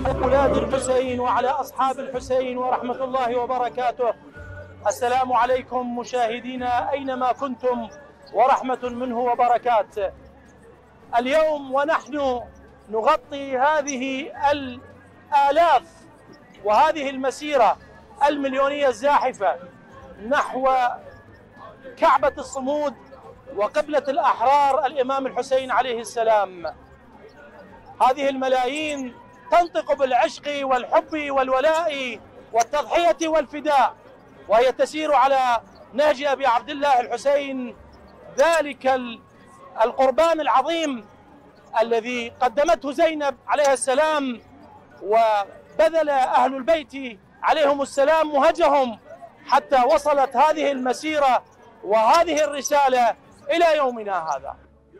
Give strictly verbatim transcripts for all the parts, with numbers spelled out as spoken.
أولاد الحسين وعلى أصحاب الحسين ورحمة الله وبركاته. السلام عليكم مشاهدينا أينما كنتم ورحمة منه وبركاته. اليوم ونحن نغطي هذه الآلاف وهذه المسيرة المليونية الزاحفة نحو كعبة الصمود وقبلة الأحرار الإمام الحسين عليه السلام. هذه الملايين تنطق بالعشق والحب والولاء والتضحية والفداء، وهي تسير على نهج أبي عبد الله الحسين، ذلك القربان العظيم الذي قدمته زينب عليها السلام وبذل أهل البيت عليهم السلام مهجهم حتى وصلت هذه المسيرة وهذه الرسالة إلى يومنا هذا.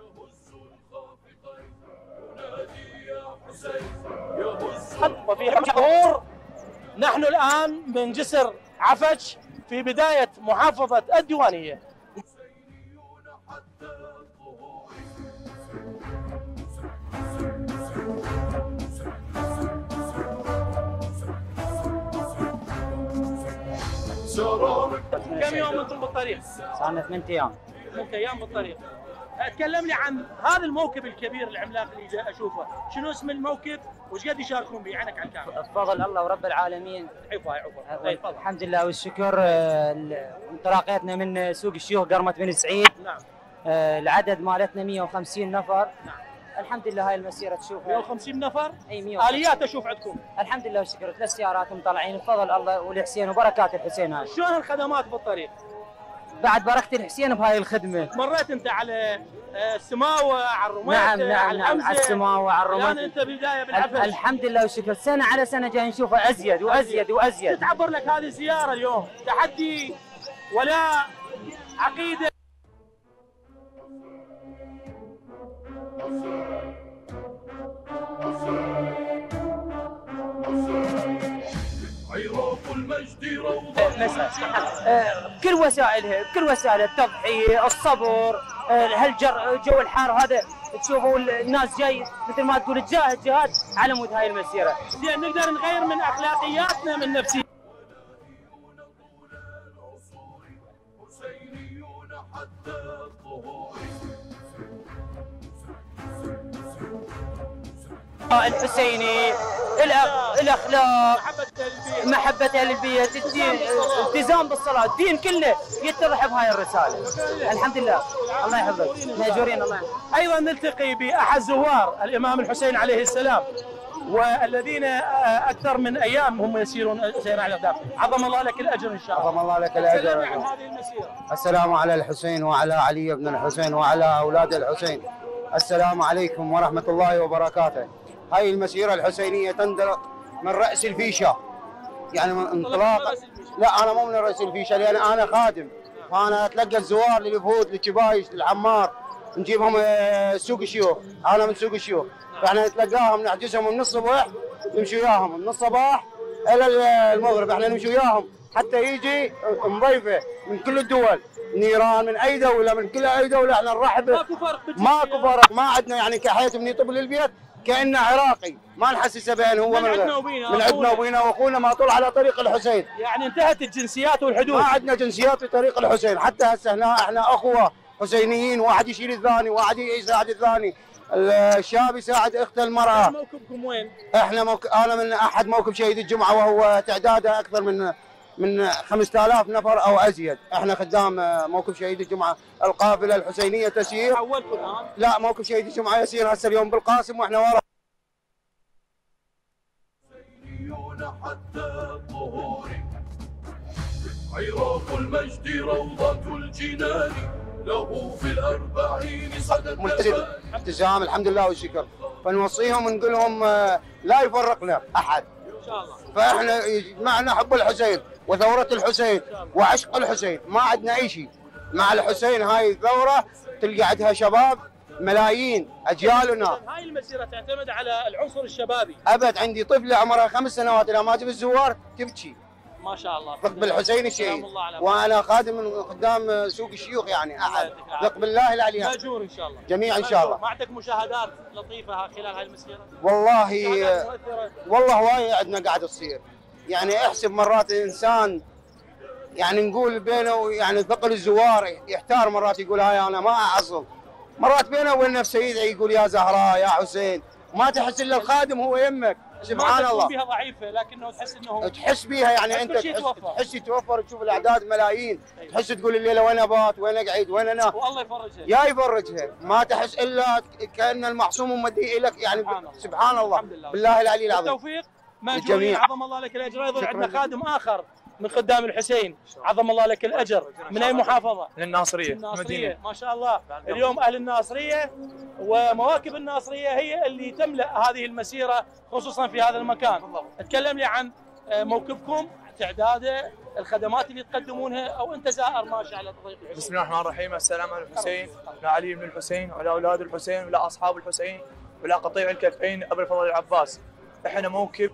وفي حضور نحن الآن من جسر عفج في بداية محافظة الديوانية. كم يوم انتم بالطريق؟ صار لنا ثمان ايام. ثمان ايام بالطريق. تكلم لي عن هذا الموكب الكبير العملاق اللي جاي اشوفه، شنو اسم الموكب وش قد يشاركون به؟ عنك على الكاميرا. بفضل الله ورب العالمين. عفوا عفوا. الحمد لله والشكر. انطلاقتنا من سوق الشيوخ قرمة بن سعيد. نعم. العدد مالتنا مئة وخمسين نفر. نعم. الحمد لله هاي المسيره تشوفها مئة وخمسين نفر. اي مئة وخمسين. اليات اشوف عندكم. الحمد لله والشكر، ثلاث سيارات مطلعين بفضل الله والحسين وبركات الحسين. هاي شلون الخدمات بالطريق؟ بعد بركه الحسين بهاي الخدمه. مريت انت على السماوه، على الرميت، نعم نعم نعم على السماوه على الرميت. الان انت بدايه بالعفش. الحمد لله والشكر، سنه على سنه جاي نشوفه ازيد وازيد وازيد. تعبر لك هذه الزياره اليوم تحدي ولا عقيده؟ عراق المجد روضة. بكل وسائلها بكل وسائلها، التضحية، الصبر، هالجر جو الحار هذا تشوفوا الناس جاي مثل ما تقول تجاهد جهاد على مود هاي المسيرة. زين نقدر نغير من اخلاقياتنا من نفسيتنا. الحسيني، الاخلاق، محبة اهل البيت، الدين، التزام بالصلاة، الدين كله يتضح بهاي الرسالة. الحمد لله. الله يحفظك. ماجورين. الله يحفظك. ايضا نلتقي باحد زوار الامام الحسين عليه السلام والذين اكثر من ايام هم يسيرون سير على الاقدام. عظم الله لك الاجر ان شاء الله. عظم الله لك الاجر. السلام عن هذه المسيره. السلام على الحسين وعلى علي بن الحسين وعلى اولاد الحسين. السلام عليكم ورحمة الله وبركاته. هاي المسيرة الحسينية تندلق من رأس الفيشة، يعني من انطلاق. لا أنا مو من رأس الفيشة لأن أنا خادم، فأنا أتلقى الزوار للفهود للشبايش للعمار، نجيبهم سوق الشيوخ. أنا من سوق الشيوخ، فإحنا نتلقاهم نحجزهم من الصبح نمشي وياهم من الصباح إلى المغرب. إحنا نمشي وياهم حتى يجي مضيفة من كل الدول، من ايران، من اي دوله، من كل اي دوله احنا نرحب. ماكو فرق. ماكو فرق، ما عندنا يعني كحياه بني طفل البيت كانه عراقي، ما نحسسه بان هو من عندنا وبينا، من عندنا وبينا واخونا ما طول على طريق الحسين. يعني انتهت الجنسيات والحدود، ما عندنا جنسيات في طريق الحسين. حتى هسه هنا احنا اخوه حسينيين، واحد يشيل الثاني، واحد يساعد الثاني، الشاب يساعد اخته المراه. موكبكم وين؟ احنا موك... انا من احد موكب شهيد الجمعه، وهو تعداده اكثر من من خمسة آلاف نفر او ازيد. احنا خدام موكب شهيد الجمعه. القافله الحسينيه تسير. حولتوا الان؟ لا، موكب شهيد الجمعه يسير هسه اليوم بالقاسم واحنا ورا. حتى الظهور عراق المجد روضة الجنان، له في الأربعين صدى ملتزم التزام الحمد لله والشكر. فنوصيهم ونقول لهم لا يفرقنا احد ان شاء الله. فاحنا يجمعنا حب الحسين وثورة الحسين وعشق الحسين، ما عندنا اي شيء مع الحسين. هاي الثورة تلقى عندها شباب ملايين اجيالنا. هاي المسيرة تعتمد على العنصر الشبابي. ابد عندي طفلة عمرها خمس سنوات لما تجيب الزوار تبكي، ما شاء الله. ثقب الحسين الشهيد، وانا خادم من قدام سوق الشيوخ يعني احد ثقب الله العلي. ماجور ان شاء الله. جميع ان شاء الله. ما عندك مشاهدات لطيفه خلال هاي المسيره؟ والله والله هواي عندنا قاعد تصير، يعني احسب مرات الانسان يعني نقول بينه يعني ثقل الزوار يحتار، مرات يقول هاي انا ما اعصب، مرات بينه وبين نفسه يدعي يقول يا زهراء يا حسين، ما تحس الا الخادم هو يمك. سبحان الله. ما بيها ضعيفه لكنه تحس انه تحس بيها يعني انت تحس تحس يتوفر، تشوف الاعداد ملايين، تحس تقول الليله وين ابات وين اقعد وين انا، والله يفرجها يا يفرجها، ما تحس الا كان المعصوم مدي لك يعني. سبحان الله, سبحان الله. بالله العلي العظيم. التوفيق ماجورين، عظم الله لك الاجر. ايضا عندنا خادم اخر من خدام الحسين، عظم الله لك الاجر. من اي محافظه؟ من الناصريه. الناصريه ما شاء الله. اليوم اهل الناصريه ومواكب الناصريه هي اللي تملا هذه المسيره خصوصا في هذا المكان. تكلم لي عن موكبكم، تعداده، الخدمات اللي تقدمونها، او انت زائر ماشي على طريق الحسين. بسم الله الرحمن الرحيم. السلام على الحسين وعلى علي بن الحسين وعلى اولاد الحسين وعلى اصحاب الحسين وعلى قطيع الكفين ابو الفضل العباس. احنا موكب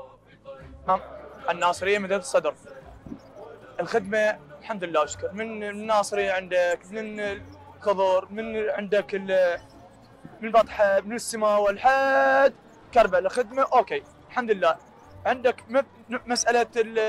الناصريه مدينه الصدر. الخدمه الحمد لله وشكر، من الناصريه عندك، من الخضر، من عندك من البطحه، من السماوه لحد كربلاء، الخدمه اوكي الحمد لله. عندك مساله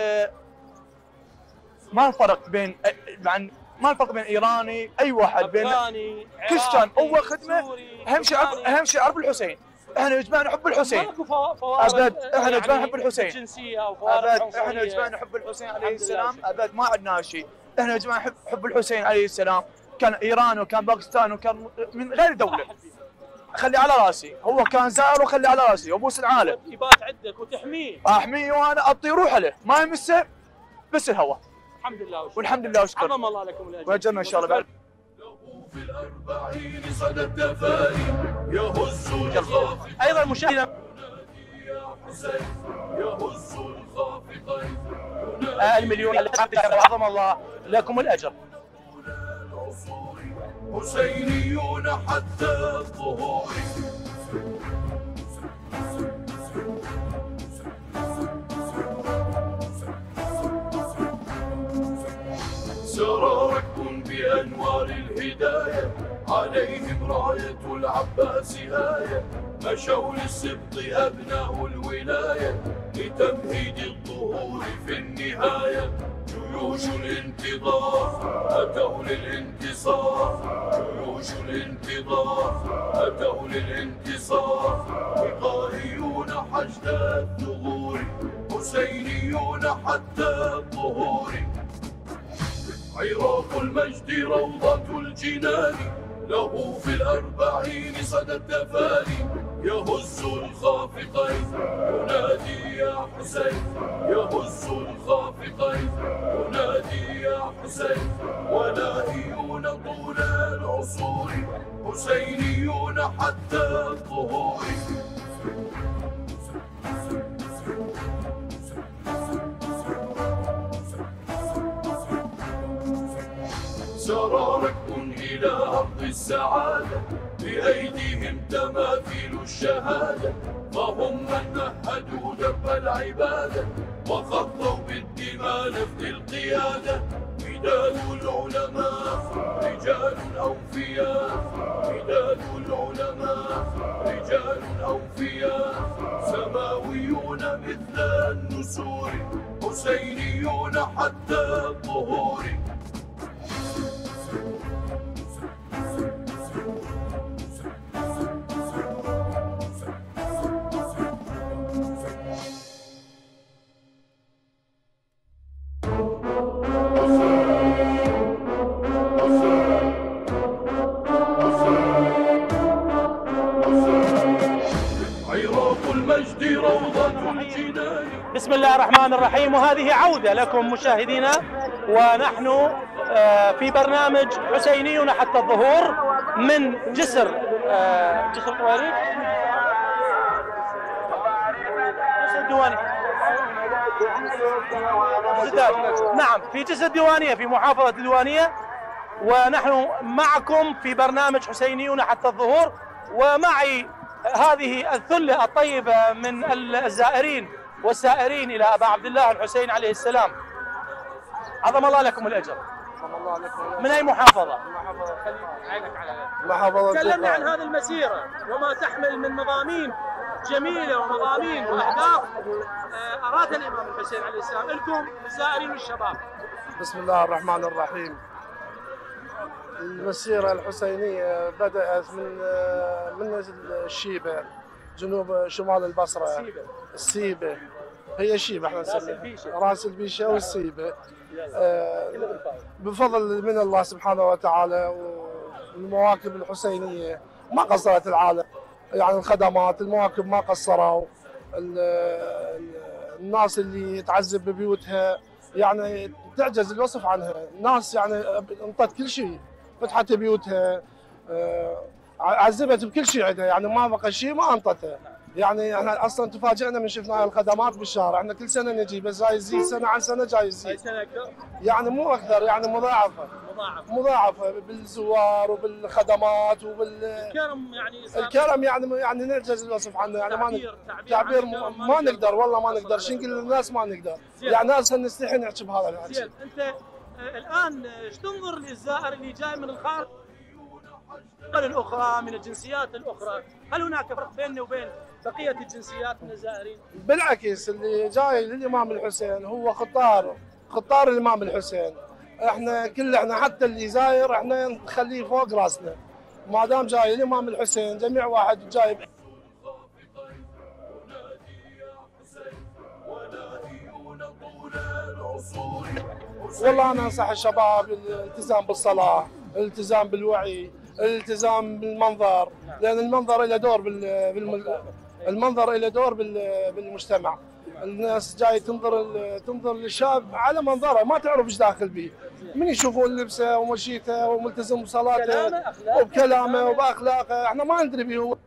ما الفرق بين عن ما الفرق بين ايراني اي واحد بين كل كان هو خدمه. اهم شيء اهم شيء عرف الحسين. احنا يا جماعه نحب الحسين ابد، احنا يا جماعه نحب الحسين ابد، احنا يا جماعه نحب الحسين عليه السلام ابد، ما عندنا شيء. احنا يا جماعه نحب حب الحسين عليه السلام. كان ايران وكان باكستان وكان من غير دوله، خلي على راسي. هو كان زائر وخلي على راسي وابوس العالم. يبات عندك وتحميه. احميه وانا اطي روح له، ما يمسه بس الهواء. الحمد لله وشكرا. والحمد لله وشكرا. عظم الله لكم الاجر. واجرنا ان شاء الله بعد. في الأربعين صدى التفاني يهز الخافق. أيضا مشاهدينا يا حسين يهز الخافقين المليون عظم الله لكم الأجر. حسينيون حتى الظهور. سرى ركب بأنوار الهداية عليهم راية العباس آية. مشوا للسبط أبناء الولاية لتمهيد الظهور في النهاية. جيوش الانتظار أتوا للانتصار، جيوش الانتظار أتوا للانتصار. وقائيون حشد الثغور، حسينيون حتى الظهور. عراق المجد روضة الجنان له في الأربعين صدى التفاني يهز الخافقين. ينادي يا حسين يهز الخافقين، ينادي يا حسين. وناهيون طول العصور، حسينيون حتى الظهور. سرى ركب إلى أرض السعادة بأيديهم تماثيل الشهادة. فهم من مهدوا درب العبادة وخطوا بالدماء نفذ القيادة. مداد العلماء رجال أوفياء، مداد العلماء رجال أوفياء. سماويون مثل النسور، حسينيون حتى الظهور. بسم الله الرحمن الرحيم. وهذه عودة لكم مشاهدينا، ونحن في برنامج حسينيون حتى الظهور من جسر جسر طويريق، جسر الديوانية. نعم، في جسر الديوانية في محافظة الديوانية، ونحن معكم في برنامج حسينيون حتى الظهور. ومعي هذه الثلة الطيبة من الزائرين والسائرين إلى أبا عبد الله الحسين عليه السلام. عظم الله لكم الأجر. الله عليكم. من أي محافظة؟ محافظة عينك على محافظة تكلمنا عن هذه المسيرة وما تحمل من مضامين جميلة ومضامين وأهداف أراد الإمام الحسين عليه السلام لكم الزائرين والشباب. بسم الله الرحمن الرحيم. المسيرة الحسينية بدأت من من الشيبة، جنوب شمال البصرة. السيبة. السيبة هي شيبة احنا نسميها راس البيشة والسيبة. آه بفضل من الله سبحانه وتعالى والمواكب الحسينية ما قصرت العالم، يعني الخدمات المواكب ما قصروا، الناس اللي تعذب ببيوتها يعني تعجز الوصف عنها، ناس يعني انطت كل شيء، فتحت بيوتها، آه عذبت بكل شيء عندها، يعني ما بقى شيء ما انطته. يعني احنا اصلا تفاجئنا من شفنا الخدمات بالشارع، احنا كل سنه نجي بس جاي يزيد سنه عن سنه جاي يزيد. يعني مو اكثر، يعني مضاعفه. مضاعفه مضاعفه بالزوار وبالخدمات وبال الكرم يعني الكرم يعني يعني نعجز الوصف عنه، يعني ما نقدر تعبير ما, ما نقدر والله ما نقدر شو نقول للناس ما نقدر. يعني ناس نستحي نحكي بهذا الحكي. زين انت الان ايش تنظر للزائر اللي جاي من الخارج الاخرى من الجنسيات الاخرى؟ هل هناك فرق بيننا وبين بقيه الجنسيات من الزائرين؟ بالعكس اللي جاي للامام الحسين هو خطار خطار الامام الحسين. احنا كل احنا حتى اللي زاير احنا نخليه فوق راسنا ما دام جاي الامام الحسين. جميع واحد جاي والله انا انصح الشباب الالتزام بالصلاه، الالتزام بالوعي، الالتزام بالمنظر، لان المنظر له دور بال المنظر له دور بالمجتمع. الناس جاي تنظر تنظر للشاب على منظره، ما تعرف ايش داخل به. من يشوفون لبسه ومشيته وملتزم بصلاته وبكلامه وباخلاقه، احنا ما ندري به هو.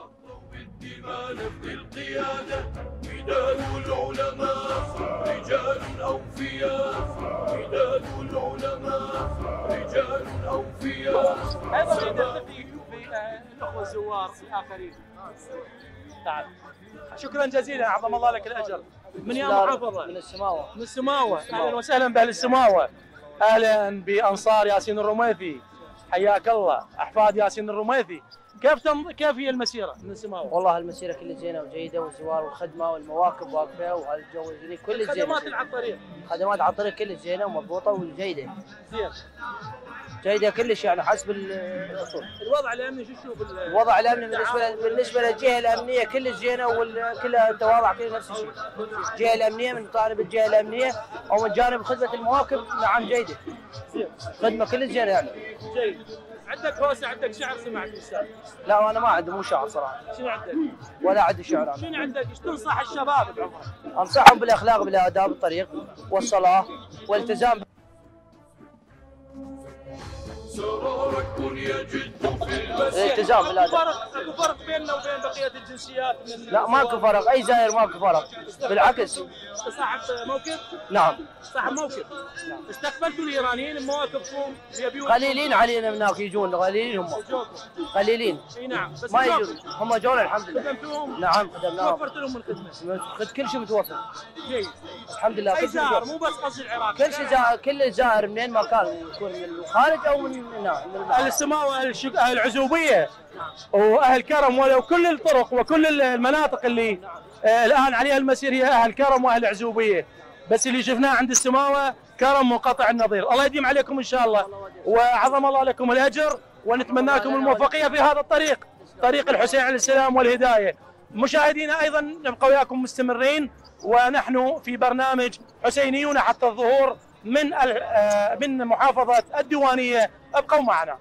ميدان العلماء رجال أوفياء، ميدان العلماء رجال أوفياء. أيضا نلتقي بالأخوة الزوار الآخرين. تعال. شكرا جزيلا، أعظم الله لك الأجر. من يا محافظة؟ من السماوة. من السماوة. أهلا وسهلا بأهل السماوة. أهلا بأنصار ياسين الرميثي. حياك الله، أحفاد ياسين الرميثي. كيف تم... كيف هي المسيرة من السماوة؟ والله المسيرة كلها زينة وجيدة، والزوار والخدمة والمواكب واقفة وهالجو اللي كله زين. الخدمات اللي على الطريق. الخدمات على الطريق كلها زينة ومضبوطة وجيدة. زين. جيدة كلش يعني حسب الاصول. الوضع الامني شو تشوف؟ الوضع الامني بالنسبة بالنسبة للجهة الامنية كلش زينة وكلها التواضع كلها نفس الشيء. الجهة الامنية من جانب الجهة الامنية او من جانب خدمة المواكب نعم جيدة. زين. خدمة كلش زينة يعني. جيد. عندك هوسه، عندك شعر سمعت استاذ؟ لا انا ما عندي مو شعر صراحه. شنو عندك؟ ولا عندي شعر انا. شنو عندك؟ ايش تنصح الشباب بعمرك؟ انصحهم بالاخلاق بالاداب الطريق والصلاه والالتزام. سرارك يجد في الالتزام بالاداب. فرق اكو فرق بيننا وبين بقيه الجنسيات من لا ماكو فرق، اي زاير ماكو فرق، بالعكس. صاحب موكب؟ نعم. صاحب موكب. نعم. استقبلتوا الايرانيين بمواكبكم يبيون قليلين علينا من هناك يجون، قليلين هم. قليلين. اي نعم، بس ما يجون، هم جونا الحمد لله. خدمتوهم؟ نعم خدمناهم. وفرت لهم الخدمه. خد كل شيء متوفر. جيد. الحمد لله. اي زائر مو بس قصدي العراق. كل شيء زائر، كل زائر منين ما كان يكون من الخارج او من هنا. اهل السماوه، اهل الشك... اهل العزوبيه واهل كرم، وكل الطرق وكل المناطق اللي آه الان عليها المسير هي اهل كرم واهل عزوبيه، بس اللي شفناه عند السماوه كرم منقطع النظير. الله يديم عليكم ان شاء الله، وعظم الله لكم الاجر، ونتمناكم الموفقيه في هذا الطريق، طريق الحسين عليه السلام والهدايه. مشاهدينا ايضا نبقى وياكم مستمرين، ونحن في برنامج حسينيون حتى الظهور من من محافظة الديوانية. ابقوا معنا.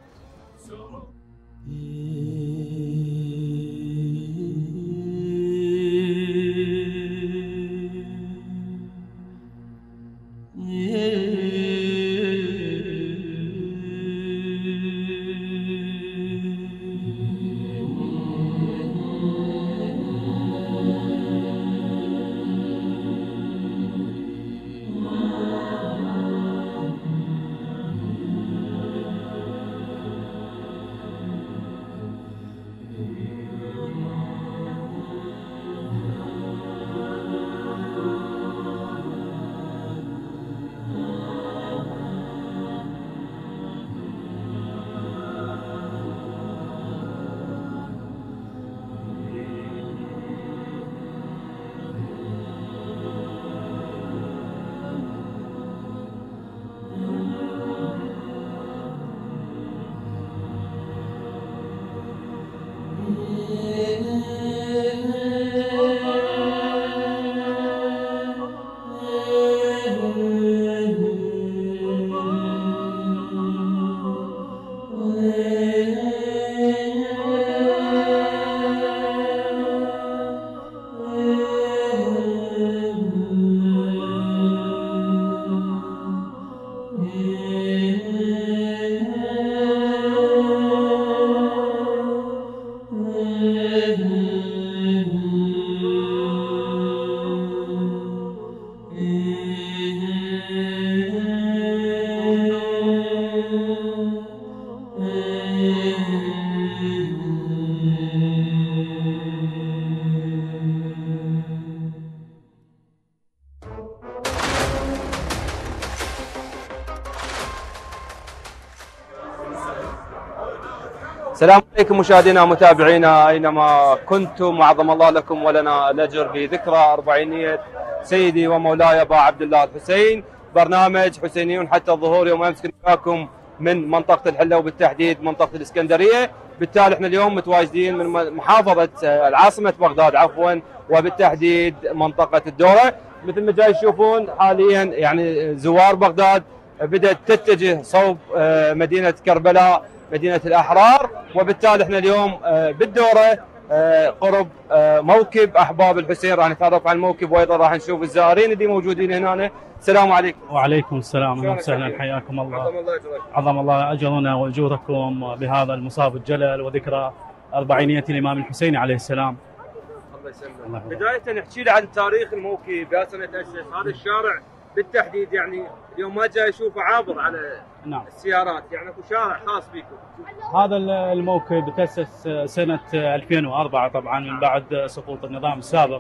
السلام عليكم مشاهدينا ومتابعينا اينما كنتم، وعظم الله لكم ولنا الاجر بذكرى اربعينيه سيدي ومولاي ابا عبد الله الحسين. برنامج حسينيون حتى الظهور. يوم امس كنا معكم من منطقه الحله وبالتحديد منطقه الاسكندريه، بالتالي احنا اليوم متواجدين من محافظه العاصمه بغداد عفوا، وبالتحديد منطقه الدوره. مثل ما جاي تشوفون حاليا يعني زوار بغداد بدات تتجه صوب مدينه كربلاء مدينه الاحرار، وبالتالي احنا اليوم بالدوره قرب موكب احباب الحسين، راح نتعرف على الموكب وايضا راح نشوف الزائرين اللي موجودين هنا. السلام عليكم. وعليكم السلام، اهلا وسهلا، حياكم الله. عظم الله اجرك. عظم الله اجرنا واجوركم بهذا المصاب الجلل وذكرى اربعينيه الامام الحسين عليه السلام. الله يسلمك. بدايه نحكي لي عن تاريخ الموكب، يا سنه اسس هذا الشارع بالتحديد، يعني اليوم ما جاي اشوفه عابر على نعم. السيارات، يعني اكو شارع خاص بكم. هذا الموكب تاسس سنه ألفين وأربعة طبعا من بعد سقوط النظام السابق،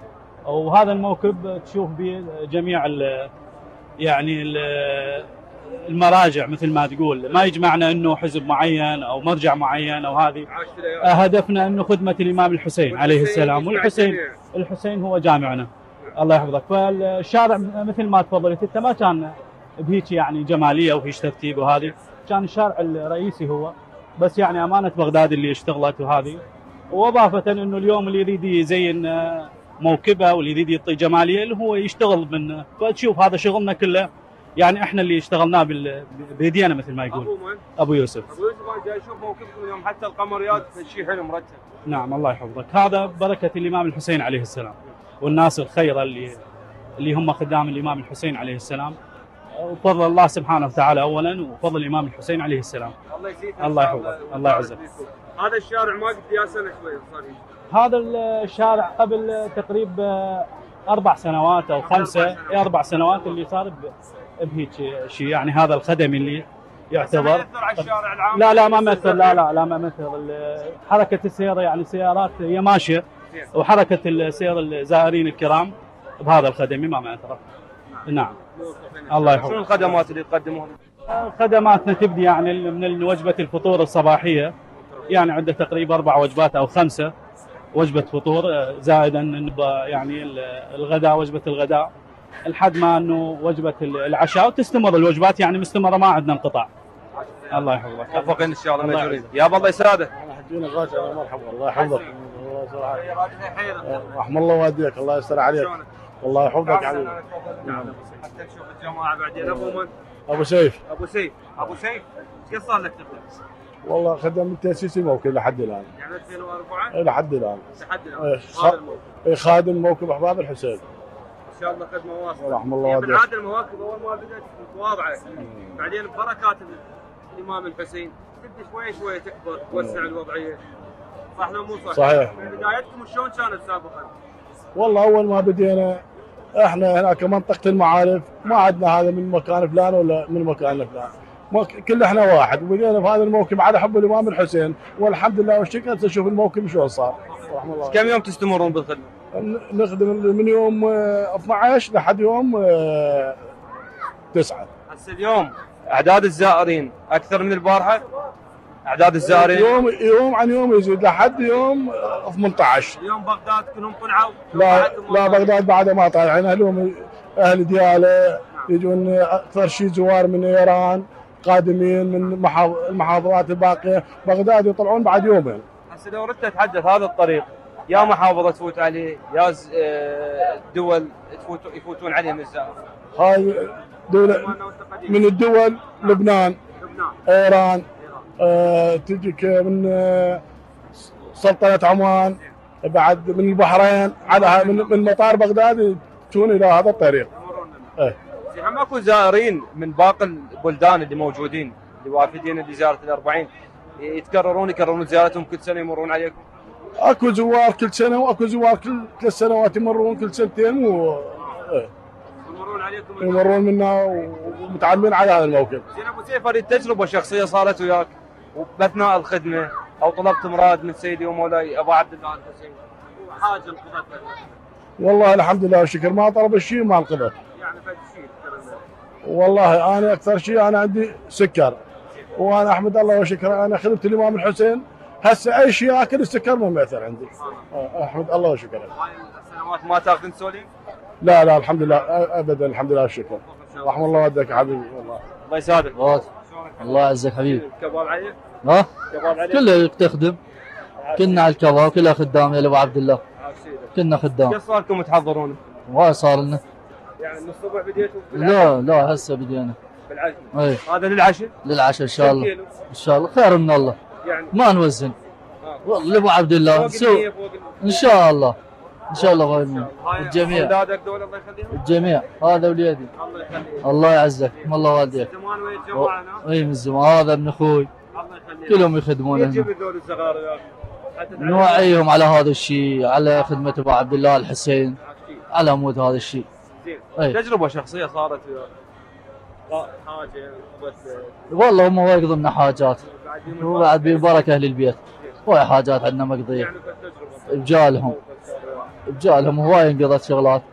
وهذا الموكب تشوف به جميع ال يعني ال المراجع مثل ما تقول، ما يجمعنا انه حزب معين او مرجع معين او هذه، هدفنا انه خدمه الامام الحسين عليه السلام، والحسين الحسين هو جامعنا. الله يحفظك. فالشارع مثل ما تفضلت انت ما كان بهيك يعني جماليه وهيك ترتيب وهذه، كان الشارع الرئيسي هو بس يعني امانه بغداد اللي اشتغلت وهذه، واضافه انه اليوم اللي يريد يزين موكبه واللي يريد يعطي جماليه اللي هو يشتغل من، فتشوف هذا شغلنا كله يعني احنا اللي اشتغلناه بايدينا مثل ما يقول. ابو من؟ ابو يوسف. ابو يوسف انا جاي اشوف موكبكم اليوم حتى القمريات شيء حلو مرتب. نعم الله يحفظك، هذا بركه الامام الحسين عليه السلام والناس الخيره اللي اللي هم خدام الامام الحسين عليه السلام، وفضل الله سبحانه وتعالى اولا وفضل الامام الحسين عليه السلام. الله يزيدك. الله يحفظك، الله يعزك. هذا الشارع ما قد يا سنه شوي صار. هذا الشارع قبل تقريبا اربع سنوات او خمسه اي اربع سنوات اللي صار بهيك شيء، يعني هذا الخدمي اللي يعتبر. ما يأثر على الشارع العام؟ لا لا ما مثل، لا لا لا ما مثل حركه السير، يعني السيارات هي ماشيه وحركه السير الزائرين الكرام بهذا الخدمي ما مأثر. نعم. الله يحفظك. شنو الخدمات اللي تقدموها؟ خدماتنا تبدي يعني من وجبه الفطور الصباحيه، يعني عندنا تقريبا اربع وجبات او خمسه وجبه فطور، زائدا يعني الغداء وجبه الغداء لحد ما انه وجبه العشاء، وتستمر الوجبات يعني مستمره ما عندنا انقطاع. الله يحفظك. موفقين ان شاء الله ماجورين. يا الله يسعدك. انا حجينا غاشي، مرحبا. الله يحفظك. رحم الله والديك، الله يستر عليك. الله يحفظك عليك. نعم. حتى نشوف الجماعه بعدين. ابو من؟ ابو سيف. ابو سيف، ابو سيف، ايش صار لك تخدم؟ والله خدم من تاسيس الموكب لحد الان. يعني ألفين وأربعة؟ اي لحد الان. لحد الان. اي خ... اي خادم موكب احباب الحسين. ان شاء الله خدمه واصله. رحم الله والديك. بالعاده المواكب اول ما بدات متواضعه، بعدين ببركات الامام الحسين تبدا شوي شوي تكبر توسع الوضعيه. صح لو مو صح؟ صحيح. بدايتكم شلون كانت سابقا؟ والله اول ما بدينا احنا هناك منطقه المعارف ما عندنا هذا من مكان فلان ولا من مكان فلان، كل احنا واحد، وبدينا بهذا الموكب على حب الامام الحسين، والحمد لله والشكر تشوف الموكب شلون صار. رحم الله. كم يوم تستمرون بالخدمه؟ نخدم من يوم اثنعش لحد يوم تسعة. هسه اليوم اعداد الزائرين اكثر من البارحه؟ اعداد الزائرين يوم يوم عن يوم يزيد لحد يوم ثمانية عشر. اليوم بغداد كلهم قنعوا؟ لا لا بغداد بعد ما طالعين، اليوم اهل دياله يجون اكثر شيء زوار من ايران قادمين من المحافظات الباقيه، بغداد يطلعون بعد يومين. هسه لو ردت اتحدث هذا الطريق يا محافظه تفوت عليه يا دول تفوت يفوتون عليه من الزائر. هاي دولة من الدول لبنان، ايران، آه تجيك من آه سلطنة عمان، بعد من البحرين، على من, من مطار بغداد تكون الى هذا الطريق. ايه ماكو زائرين من باقي البلدان اللي موجودين اللي وافدين لزياره الأربعين يتكررون يكررون زيارتهم كل سنه يمرون عليكم؟ اكو زوار كل سنه واكو زوار كل ثلاث سنوات يمرون كل سنتين و ايه يمرون عليكم يمرون منا ومتعلمين على هذا الموكب. زين ابو سيف، هذه تجربه شخصيه صارت وياك باثناء الخدمه او طلبت مراد من سيدي ومولاي ابو عبد الله الحسين وحاجه انقذت لك؟ والله الحمد لله والشكر ما طلب الشيء وما انقذت. يعني فد شيء والله انا اكثر شيء انا عندي سكر وانا احمد الله وشكره. انا خدمت الامام الحسين هسه اي شيء اكل السكر مماثل عندي. احمد الله وشكره. هاي السنوات ما تاخذ انسولين؟ لا لا الحمد لله ابدا الحمد لله والشكر. رحم الله والديك يا حبيبي والله. الله يسعدك. الله يعزك حبيبي. كباب علي؟ ها؟ كباب علي؟ كله تخدم. كنا على الكباب كلها خدام يا ابو عبد الله. كنا خدام. كيف صار لكم تحضرون؟ ما صار لنا. يعني من الصبح بديتوا لا لا هسه بدينا. بالعشاء؟ اي. هذا للعشاء؟ للعشاء ان شاء الله. ان شاء الله خير من الله. يعني ما نوزن. آه. والله ابو عبد الله نسوي ان شاء الله. ان شاء الله غير الجميع. اولادك دول الله يخليهم؟ الجميع هذا وليدي. الله يخليهم. الله يعزك الله والديك. زمان ويتجمعنا؟ اي من زمان هذا ابن اخوي. الله يخليهم. كلهم يخدمون يجيب ذول الصغار يا اخي. نوعيهم على هذا الشيء على خدمة ابو عبد الله الحسين على مود هذا الشيء. زين. تجربة شخصية صارت حاجة والله هم وايد ضمن حاجات وبعد ببركة اهل البيت وايد حاجات عندنا مقضية يعني بجالهم بجالهم هواي انقضت شغلات.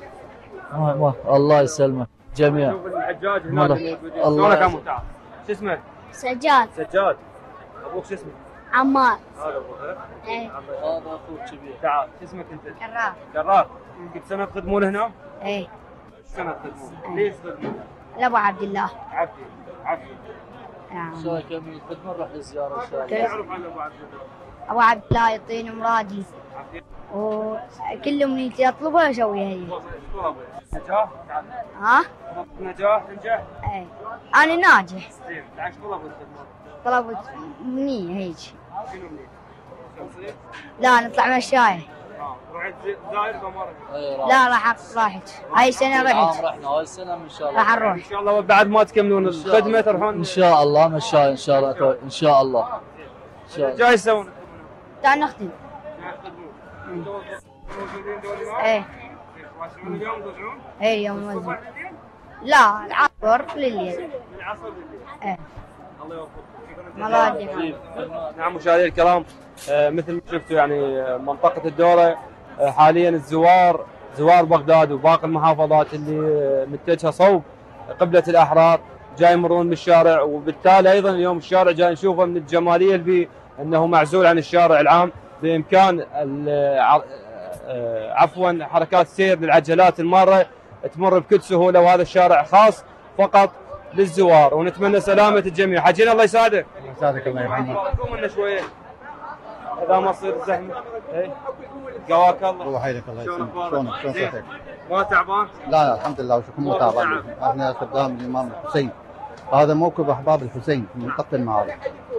الله يسلمك جميع. شوف الحجاج هناك موجودين. الله شلونك عمو؟ تعال. شو اسمك؟ سجاد. سجاد. ابوك شو اسمه؟ عمار. هذا ابوك ايه. هذا اخوك كبير. تعال شو اسمك انت؟ كرار. كرار. كل سنة تخدمون هنا؟ ايه. شو سنة تخدمون؟ ليش تخدمون؟ لابو عبد الله. عافية عافية. نعم. ان شاء الله كمل الخدمة نروح للزيارة ان شاء الله. تعرف عن ابو عبد الله؟ ابو عبد الله يعطيني مرادي. عافية. وكل امنيتي اطلبها اسويها هي. نجاح؟ ها؟ نجاح تنجح؟ ايه. انا ناجح. زين، تعال شو طلبت الخدمة؟ طلبت امنية هيك. شنو امنية؟ شمسية؟ لا نطلع مشاية. اه، رحت زاير بمرة؟ لا راح رحت. هاي السنة رحت. رحنا هاي السنة ان شاء الله. راح نروح. ان شاء الله بعد ما تكملون الخدمة تروحون ان شاء الله مشاية ان شاء الله ان شاء الله. ان شاء الله. جاي تسوون؟ تعال نخدم. موجودين دول اليوم؟ ايه. توزعون اليوم توزعون؟ ايه اليوم موزع. لا العصر لليل. من العصر لليل. ايه. الله يوفقك. الله يوفقك. نعم مشاهدينا الكرام، آه، مثل ما شفتوا يعني آه، منطقة الدورة آه، حاليا الزوار زوار بغداد وباقي المحافظات اللي آه، متجهة صوب قبلة الأحرار جاي يمرون بالشارع، وبالتالي أيضا اليوم الشارع جاي نشوفه من الجمالية اللي فيه أنه معزول عن الشارع العام، بإمكان عفوا حركات السير للعجلات المارة تمر بكل سهولة، وهذا الشارع خاص فقط للزوار، ونتمنى سلامة الجميع. حجينا الله يسعدك. الله يسعدك الله يرحمك. قوم لنا شوية إذا ما تصير زحمة. إيه قواك الله. الله يحييك الله يسلمك. شلونك؟ شلون صحتك؟ ما تعبان؟ لا لا الحمد لله وشكر مو تعبان. احنا خدام الامام الحسين. هذا موكب احباب الحسين في منطقة المعارف.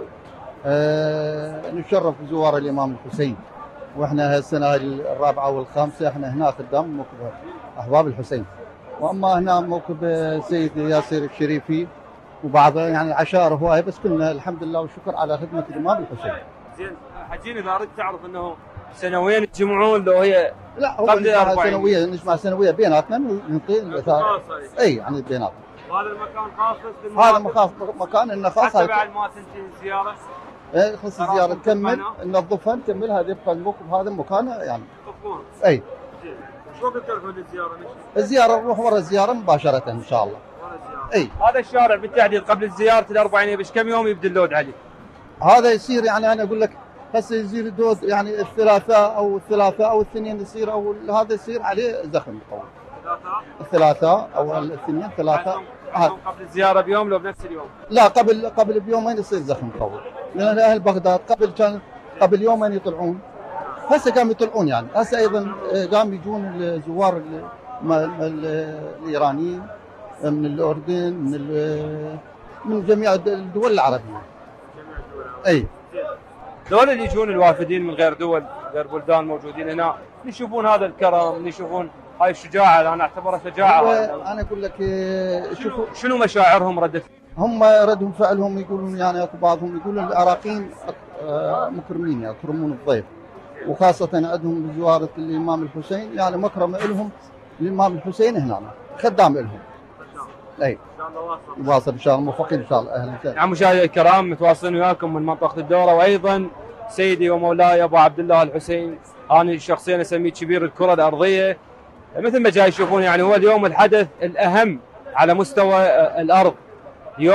أه نشرف بزوار الامام الحسين، واحنا هالسنه الرابعه والخامسه احنا هنا خدام موكب احباب الحسين. واما هنا موكب سيد ياسر الشريفي وبعض يعني عشائر هوايه، بس كلنا الحمد لله والشكر على خدمه الامام الحسين. زين حجين اذا اردت تعرف انه سنويا تجمعون لو هي لا هو نجمع سنويا نجمع سنويا بيناتنا نعطي الاثار. اي يعني بيناتنا. وهذا المكان خاص بس هذا مخاف مكان انه خاص. حتى بعد ما تنتهي الزياره؟ ايه خلص الزياره تكمل ننظفها نكملها يبقى الموقف هذا مكانه يعني. تطفون؟ اي. شو وقت تروحون للزياره نمشي؟ الزياره نروح ورا الزياره مباشره ان شاء الله. ورا الزياره. اي. هذا الشارع بالتحديد قبل الزياره الأربعينية بش كم يوم يبدا اللود عليه؟ هذا يصير يعني انا اقول لك هسه يصير دود يعني الثلاثاء او الثلاثاء او الاثنين يصير او هذا يصير عليه زخم قوي. الثلاثاء؟ الثلاثاء او الاثنين ثلاثاء. قبل الزياره بيوم لو بنفس اليوم؟ لا قبل قبل بيومين يصير زخم قوي، لان اهل بغداد قبل كان قبل يومين يطلعون، هسه قام يطلعون يعني، هسه ايضا قام يجون الزوار الايرانيين من الاردن من من جميع الدول العربيه. اي. دول اللي يجون الوافدين من غير دول غير بلدان موجودين هنا يشوفون هذا الكرم، يشوفون هاي الشجاعه، انا اعتبرها شجاعه. انا اقول لك شوفوا شنو مشاعرهم ردت؟ هم ردهم فعلهم يقولون يعني اكو بعضهم يقولون العراقيين مكرمين يعني يكرمون الضيف، وخاصه عندهم بزياره الامام الحسين يعني مكرمه لهم الامام الحسين هنا خدام لهم. اي. ان شاء الله واصل. واصل ان شاء الله موفقين ان شاء الله. اهلا وسهلا. نعم مشاهدينا الكرام متواصلين وياكم من منطقه الدوره، وايضا سيدي ومولاي ابو عبد الله الحسين، انا شخصيا اسميه كبير الكره الارضيه. مثل ما جاي يشوفون يعني هو اليوم الحدث الاهم على مستوى الارض. اليوم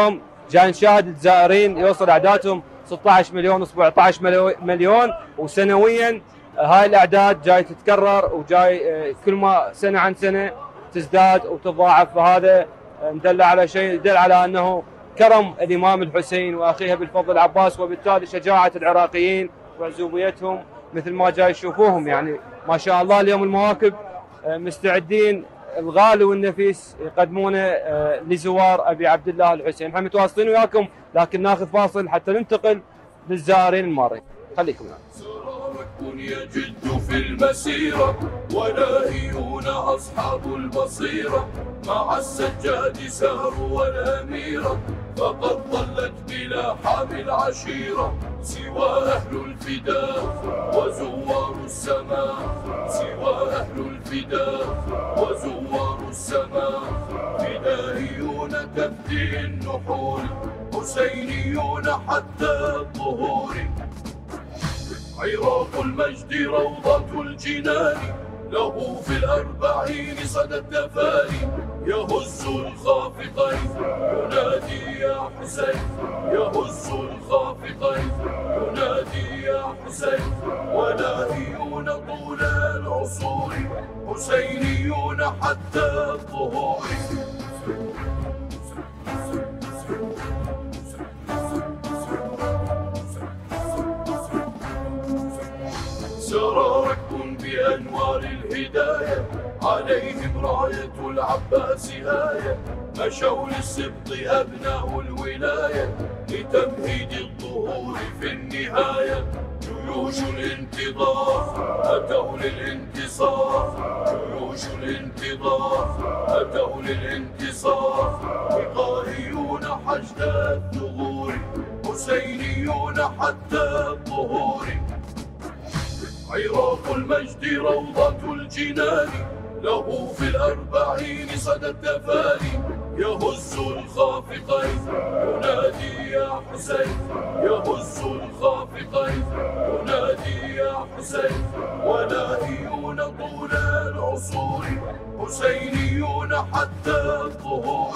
جاي نشاهد الزائرين يوصل اعدادهم ستة عشر مليون وسبعة عشر مليون، وسنويا هاي الاعداد جاي تتكرر وجاي كل ما سنه عن سنه تزداد وتضاعف، فهذا ندل على شيء يدل على انه كرم الامام الحسين واخيه بالفضل العباس، وبالتالي شجاعه العراقيين وعزوبيتهم مثل ما جاي تشوفوهم. يعني ما شاء الله اليوم المواكب مستعدين الغالي والنفيس يقدمونه لزوار ابي عبد الله الحسين. احنا متواصلين وياكم لكن ناخذ فاصل حتى ننتقل للزائرين المارين. خليكم معنا. يجد في المسيرة وناهيون أصحاب البصيرة، مع السجاد ساروا والأميرة، فقد ظلت بلا حامي العشيرة سوى أهل الفداء وزوار السماء، سوى أهل الفداء وزوار السماء، فدائيون تفدي النحور، حسينيون حتى الظهور. عراق المجد روضة الجنان، له في الأربعين صدى التفاني، يهز الخافقين ينادي يا حسين، يهز الخافقين ينادي يا حسين، وناهيون طول العصور، حسينيون حتى الظهور. سرى ركب بأنوار الهداية، عليهم راية العباس آية، مشوا للسبط أبناء الولاية، لتمهيد الظهور في النهاية. جيوش الانتظار أتوا للانتصار، جيوش الانتظار أتوا للانتصار، وقائيون حشد الثغور، حسينيون حتى الظهور. عراق المجد روضة الجنان، له في الأربعين صدى التفاني، يهز الخافقين ينادي يا حسين، يهز الخافقين ينادي يا حسين، وناهيون طول العصور، حسينيون حتى الظهور.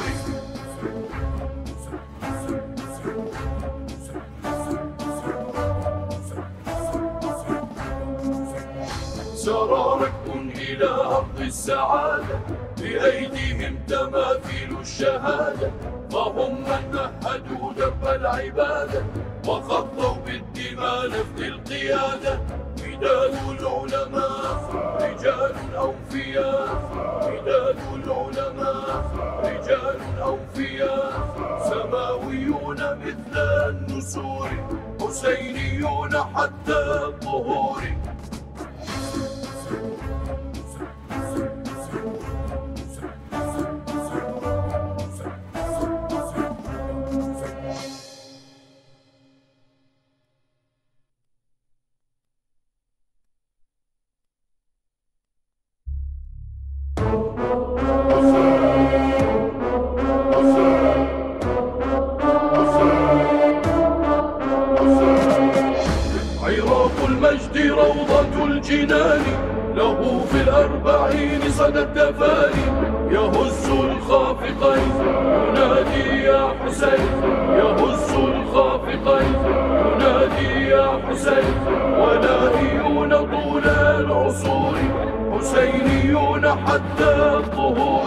سرى ركب إلى أرض السعادة، بأيديهم تماثيل الشهادة، فهم من مهدوا درب العبادة، وخطوا بالدماء نفذ القيادة. مداد العلماء رجال أوفياء، مداد العلماء رجال أوفياء، سماويون مثل النسور، حسينيون حتى الظهور. عراق المجد روضة الجنان، له في الأربعين صدى التفاني، يهز الخافقين ينادي يا حسين، يهز الخافقين ينادي يا حسين، وناهيون طول العصور، حسينيون حتى الظهور.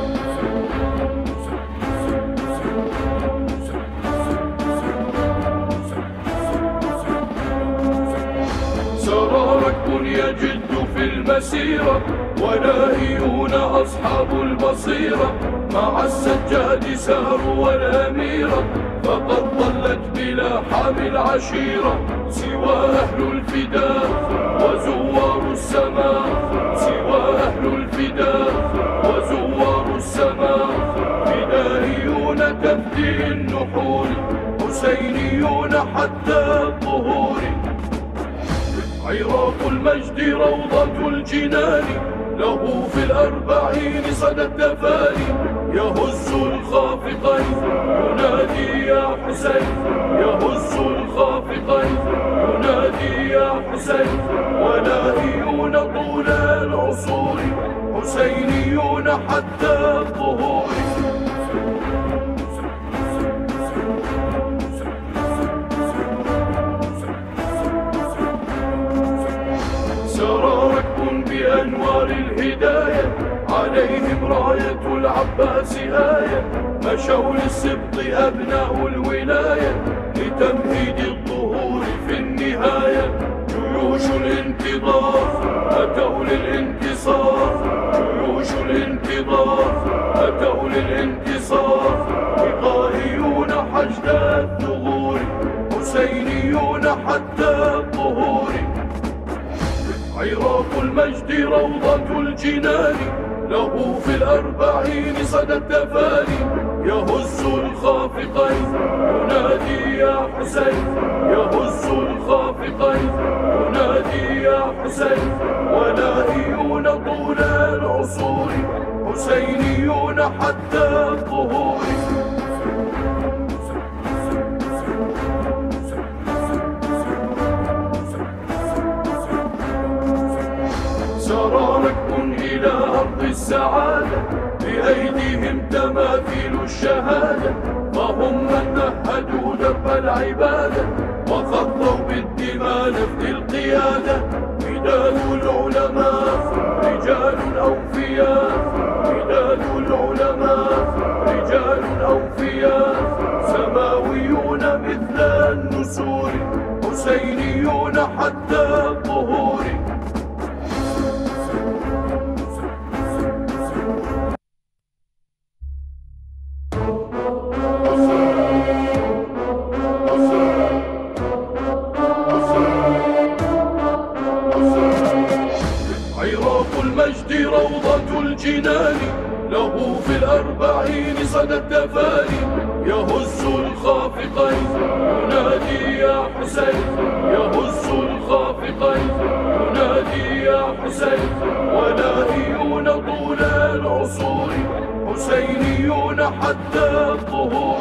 سرى ركب يجد في المسيرة وناهيون أصحاب البصيرة، مع السجاد ساروا والأميرة، فقد ظلت بلا حامي العشيرة سوى أهل الفداء وزوار السماء، سوى أهل الفداء وزوار السماء، فدائيون تفدي النحور، حسينيون حتى الظهور. عراق المجد روضة الجنان، له في الأربعين صدى التفاني، يهز الخافقين ينادي يا حسين، يهز الخافقين ينادي يا حسين، وناهيون طول العصور، حسينيون حتى الظهور. أنوار الهداية عليهم راية العباس آية مشوا للسبط أبناء الولاية لتمهيد الظهور في النهاية جيوش الانتظار أتوا للانتصار جيوش الانتظار أتوا للانتصار بقائيون حشد الثغور حسينيون حتى الظهور عراق المجد روضة الجنان له في الأربعين صدى التفاني يهز الخافقين ينادي يا حسين يهز الخافقين ينادي يا حسين ولائيون طول العصور حسينيون حتى الظهور سرى ركب إلى أرض السعادة بأيديهم تماثيل الشهادة فهم من مهدوا درب العبادة وخطوا بالدماء نفذ القيادة بدال العلماء رجال أوفياء بدال العلماء رجال أوفياء سماويون مثل النسور حسينيون حتى الظهور روضة الجنان له في الأربعين صدى التفاني يهز الخافقين ينادي يا حسين يهز الخافقين ينادي يا حسين ولائيون طول العصور حسينيون حتى الظهور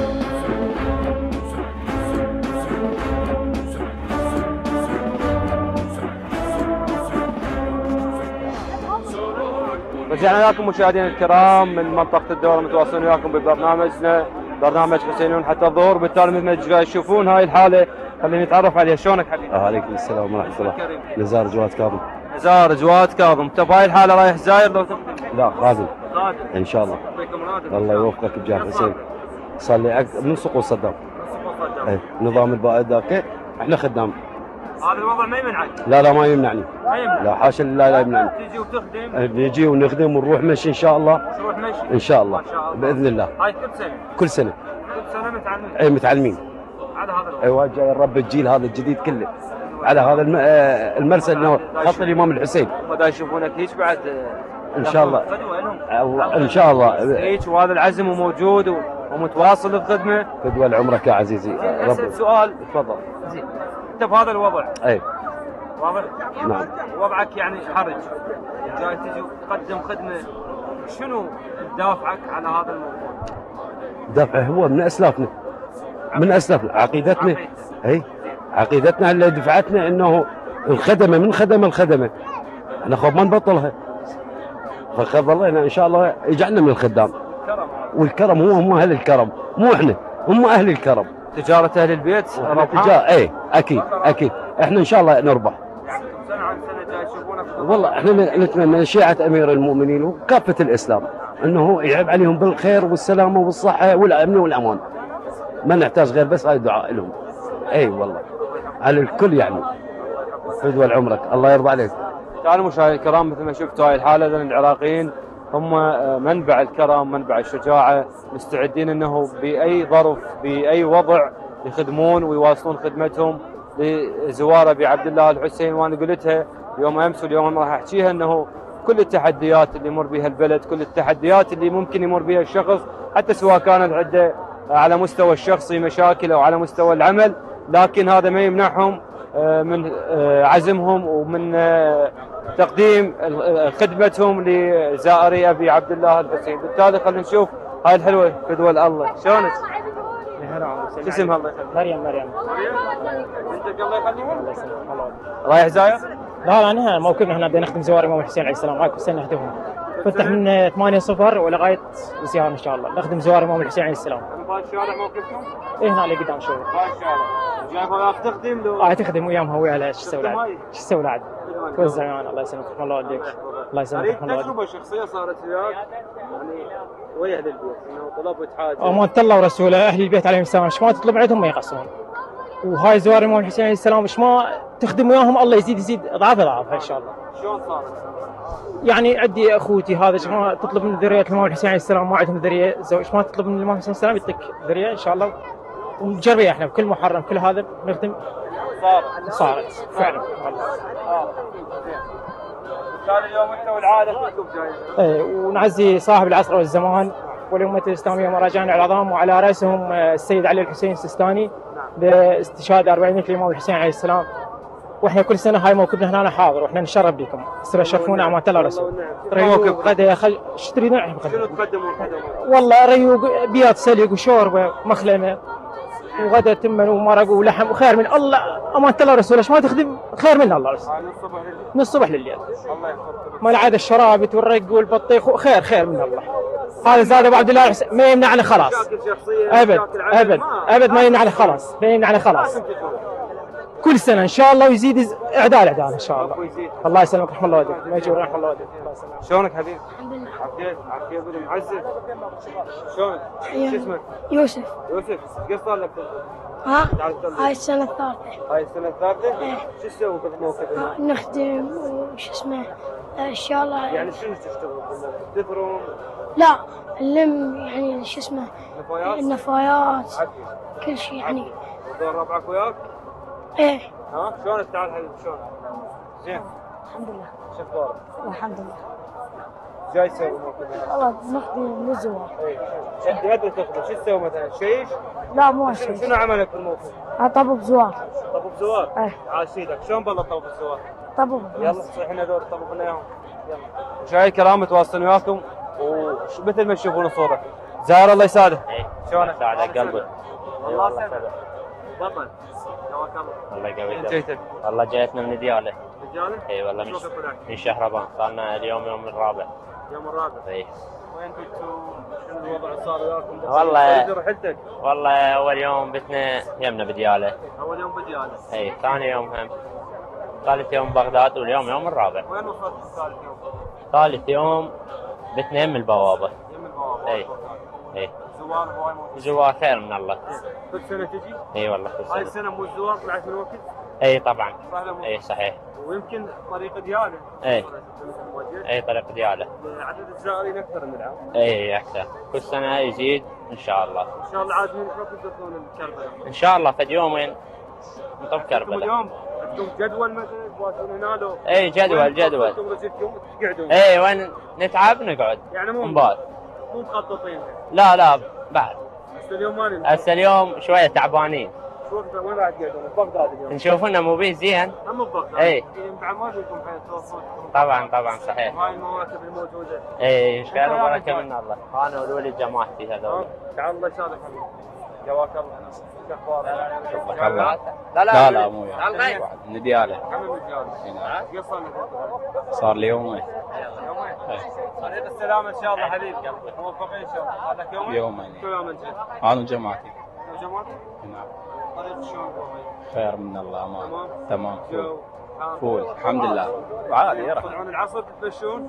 رجعنا لكم مشاهدينا الكرام من منطقة الدورة، متواصلين وياكم ببرنامجنا برنامج حسينيون حتى الظهور. بالتالي مثل ما قاعد تشوفون هاي الحالة خليني نتعرف عليها. شلونك حبيبي؟ وعليكم السلام ورحمة الله. نزار جواد كاظم. نزار جواد كاظم، انت بهاي الحالة رايح زاير لو تخدم؟ لا خادم. خادم ان شاء الله. الله يوفقك بجاه حسين. صار لي أك... من سقوط صدام. ايه نظام البائد ذاك احنا خدام. هذا الوضع ما يمنعك؟ لا لا ما يمنعني. ما يمنع. لا حاشا لله لا يمنعني. تجي وتخدم؟ نجي ونخدم ونروح مشي ان شاء الله. تروح مشي؟ ان شاء الله. ما شاء الله. باذن الله. هاي كل سنة؟ كل سنة. كل سنة متعلمين؟ اي متعلمين. على هذا الوضع. ايوه جاي رب الجيل هذا الجديد كله. على هذا الم... المرسى انه خط الامام الحسين. هم دا يشوفونك هيك بعد ان شاء الله. قدوة لهم. ان شاء الله. هيك وهذا العزم موجود ومتواصل بخدمه. فدوى لعمرك يا عزيزي. رب سؤال. تفضل. زين. انت بهذا الوضع. اي. واضح؟ نعم. وضعك يعني حرج. جاي تجي وتقدم خدمه، شنو دافعك على هذا الموضوع؟ دافع هو من اسلافنا. من اسلافنا، عقيدتنا. اي. عقيدتنا اللي دفعتنا انه الخدمه من خدمه الخدمه. احنا خب ما نبطلها. فخلينا ان شاء الله يجعلنا من الخدام. والكرم هو هم اهل الكرم، مو احنا، هم اهل الكرم. تجاره اهل البيت تجاره اي اكيد اكيد، احنا ان شاء الله نربح. يعني سنه عن سنه جاي يشوفونك. والله احنا نتمنى شيعه امير المؤمنين وكافه الاسلام انه يعب عليهم بالخير والسلامه والصحه والامن والامان. ما نحتاج غير بس هاي الدعاء لهم. اي والله على الكل يعني. فدوى عمرك، الله يرضى عليك. تعالوا مشاهدينا الكرام، مثل ما شفتوا هاي الحاله ذن العراقيين هم منبع الكرم، منبع الشجاعه، مستعدين انه باي ظرف باي وضع يخدمون ويواصلون خدمتهم لزوار ابي عبد الله الحسين. وانا قلتها يوم امس واليوم راح احكيها انه كل التحديات اللي يمر بها البلد، كل التحديات اللي ممكن يمر بها الشخص، حتى سواء كانت عنده على مستوى الشخصي مشاكل او على مستوى العمل، لكن هذا ما يمنعهم من عزمهم ومن تقديم خدمتهم لزائري ابي عبد الله الحسين. بالتالي خلينا نشوف هاي الحلوه فدوى الله. شلونك؟ شو اسمها؟ الله يخليك. مريم. مريم. انت الله يخليك. رايح زاير؟ لا لا انا موكبنا هنا بدنا نخدم زوار الامام الحسين عليه السلام. هاي كل سنه نخدمهم. فتح من ثمانية صفر ولغايه الزياره ان شاء الله نخدم زوار الامام الحسين عليه السلام. بهاي الشارع موقفكم؟ اي هنا اللي قدام شوي. بهاي الشارع. جايب وياك تخدم لو؟ اه تخدم وياهم هو على شو تسوي لعد؟ شو تسوي لعد؟ توزع معنا. الله يسلمك رحم الله والديك. الله يسلمك رحم الله والديك. تجربه شخصيه صارت وياك يعني ويا اهل البيت انه طلبت حاجه. امانه الله ورسوله اهل البيت عليهم السلام ايش ما تطلب عندهم ما يقصرون. وهاي زوار الامام الحسين عليه السلام ايش ما تخدم وياهم الله يزيد يزيد اضعاف اضعافها ان شاء الله. شلون صارت؟ يعني عندي اخوتي هذا ايش ما تطلب من ذريه الامام الحسين عليه السلام ما عندهم ذريه زوج ايش ما تطلب من الامام الحسين عليه السلام يعطيك ذريه ان شاء الله. ونجربها احنا بكل محرم كل هذا نخدم. صارت صارت فعلا والله. اه كان اليوم انت والعائله كلكم جايين. ايه ونعزي صاحب العصر والزمان والأمة الإسلامية مراجعنا العظام وعلى رأسهم السيد علي الحسين السيستاني باستشهاد أربعينية الإمام الحسين عليه السلام. واحنا كل سنه هاي موكبنا هنا حاضر واحنا نشرف بكم تصيروا تشرفونا امانه الله رسول. ريوق غدا خل... ايش تريدون احنا شنو تقدمون؟ والله ريوق بياض سلق وشوربه مخلمه وغدا تمن ومرق ولحم وخير من الله امانه الله رسول ايش ما تخدم خير من الله رسول. من الصبح لليل. الله يحفظك. ما العاده الشرابت والرق والبطيخ خير خير من الله. هذا زاد ابو عبد الله الحسين ما يمنعنا خلاص. ابد ابد ابد ما يمنعنا خلاص ما يمنعنا خلاص. كل سنه ان شاء الله ويزيد اعدال اعدال ان شاء الله. الله يسلمك رحم الله والديك. ما يجور رحم الله والديك. شلونك حبيبي؟ الحمد لله. عافية عافية ابو معزز. شلونك؟ شو اسمك؟ يوسف. يوسف قد صار لك؟ ها؟ هاي السنة الثالثة. هاي السنة الثالثة؟ ايه. شو تسوي بالموقف هنا؟ نخدم وش اسمه ان شاء الله. يعني شنو تشتغل بالموقف؟ تفرم؟ لا نلم يعني شو اسمه نفايات؟ النفايات كل شيء يعني. دور ربعك وياك؟ ايه. ها؟ شلونك تعال حبيبي شلونك؟ زين؟ الحمد لله. شو اخبارك؟ الحمد لله. جاي تسوي بالموقف هنا؟ والله نخدم للزوار. ايه. انت قد تخدم شو تسوي مثلا؟ شيش؟ لا مو شنو شيء. شنو عملك بالموقف؟ طبب زوار. طبب زوار؟ ايه. عاد سيدك شلون بالله طبب الزوار؟ طبب. يلا صيح لنا دور طبب لنا اياهم. يلا. مشاهدي الكرام متواصلين وياكم ومثل ما تشوفون الصورة. زاهر الله يسعدك. اي شلونك؟ يسعدك قلبك. والله سعدك. بطل. جواك الله. الله يقويك. انت جيتك؟ والله جيتنا من دياله. دياله؟ اي والله من شو وقت طلعت؟ من شهربان صار لنا اليوم يوم الرابع. يوم الرابع. اي. وين كنتوا؟ شنو الوضع صار وياكم؟ والله رحلتك؟ والله اول يوم بتنا يمنا بدياله. اول يوم بدياله. اي ثاني يوم هم. ثالث يوم بغداد واليوم يوم الرابع. وين وصلت ثالث يوم؟ ثالث يوم بتنا يم البوابه. يم البوابه. اي. اي. زوار هواي موجود. زوار خير من الله. كل سنه تجي؟ اي والله كل سنه. هاي السنه مو الزوار طلعت من وقت؟ اي طبعا. صح اي صحيح. ويمكن طريق دياله. اي. اي طريق دياله. عدد الزائرين اكثر من العام. اي اكثر كل سنه يزيد ان شاء الله. ان شاء الله عاد من شلون تدخلون كربلاء؟ ان شاء الله فد يومين نطب كربلاء. اليوم عندكم جدول مثلا تواصلون هنا لو؟ اي جدول جدول. تقعدون؟ اي وين نتعب نقعد. يعني مو نبات. مو مخططين؟ لا لا بعد. هسه اليوم ما ننام. هسه اليوم شويه تعبانين. شو وقت وين راح تقعدون؟ ببغداد اليوم. نشوف لنا موبيل زين. هم ببغداد. اي. بعد ما فيكم حيل توصلون. طبعا طبعا صحيح. هاي المواكب الموجوده. اي خير وبركه من الله. انا والولد جماعتي هذول. تعال الله يسعدك حبيبي. جواك الله. شو اخبارك؟ شوفك الله. لا لا لا مو يعني واحد من دياله. محمد من دياله. قد صار لك؟ صار لي يومين. يومين؟ طريق السلامة ان شاء الله حبيبي. موفقين ان شاء الله. هذاك يومين؟ يومين. كل يوم انت؟ انا وجماعتي. وجماعتك؟ نعم. طريق شلون؟ خير من الله امان. تمام؟ تمام فول. جو. فول الحمد لله. عادي يرحم. تطلعون العصر تتمشون؟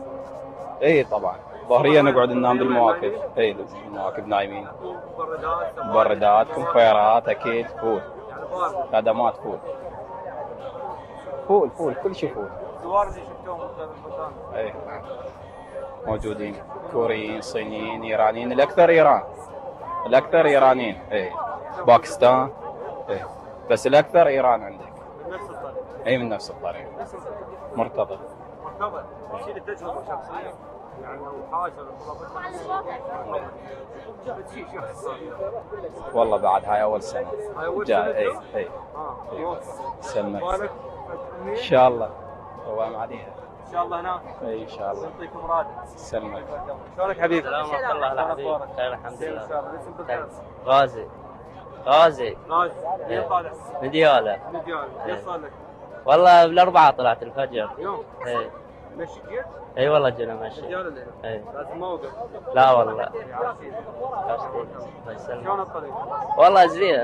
اي طبعا. ظهريا نقعد ننام بالمواكب. اي بالمواكب نايمين. مبردات. مبردات كمبيرات اكيد فول. يعني بارد. خدمات فول. فول فول كل شيء فول. الزوار اللي شفتوهم بهذا المكان. اي موجودين كوريين صينيين ايرانيين الاكثر ايران. الاكثر ايرانيين اي باكستان اي بس الاكثر ايران عندك. من نفس الطريق. اي من نفس الطريق. مرتضى. مرتضى. شيء تجربة شخصية يعني لو حاجة بتجي شخص. والله بعد هاي اول سنة. هاي اول جاي سنة. اي اي. اه سلمك. ان شاء الله. هو معديها. ان شاء الله هناك. اي ان شاء الله. يعطيكم راد. سلمك. شلونك حبيبي؟ سلام ورحمة الله على حبيبي. خير الحمد ان لله. شاء الله. الاسم بالخير. غازي. غازي. غازي. منين طالع؟ من دياله. من دياله. ايش صار لك؟ والله بالاربعه طلعت الفجر. اليوم؟ اي. مشي جيت؟ اي والله جينا ماشي. دياله ليه؟ اي. لازم موقف. لا والله. الله يسلمك. الله يسلمك. شلون الطريق؟ والله زين.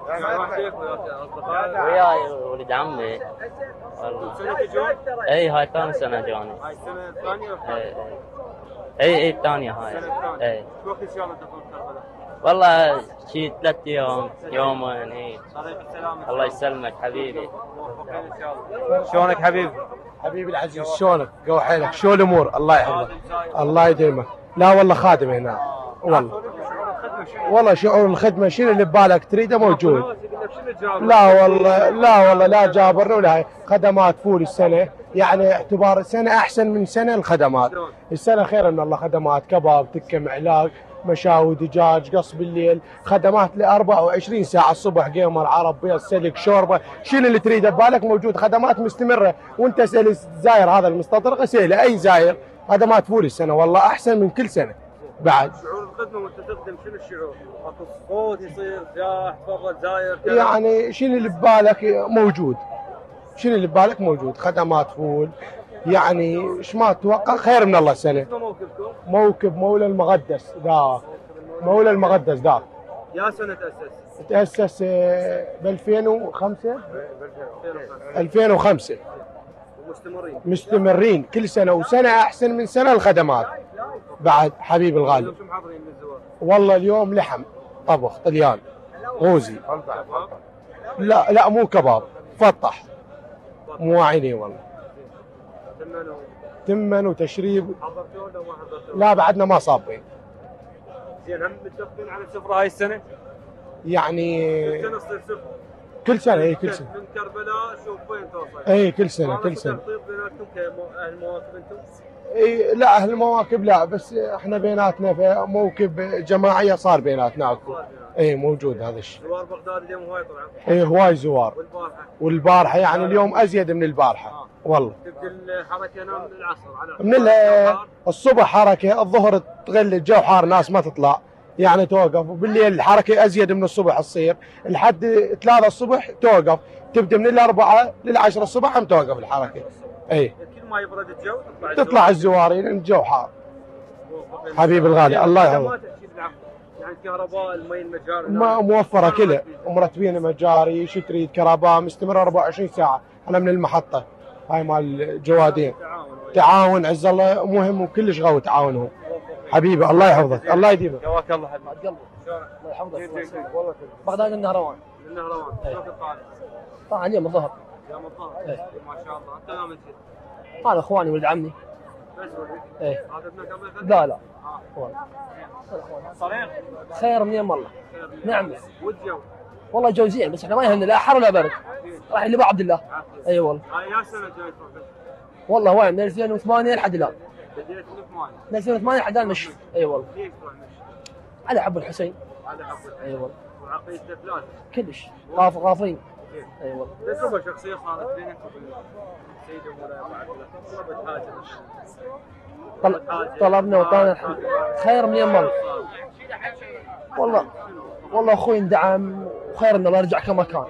وياي ولد عمي. والله. سنة تجون؟ اي هاي ثاني سنة جوني. هاي السنة الثانية؟ اي اي اي الثانية هاي. اي. شو وقت ان شاء الله تدخلون كربلاء؟ والله شي ثلاث ايام يومين اي. طريق السلامة. الله يسلمك حبيبي. موفقين ان شاء الله. شلونك حبيبي؟ حبيبي العزيز شلونك؟ قوي حيلك، شو الامور؟ الله يحفظك. الله يديمك. لا والله خادم هنا والله. والله شعور الخدمه شنو اللي ببالك تريده موجود. لا والله لا والله لا جابرنا ولا هاي خدمات فول السنه، يعني اعتبار السنه احسن من سنه الخدمات. السنه خير ان الله خدمات كباب تكه معلاق مشاوي دجاج قص بالليل، خدمات ل أربعة وعشرين ساعه الصبح قيمر عرب بيض سلك شوربه، شنو اللي تريده ببالك موجود، خدمات مستمره. وانت اسال الزاير هذا المستطرق اساله اي زاير، خدمات فول السنه والله احسن من كل سنه بعد. شعور الخدمه وانت تخدم شنو الشعور؟ اكو صوت يصير جاح تفضل زاير يعني شنو اللي ببالك موجود، شنو اللي ببالك موجود، خدمات فول يعني ايش ما تتوقع خير من الله السنه. موكبكم؟ موكب مولى المقدس ذا، مولى المقدس ذا. يا سنه تاسس؟ تاسس ب ألفين وخمسة ألفين وخمسة ومستمرين مستمرين كل سنه وسنه احسن من سنه الخدمات بعد. حبيبي الغالي شو محضرين للزوار؟ والله اليوم لحم طبخ طليان غوزي. لا لا مو كباب فطح مو عيني والله. تمن وتشريب. حضرتوا ولا ما حضرتوا؟ لا بعدنا ما صابين. زين هم متفقين على السفره هاي السنه؟ يعني كل سنه تصير سفره. كل سنه اي كل سنه. من كربلاء شوف وين توصل. اي كل سنه كل سنه. تخطيط بيناتكم كاهل مواكب انتم؟ اي لا اهل المواكب لا، بس احنا بيناتنا في موكب جماعيه صار بيناتنا اكو. اي موجود هذا الشيء. زوار بغداد اليوم هواي طبعا. اي هواي زوار. والبارحه؟ والبارحه يعني اليوم ازيد من البارحه. آه. والله. تبدا الحركه هنا من العصر على من الصبح حركه، الظهر تغلي الجو حار ناس ما تطلع يعني توقف، وبالليل الحركه ازيد من الصبح تصير لحد ثلاثة الصبح توقف، تبدا من الأربعة للعشرة الصبح هم توقف الحركه. اي كل ما يبرد الجو تطلع تطلع الزواري لان الجو حار. حبيبي الغالي الله يحفظك. يعني الكهرباء المي المجاري ما موفره كلها ومرتبين مجاري، شو تريد كهرباء مستمره أربعة وعشرين ساعه. انا من المحطه هاي مال الجوادين. تعاون عز الله مهم وكلش قوي تعاونهم. حبيبي الله يحفظك الله يديمك. جواك الله حبيبي. قلبي الله يحفظك. بغداد النهروان. النهروان شلون طالع؟ طالع اليوم الظهر. يوم الظهر ما شاء الله. انت نام انت؟ هذا اخواني ولد عمي. بس ولد؟ ايه. هذا ابنك الله يخليك؟ لا لا. والله. صريح؟ خير من يم الله. نعم. والجو؟ والله جو زين بس احنا ما يهمنا لا حر ولا برد. راح اللي عبد الله. اي والله. هاي يا سنه جاي تروح؟ والله وين من ألفين وثمانية لحد الان. بديت من ثمانية. من ألفين وثمانية لحد الان مشي. اي والله. ليش تروح مشي؟ على حب الحسين. على حب الحسين. اي والله. وعقيدتك لازم. كلش غاف غافين. اي والله. بس هو شخصيه صارت بينك وبين سيدي ومولاي ابو عبد الله. طلبت حاجه. طل... طلبنا وطلعنا الحمد خير من يم الله. والله والله اخوي اندعم وخير ان الله رجع كما كان.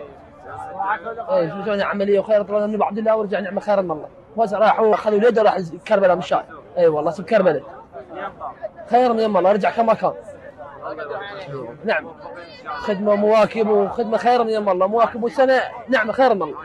اي سوينا عمليه وخير طلعنا من ابو عبد الله ورجع نعمه خير من الله. بس راحوا اخذوا اليد وراح كربلاء مشاي. اي والله اسم كربلاء. خير من يم الله رجع كما كان. نعم. خدمه مواكب وخدمه خير من يم الله، مواكب وسنه نعمه خير من الله.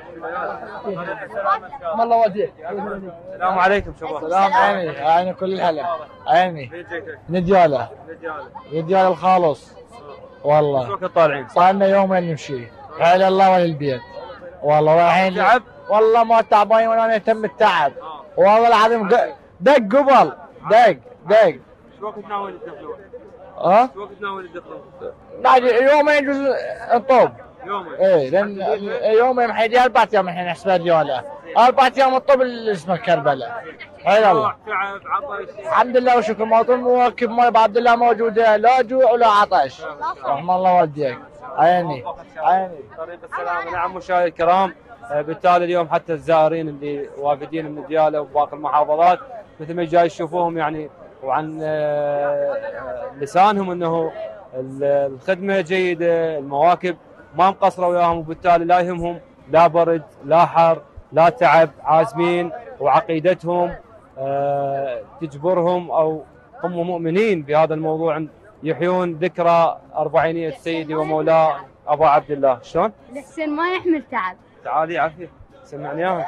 الله والديك. السلام عليكم شباب. السلام عيني عيني كل الهلا عيني. ندياله ندياله الخالص والله. شو وقت طالعين؟ صار لنا يومين نمشي حيل الله وللبيت والله. رايحين تعب والله ما تعبانين ولا نهتم التعب والله العظيم. دق قبل دق دق. شو وقت ناوي تدخلون؟ ها؟ شو وقت ناوي تدخلون؟ بعد يومين يجوز نطوب. يومين؟ ايه لان يومين حيدي اربع ايام الحين احسبها دياله. اربع ايام الطب اللي اسمه كربلاء. حيل الله. تعب عطش. الحمد لله وشكر موطن مواكب مال عبد الله موجوده لا جوع ولا عطش. رحم الله والديك. عيني عيني. طريق السلامه. نعم مشاهدينا الكرام، بالتالي اليوم حتى الزائرين اللي وافدين من دياله وباقي المحافظات مثل ما جاي تشوفوهم يعني وعن لسانهم انه الخدمه جيده، المواكب ما مقصره وياهم، وبالتالي لا يهمهم لا برد لا حر لا تعب، عازمين وعقيدتهم تجبرهم او هم مؤمنين بهذا الموضوع يحيون ذكرى أربعينية سيدي ومولاه ابو عبد الله شلون؟ الحسين ما يحمل تعب. تعالي عافيه سمعني اياها.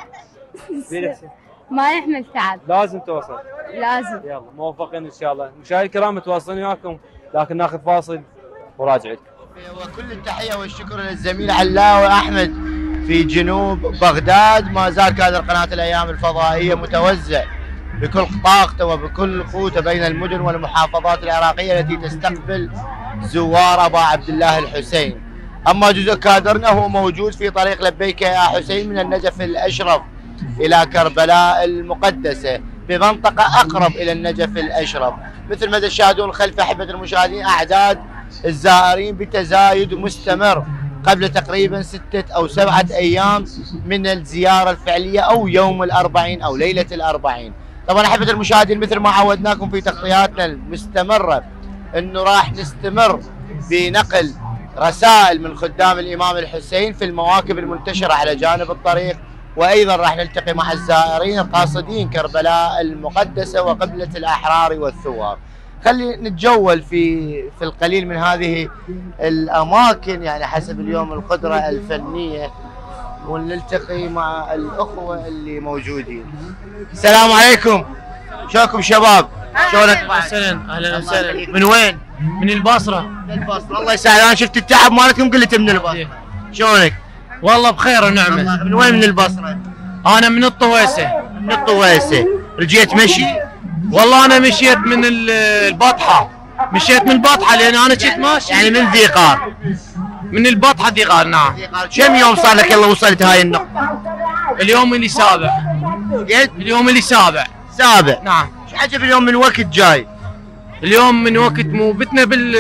ما يحمل تعب. لازم توصل. لازم. يلا موفقين ان شاء الله. مشاهدينا الكرام متواصلين وياكم لكن ناخذ فاصل وراجع لكم. وكل التحيه والشكر للزميل علاوي احمد في جنوب بغداد. ما زال كادر قناه الايام الفضائيه متوزع بكل طاقته وبكل قوته بين المدن والمحافظات العراقيه التي تستقبل زوار ابا عبد الله الحسين. اما جزء كادرنا هو موجود في طريق لبيك يا حسين من النجف الاشرف الى كربلاء المقدسه بمنطقه اقرب الى النجف الاشرف. مثل ما تشاهدون خلف احبه المشاهدين اعداد الزائرين بتزايد مستمر قبل تقريبا ستة أو سبعة أيام من الزيارة الفعلية أو يوم الأربعين أو ليلة الأربعين. طبعا أحبة المشاهدين مثل ما عودناكم في تغطياتنا المستمرة أنه راح نستمر بنقل رسائل من خدام الإمام الحسين في المواكب المنتشرة على جانب الطريق، وأيضا راح نلتقي مع الزائرين القاصدين كربلاء المقدسة وقبلة الأحرار والثوار. خلي نتجول في في القليل من هذه الاماكن يعني حسب اليوم القدره الفنيه ونلتقي مع الاخوه اللي موجودين. السلام عليكم. شلونكم شباب؟ شلونك؟ اهلا وسهلا. اهلا وسهلا. من وين؟ من البصره. من البصره. الله يسهل. انا شفت التعب مالتكم قلت من البصره. شلونك؟ والله بخير ونعمه. من وين من البصره؟ انا من الطويسه. من الطويسه. رجيت مشي؟ والله انا مشيت من البطحه. مشيت من البطحه لان انا كنت ماشي. يعني من ذي قار. من البطحه ذي قار نعم. كم يوم صار لك يلا وصلت هاي النقطه؟ اليوم اللي سابع. قلت؟ اليوم اللي سابع. سابع. نعم. شو عجب اليوم من وقت جاي؟ اليوم من وقت مو بتنا بال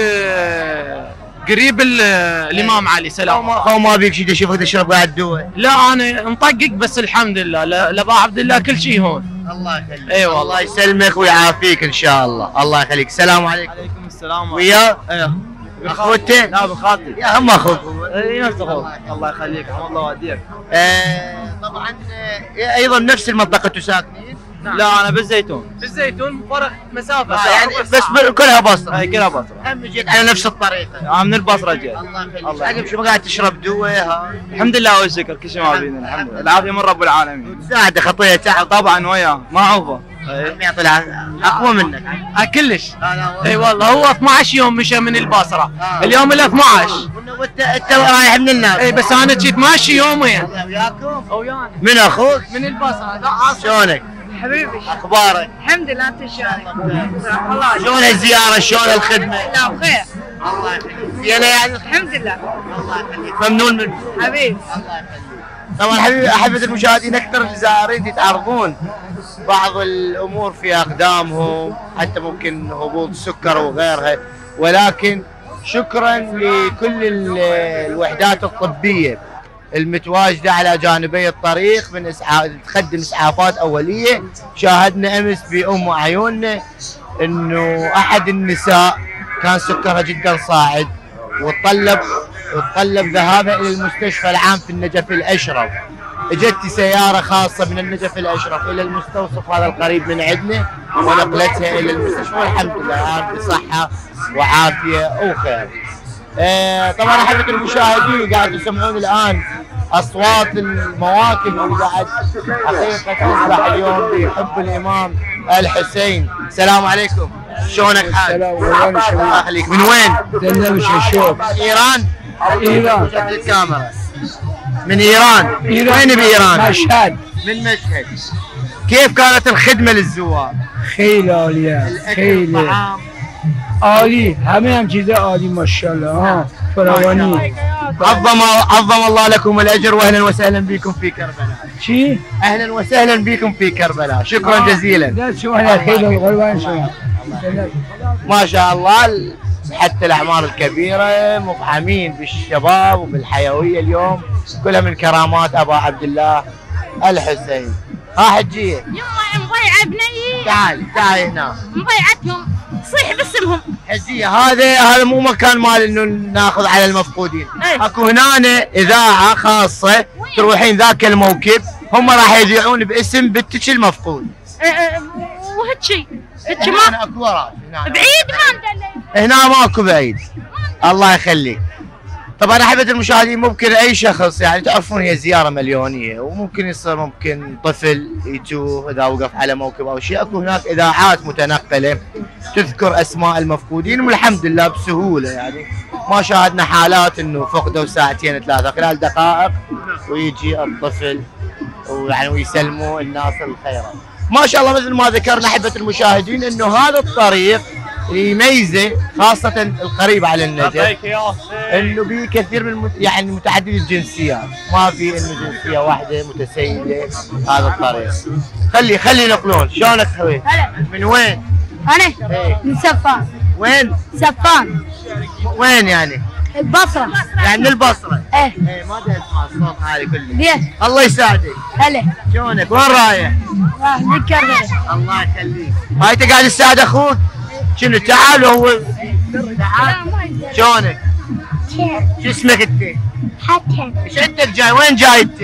قريب الامام علي سلام. هو ما بيك شيء تشوفك تشرب قاعد تدوه. لا انا مطقق بس الحمد لله لابا عبد الله كل شيء هون. الله يخليك. اي والله. الله يسلمك ويعافيك ان شاء الله. الله يخليك. السلام عليكم. عليكم السلام. وياه؟ ايه. اخوته؟ لا بخالتي. يا هم اخوك. اي نفس اخوك. الله يخليك. حمد الله واديك. آه طبعا آه ايضا نفس المنطقه تساكنين؟ نعم. لا انا بالزيتون. بالزيتون فرق مسافه. آه يعني بس كلها بصره. اي كلها بصره. هم جيت على نفس الطريقه. آه من البصره جيت. الله يخليك. الله عقب شو قاعد تشرب دوه؟ الحمد لله والشكر كل شيء ما بينا الحمد لله. العافيه من رب العالمين. تساعده خطيه تعب. طبعا وياه معروفه. عم يعطي اقوى منك. آه كلش. اي والله هو اثنعش يوم مشى من البصره. آه. اليوم ال اثنعش. وانت انت رايح من الناس. اي بس انا جيت ماشي يومين. وياكم؟ ويانا. من اخوك؟ من البصره. شلونك؟ حبيبي. اخبارك؟ الحمد لله. انت شلونك؟ شلون الزياره؟ شلون الخدمه؟ لا بخير. الله يخليك. زينه يعني؟ الحمد لله. الله يخليك. ممنون منك. حبيبي. الله يخليك. طبعا حبيبي احبه المشاهدين اكثر الزائرين يتعرضون بعض الامور في اقدامهم حتى ممكن هبوط سكر وغيرها، ولكن شكرا لكل الوحدات الطبيه المتواجده على جانبي الطريق من اسعاف تقدم اسعافات اوليه. شاهدنا امس بام عيوننا انه احد النساء كان سكرها جدا صاعد وتطلب وتطلب ذهابها الى المستشفى العام في النجف الاشرف. اجت سياره خاصه من النجف الاشرف الى المستوصف هذا القريب من عندنا ونقلتها الى المستشفى والحمد لله الان بصحه وعافيه وخير. آه طبعا احبه المشاهدين قاعد تسمعون الان اصوات المواكب اللي قاعد حقيقه تصبح اليوم بحب الامام الحسين. السلام عليكم. شلونك حال؟ السلام عليكم. الله يخليك. من وين؟ دلمش الشوق. ايران؟ ايران. شد الكاميرا. من ايران. وين بايران؟ مشهد. من مشهد. كيف كانت الخدمه للزوار؟ خيل عاليه. خيل. الطعام. عالي. همه چیزا عالی ماشاءالله. ها فراوانی. عظم عظم الله لكم الاجر واهلا وسهلا بكم في كربلاء. شي؟ اهلا وسهلا بكم في كربلاء. شكرا جزيلا. لا شو انا خيل الغلوان شو. ما شاء الله حتى الاعمار الكبيره مفعمين بالشباب وبالحيويه اليوم كلها من كرامات ابا عبد الله الحسين. ها حجيه. يما مضيعه بنيي. تعالي تعالي هنا. مضيعتهم صيح باسمهم. حجيه هذا هذا مو مكان مال انه ناخذ على المفقودين. ايه؟ اكو هنا اذاعه خاصه تروحين ذاك الموكب هم راح يذيعون باسم بنتك المفقود. ايه وهالشي هيك ما اكو وراك بعيد ما ندلي. هنا ماكو بعيد. الله يخليك. طبعا احبة المشاهدين ممكن اي شخص يعني تعرفون هي زيارة مليونية وممكن يصير ممكن طفل يتوه اذا وقف على موكب او شيء، اكو هناك اذاعات متنقلة تذكر اسماء المفقودين والحمد لله بسهولة يعني ما شاهدنا حالات انه فقدوا ساعتين ثلاثة خلال دقائق ويجي الطفل ويعني ويسلموا الناس الخيرة. ما شاء الله مثل ما ذكرنا احبة المشاهدين انه هذا الطريق يميزه خاصة القريب على النجف انه به كثير من يعني متعدد الجنسيات، ما في انه جنسية واحدة متسيدة هذا الطريق. خلي خلي نقلون، شلونك خوي؟ من وين؟ انا ايه. من سفان. وين؟ سفان. وين يعني؟ البصرة. يعني من البصرة؟ ايه. ايه ما ادري اسمع الصوت هذه كله. ليش؟ الله يساعدك. هلا. شلونك؟ وين رايح؟ راح للكربلاء. الله يخليك. هاي انت قاعد تساعد اخوك؟ شنو تعال هو تعال. شلونك؟ شو اسمك انت؟ حسن. ايش عندك جاي؟ وين جاي انت؟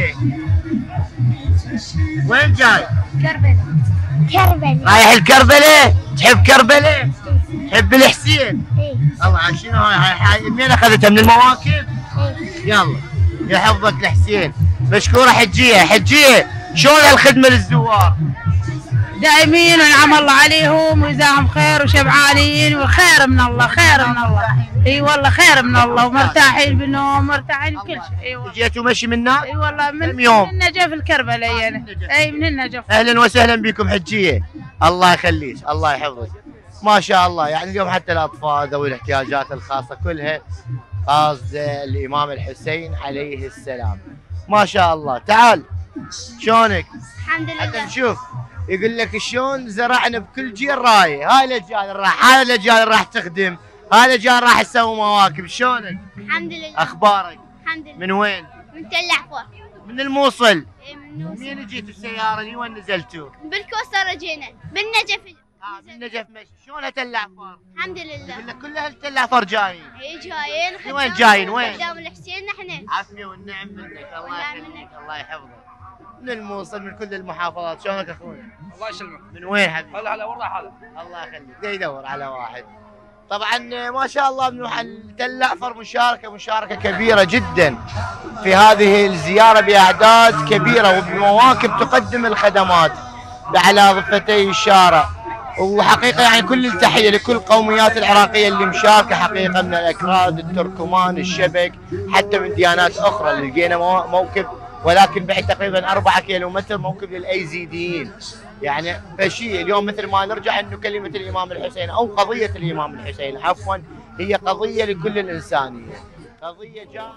وين جاي؟ كربلاء. كربلاء. رايح الكربلاء؟ تحب كربلاء؟ تحب الحسين؟ ايه. الله عن شنو هاي هاي منين اخذتها؟ من المواكب؟ ايه. يلا يحفظك الحسين. مشكورة حجية. حجية شلون الخدمة للزوار؟ دائمين ونعم الله عليهم وجزاهم خير وشبعانين وخير من الله خير من الله. اي والله خير من الله ومرتاحين بالنوم ومرتاحين بكل شيء. اي والله. جيتوا مشي من هناك؟ اي والله من, من يوم؟ من النجف الكربلاء يعني. اي من النجف. اهلا وسهلا بكم حجية. الله يخليك الله يحفظك. ما شاء الله يعني اليوم حتى الاطفال ذوي الاحتياجات الخاصة كلها قاصدة الامام الحسين عليه السلام. ما شاء الله. تعال شلونك؟ الحمد لله. حتى نشوف. يقول لك شلون زرعنا بكل جيل رايه، هاي الاجيال راح هاي الاجيال راح تخدم، هاي الاجيال راح تسوي مواكب. شلونك؟ الحمد لله. اخبارك؟ الحمد لله. من وين؟ من تل احفر. من الموصل. اي من الموصل. منين جيتوا السياره دي؟ وين نزلتوا؟ بالكوثر جينا بالنجف. اه بالنجف مشي. شلون تل احفر؟ الحمد لله. يقول لك كل اهل تل احفر جايين. اي جايين. وين جايين وين؟ قدام الحسين نحن. عافيه والنعم منك الله يخليك الله يحفظك. من الموصل من كل المحافظات. شلونك اخوي؟ الله يسلمك. من وين حبيبي؟ هلا هلا والله حالك. الله يخليك. دا يدور على واحد. طبعا ما شاء الله بنروح تل احفر مشاركه مشاركه كبيره جدا في هذه الزياره باعداد كبيره وبمواكب تقدم الخدمات على ضفتي الشارع. وحقيقه يعني كل التحيه لكل القوميات العراقيه اللي مشاركه حقيقه من الاكراد، التركمان، الشبك، حتى من ديانات اخرى اللي لقينا موكب ولكن بعد تقريبا أربعة كيلو متر موكب للايزيديين. يعني فشيء اليوم مثل ما نرجع انه كلمه الامام الحسين او قضيه الامام الحسين عفوا هي قضيه لكل الانسانيه. قضيه جاء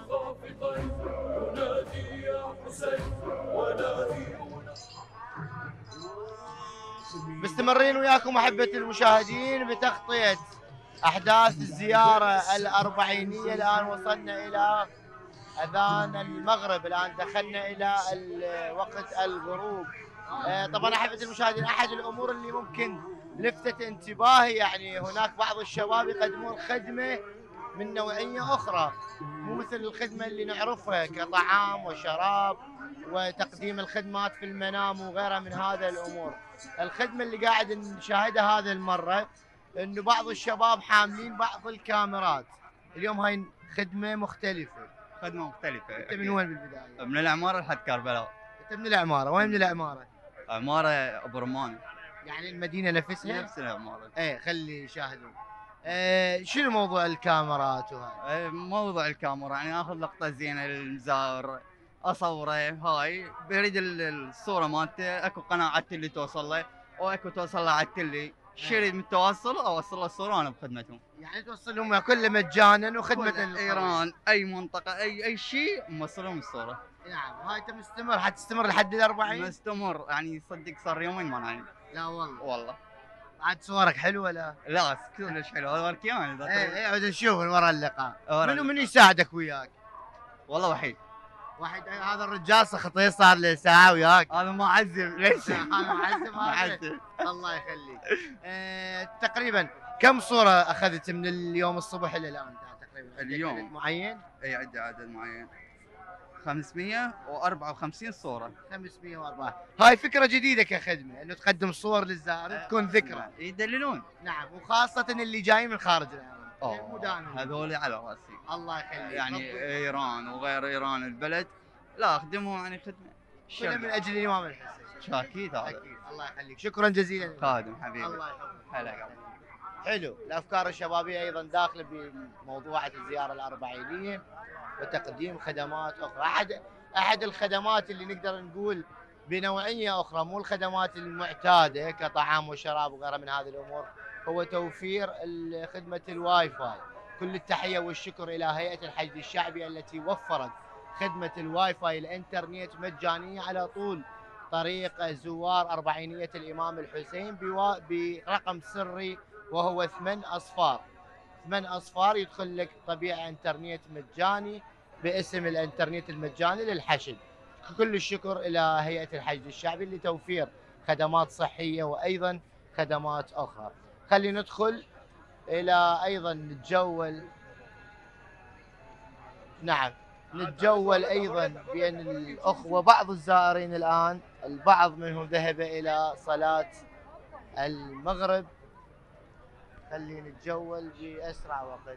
مستمرين وياكم احبه المشاهدين بتغطيه احداث الزياره الاربعينيه. الان وصلنا الى اذان المغرب، الان دخلنا الى وقت الغروب. طبعا احبه المشاهدين احد الامور اللي ممكن لفتت انتباهي يعني هناك بعض الشباب يقدمون خدمه من نوعيه اخرى مو مثل الخدمه اللي نعرفها كطعام وشراب وتقديم الخدمات في المنام وغيرها من هذا الامور. الخدمه اللي قاعد نشاهدها هذه المره انه بعض الشباب حاملين بعض الكاميرات. اليوم هاي خدمه مختلفه. خدمه مختلفه. انت من وين بالبدايه؟ من العماره لحد كربلاء. انت من العماره، وين من العماره؟ عماره ابو رمان. يعني المدينه نفسها؟ نفس العماره. ايه خلي يشاهدون. آه شنو موضوع الكاميرات وهاي؟ ايه موضوع الكاميرا يعني اخذ لقطه زينه للمزار اصوره هاي بريد الصوره مالته اكو قناه على التلي توصل له واكو توصل له على التلي شريط متواصل اوصل له الصوره انا بخدمتهم. يعني توصل لهم كله مجانا وخدمه ايران اي منطقه اي اي شيء موصل لهم الصوره. نعم هاي انت مستمر حتستمر لحد الأربعين؟ مستمر يعني صدق صار يومين ما نايم. لا والله. والله. عاد صورك حلوه لا؟ لا كلش حلو هذا وركيان. ايه ايه عاد نشوف من وراء اللقاء. منو من يساعدك وياك؟ والله وحيد. واحد هذا الرجال سخطيه صار له ساعه وياك. هذا معذب ليش؟ هذا معذب معذب. الله يخليك. آه تقريبا كم صوره اخذت من اليوم الصبح الى الان تقريبا؟ اليوم عدد معين؟ اي عندي عدد معين. خمسمئة وأربعة وخمسين صورة. خمسمئة وأربعة. هاي فكرة جديدة كخدمة انه تقدم صور للزائر تكون ذكرى. يدللون. نعم وخاصة اللي جايين من خارج العراق. هذول على راسي. الله يخليك. يعني ايران وغير ايران البلد لا اخدمهم يعني خدمه كله من اجل الامام الحسين. اكيد هذا. اكيد. الله يخليك، شكرا جزيلا. خادم حبيبي. الله يحفظك. هلا. حلو، الافكار الشبابيه ايضا داخله بموضوعه الزياره الاربعينيه وتقديم خدمات اخرى. احد احد الخدمات اللي نقدر نقول بنوعيه اخرى، مو الخدمات المعتاده كطعام وشراب وغيرها من هذه الامور، هو توفير خدمه الواي فاي. كل التحيه والشكر الى هيئه الحشد الشعبي التي وفرت خدمه الواي فاي الانترنت مجانيه على طول طريق زوار اربعينيه الامام الحسين برقم سري وهو ثمان اصفار. ثمان اصفار يدخل لك طبيعه انترنت مجاني باسم الانترنت المجاني للحشد. كل الشكر الى هيئه الحشد الشعبي لتوفير خدمات صحيه وايضا خدمات اخرى. خلينا ندخل الى ايضا نتجول. نعم نتجول ايضا بين الاخوه بعض الزائرين الان، البعض منهم ذهب الى صلاه المغرب. خلينا نتجول باسرع وقت.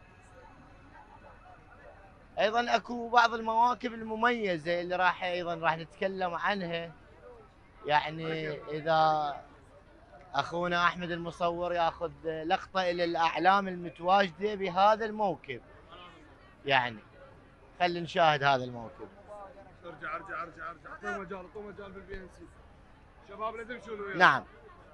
ايضا اكو بعض المواكب المميزه اللي راح ايضا راح نتكلم عنها. يعني اذا اخونا احمد المصور ياخذ لقطه الى الاعلام المتواجده بهذا الموكب، يعني خلينا نشاهد هذا الموكب. ارجع ارجع ارجع ارجع اعطوه مجال اعطوه مجال بالبي ان سي. شباب لا تمشوا له. نعم.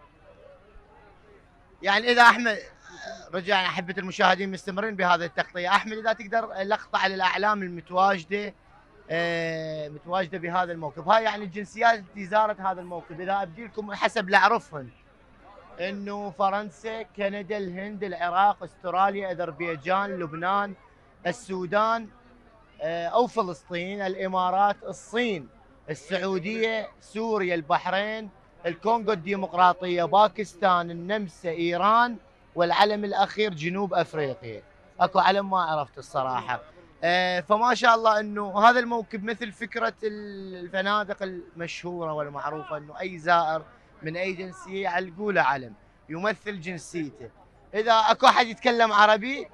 يعني اذا احمد رجعنا احبه المشاهدين مستمرين بهذه التغطيه، احمد اذا تقدر لقطه على الاعلام المتواجده آه متواجده بهذا الموكب. هاي يعني الجنسيات التي زارت هذا الموكب، اذا ابدي لكم حسب اللي اعرفهن انه فرنسا، كندا، الهند، العراق، استراليا، اذربيجان، لبنان، السودان آه او فلسطين، الامارات، الصين، السعوديه، سوريا، البحرين، الكونغو الديمقراطيه، باكستان، النمسا، ايران، والعلم الاخير جنوب افريقيا. اكو علم ما عرفت الصراحه. آه فما شاء الله انه هذا الموكب مثل فكره الفنادق المشهوره والمعروفه، انه اي زائر من اي جنسيه يعلقوا له علم يمثل جنسيته. اذا اكو احد يتكلم عربي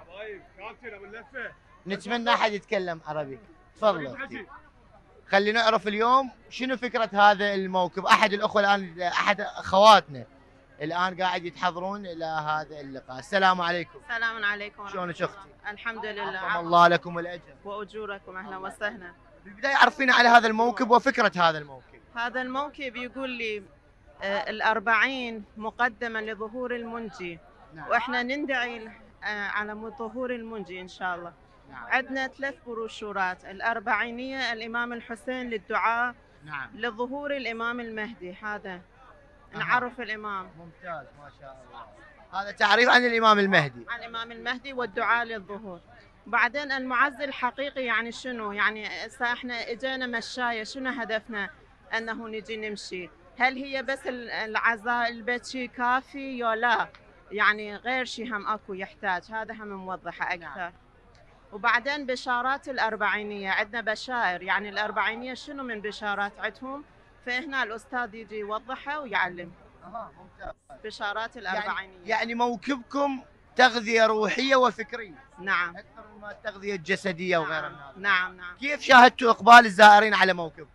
نتمنى احد يتكلم عربي. تفضل. خلينا نعرف اليوم شنو فكره هذا الموكب. احد الاخوه الان، احد اخواتنا الان قاعد يتحضرون الى هذا اللقاء. السلام عليكم. السلام عليكم. شلونك اختي؟ الحمد لله. عظم الله لكم الاجر واجوركم. اهلا وسهلا. بالبدايه عرفينا على هذا الموكب وفكره هذا الموكب. هذا الموكب يقول لي آه الأربعين مقدما لظهور المنجي. نعم. واحنا ندعي آه على ظهور المنجي ان شاء الله. نعم. عندنا ثلاث بروشورات، الأربعينية الإمام الحسين للدعاء. نعم. لظهور الإمام المهدي. هذا أه. نعرف الإمام. ممتاز ما شاء الله. هذا تعريف عن الإمام المهدي. عن الإمام المهدي والدعاء للظهور. بعدين المعز الحقيقي يعني شنو؟ يعني احنا اجينا مشاية، شنو هدفنا؟ أنه نجي نمشي. هل هي بس العزاء البيت شي كافي يا لا؟ يعني غير شي هم اكو يحتاج، هذا هم موضحه اكثر. نعم. وبعدين بشارات الأربعينية، عندنا بشائر، يعني الأربعينية شنو من بشارات عندهم، فهنا الأستاذ يجي يوضحها ويعلم. اها ممتاز. بشارات الأربعينية. يعني, يعني موكبكم تغذية روحية وفكرية. نعم. أكثر من التغذية الجسدية نعم. وغيرها من هذا. نعم نعم. كيف شاهدتوا إقبال الزائرين على موكب؟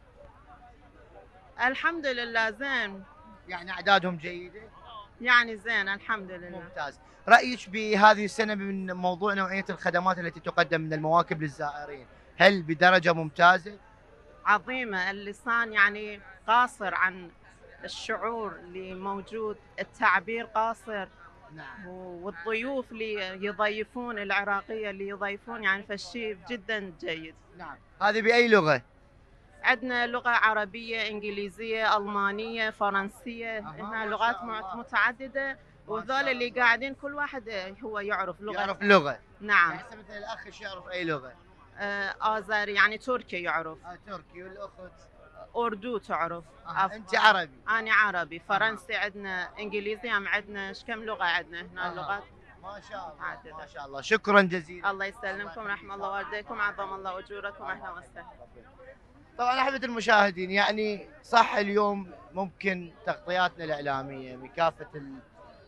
الحمد لله زين. يعني أعدادهم جيدة؟ يعني زين الحمد لله. ممتاز. رأيك بهذه السنة من موضوع نوعية الخدمات التي تقدم من المواكب للزائرين، هل بدرجة ممتازة؟ عظيمة. اللسان يعني قاصر عن الشعور اللي موجود، التعبير قاصر. نعم. والضيوف اللي يضيفون، العراقية اللي يضيفون، يعني فالشيء جدا جيد. نعم. هذه بأي لغة؟ عندنا لغة عربية، إنجليزية، ألمانية، فرنسية، هنا لغات متعددة، وذول اللي قاعدين كل واحد هو يعرف لغة. يعرف لغة. نعم. يعني مثل الأخ ايش يعرف أي لغة؟ آه آذري، يعني تركي يعرف. آه تركي. والأخت؟ أردو تعرف. آه. أنت عربي؟ أنا عربي. فرنسي عندنا، إنجليزي هم عندنا، إيش كم لغة عندنا هنا. آه. لغات ما شاء الله عددة. ما شاء الله. شكرا جزيلا. الله يسلمكم، رحم الله والديكم، عظم الله أجوركم. أهلا وسهلا. طبعا أحبة المشاهدين، يعني صح اليوم ممكن تغطياتنا الإعلامية بكافة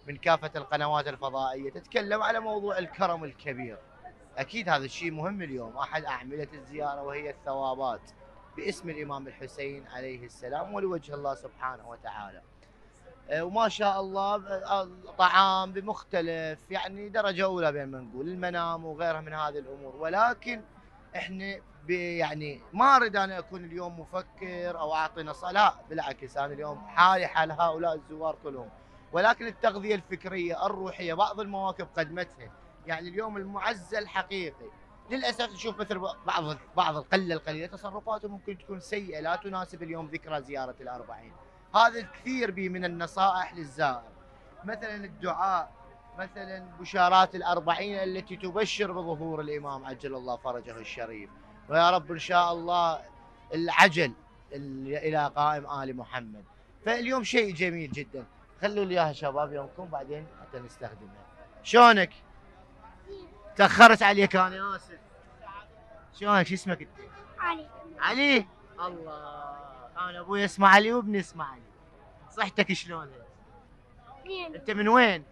من كافة القنوات الفضائية تتكلم على موضوع الكرم الكبير. أكيد هذا الشيء مهم اليوم، أحد أعمدة الزيارة وهي الثوابات باسم الإمام الحسين عليه السلام ولوجه الله سبحانه وتعالى. وما شاء الله طعام بمختلف يعني درجة أولى بين ما نقول، المنام وغيرها من هذه الأمور، ولكن احنا يعني ما أريد أن أكون اليوم مفكر أو أعطي نصائح، لا بالعكس أنا اليوم حالي حال هؤلاء الزوار كلهم، ولكن التغذية الفكرية الروحية بعض المواكب قدمتها. يعني اليوم المعزة الحقيقي للأسف نشوف مثل بعض بعض القلة القليلة تصرفاته ممكن تكون سيئة لا تناسب اليوم ذكرى زيارة الأربعين. هذا الكثير به من النصائح للزائر، مثلا الدعاء، مثلا بشارات الأربعين التي تبشر بظهور الإمام عجل الله فرجه الشريف، ويا رب إن شاء الله العجل إلى قائم آل محمد. فاليوم شيء جميل جدا، خلوا لي إياها شباب يومكم بعدين حتى نستخدمها. شلونك؟ تأخرت عليك أنا آسف. شلونك؟ شو اسمك أنت؟ علي. علي؟ الله، أنا أبوي اسمه علي وابني اسمه علي. صحتك شلونها؟ زين. أنت من وين؟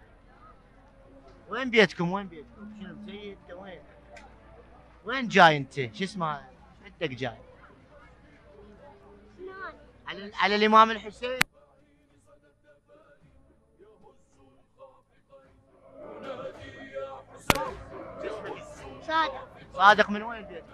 وين بيتكم؟ وين بيتكم؟ شنو مسيد أنت وين؟ وين جاي أنت؟ شو اسمه؟ شو عندك جاي؟ على على الإمام الحسين؟ صادق. صادق من وين بيتك؟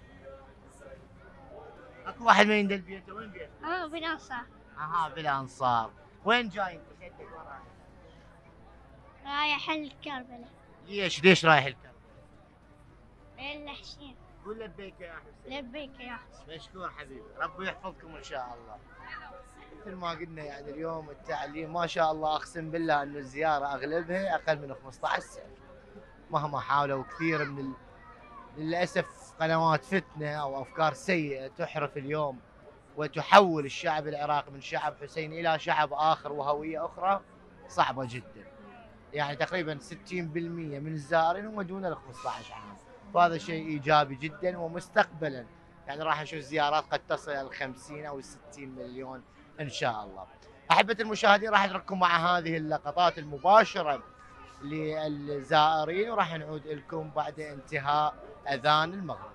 اكو واحد من عند البيت، وين بيتك؟ اه بالانصار. اها بالانصار، وين جاي انت؟ شدك وراي. رايح الكربلاء. ليش ليش رايح الكربلاء؟ بين الحسين. قول لبيك يا حسين. لبيك يا حسين. مشكور حبيبي، ربي يحفظكم ان شاء الله. مثل ما قلنا يعني اليوم التعليم ما شاء الله، اقسم بالله انه الزياره اغلبها اقل من خمسة عشر سنه. مهما حاولوا كثير من ال... للاسف قنوات فتنه او افكار سيئه تحرف اليوم وتحول الشعب العراقي من شعب حسيني الى شعب اخر وهويه اخرى صعبه جدا. يعني تقريبا ستين بالمئة من الزائرين هم دون ال خمسة عشر عام، وهذا شيء ايجابي جدا. ومستقبلا يعني راح نشوف زيارات قد تصل الى خمسين او ستين مليون ان شاء الله. احبه المشاهدين راح اترككم مع هذه اللقطات المباشره للزائرين، وراح نعود لكم بعد انتهاء اذان المغرب.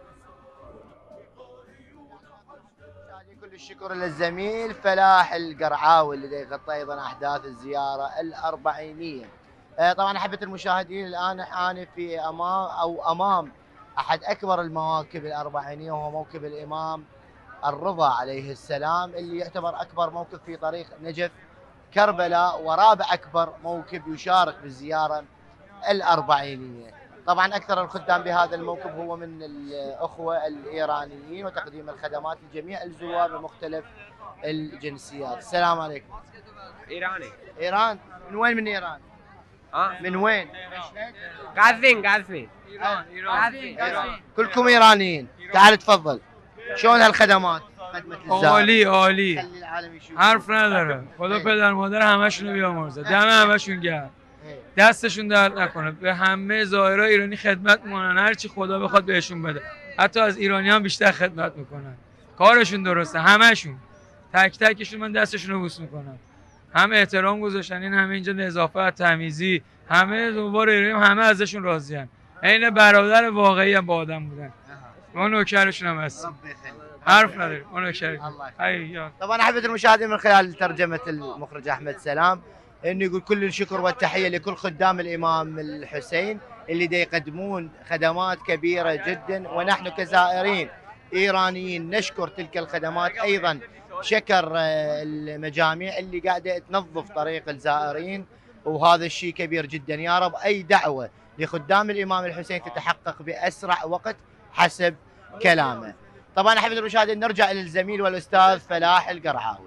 كل الشكر للزميل فلاح القرعاوي اللي يغطي ايضا احداث الزياره الاربعينيه. طبعا احبه المشاهدين الان انا في امام او امام احد اكبر المواكب الاربعينيه، وهو موكب الامام الرضا عليه السلام، اللي يعتبر اكبر موكب في طريق نجف كربلاء، ورابع اكبر موكب يشارك بالزياره الاربعينيه. طبعا اكثر الخدام بهذا الموكب هو من الاخوه الايرانيين، وتقديم الخدمات لجميع الزوار بمختلف الجنسيات. السلام عليكم. ايراني. ايران؟ من وين من ايران؟ اه من وين؟ قاعدين قاعدين. ايران ايران ايران. كلكم ايرانيين. تعال تفضل. شلون هالخدمات؟ خدمة الزائر. عالی عالی. خلي العالم يشوف. حرف نداره. خدا پدر مادر همشون رو بیامرزه. دم همشون گرم. دستشون درد نکنه. به همه زائرای ایرانی خدمت میکنن، هر چی خدا بخواد بهشون بده. حتی از ایرانیان بیشتر خدمت میکنن. کارشون درسته، همشون. تک تکشون من دستشون رو بوس میکنم. همه احترام گذاشتن، این همه اینجا نظافت، تمیزی، همه زوار ایرانی همه ازشون راضیان. عین برادر واقعی هم با آدم بودن. ما نوکرشون هم هستیم. حرف نداریم، ما نوکرشون. طبعا احبة المشاهدين من خلال ترجمة المخرج احمد سلام انه يقول كل الشكر والتحيه لكل خدام الامام الحسين اللي دا يقدمون خدمات كبيره جدا، ونحن كزائرين ايرانيين نشكر تلك الخدمات. ايضا شكر المجاميع اللي قاعده تنظف طريق الزائرين، وهذا الشيء كبير جدا. يا رب اي دعوه لخدام الامام الحسين تتحقق باسرع وقت حسب كلامه. طبعا احبة المشاهدين نرجع للزميل والاستاذ فلاح القرعاوي.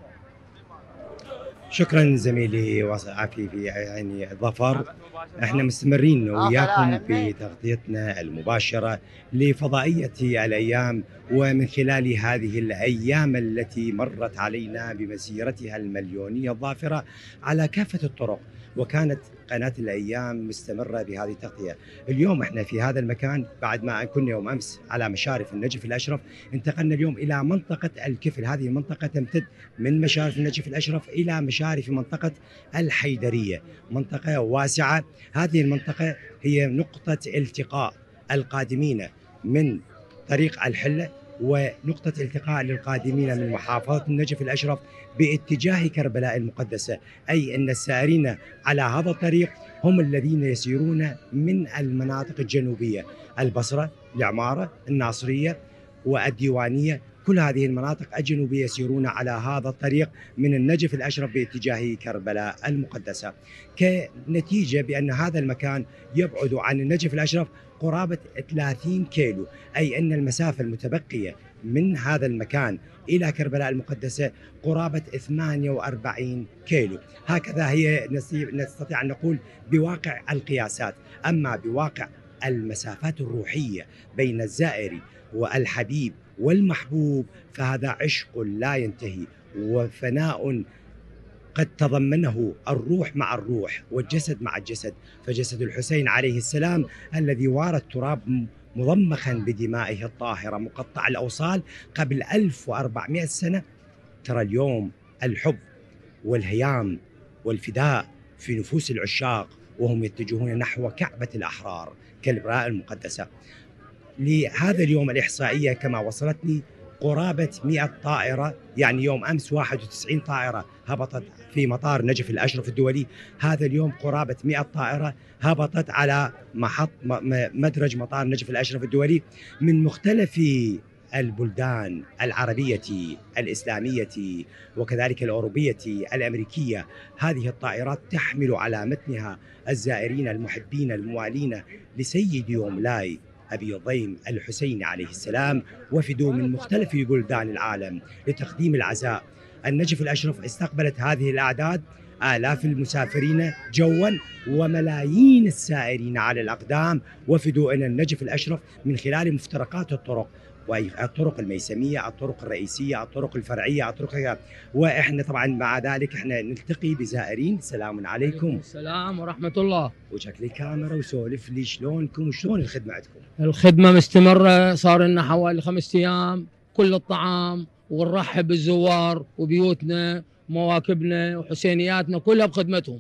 شكرا زميلي وعفيفي يعني ظفر، احنا مستمرين وياكم في تغطيتنا المباشره لفضائيه الايام، ومن خلال هذه الايام التي مرت علينا بمسيرتها المليونيه الظافره على كافه الطرق، وكانت قناة الأيام مستمرة بهذه التغطية. اليوم احنا في هذا المكان بعد ما كنا يوم أمس على مشارف النجف الأشرف، انتقلنا اليوم إلى منطقة الكفل. هذه المنطقة تمتد من مشارف النجف الأشرف إلى مشارف منطقة الحيدرية، منطقة واسعة. هذه المنطقة هي نقطة التقاء القادمين من طريق الحلة ونقطة التقاء للقادمين من محافظة النجف الأشرف باتجاه كربلاء المقدسة، أي أن السائرين على هذا الطريق هم الذين يسيرون من المناطق الجنوبية، البصرة، العمارة، الناصرية والديوانية. كل هذه المناطق الجنوبية يسيرون على هذا الطريق من النجف الأشرف باتجاه كربلاء المقدسة، كنتيجة بأن هذا المكان يبعد عن النجف الأشرف قرابة ثلاثين كيلو، أي أن المسافة المتبقية من هذا المكان إلى كربلاء المقدسة قرابة ثمانية وأربعين كيلو. هكذا هي نستطيع أن نقول بواقع القياسات. أما بواقع المسافات الروحية بين الزائر والحبيب والمحبوب فهذا عشق لا ينتهي وفناء قد تضمنه الروح مع الروح والجسد مع الجسد. فجسد الحسين عليه السلام الذي وار التراب مضمخا بدمائه الطاهرة مقطع الأوصال قبل ألف وأربعمائة سنة، ترى اليوم الحب والهيام والفداء في نفوس العشاق وهم يتجهون نحو كعبة الأحرار كربلاء المقدسة. لهذا اليوم الإحصائية كما وصلتني قرابة مئة طائرة، يعني يوم أمس واحد وتسعين طائرة هبطت في مطار نجف الأشرف الدولي، هذا اليوم قرابة مئة طائرة هبطت على محط مدرج مطار نجف الأشرف الدولي من مختلف البلدان العربية الإسلامية وكذلك الأوروبية الأمريكية. هذه الطائرات تحمل على متنها الزائرين المحبين الموالين لسيدي ومولاي أبي ضيم الحسين عليه السلام وفدوا من مختلف بلدان العالم لتقديم العزاء. النجف الأشرف استقبلت هذه الأعداد آلاف المسافرين جوا وملايين السائرين على الأقدام وفدوا إلى النجف الأشرف من خلال مفترقات الطرق، والطرق الميسمية، الطرق الرئيسية، الطرق الفرعية، الطرق. وإحنا طبعا مع ذلك إحنا نلتقي بزائرين. السلام عليكم. السلام ورحمة الله. وجهك لي كاميرا وسولف لي شلونكم وشلون الخدمة عندكم؟ الخدمة مستمرة، صار لنا حوالي خمسة أيام كل الطعام ونرحب بالزوار وبيوتنا ومواكبنا وحسينياتنا كلها بخدمتهم.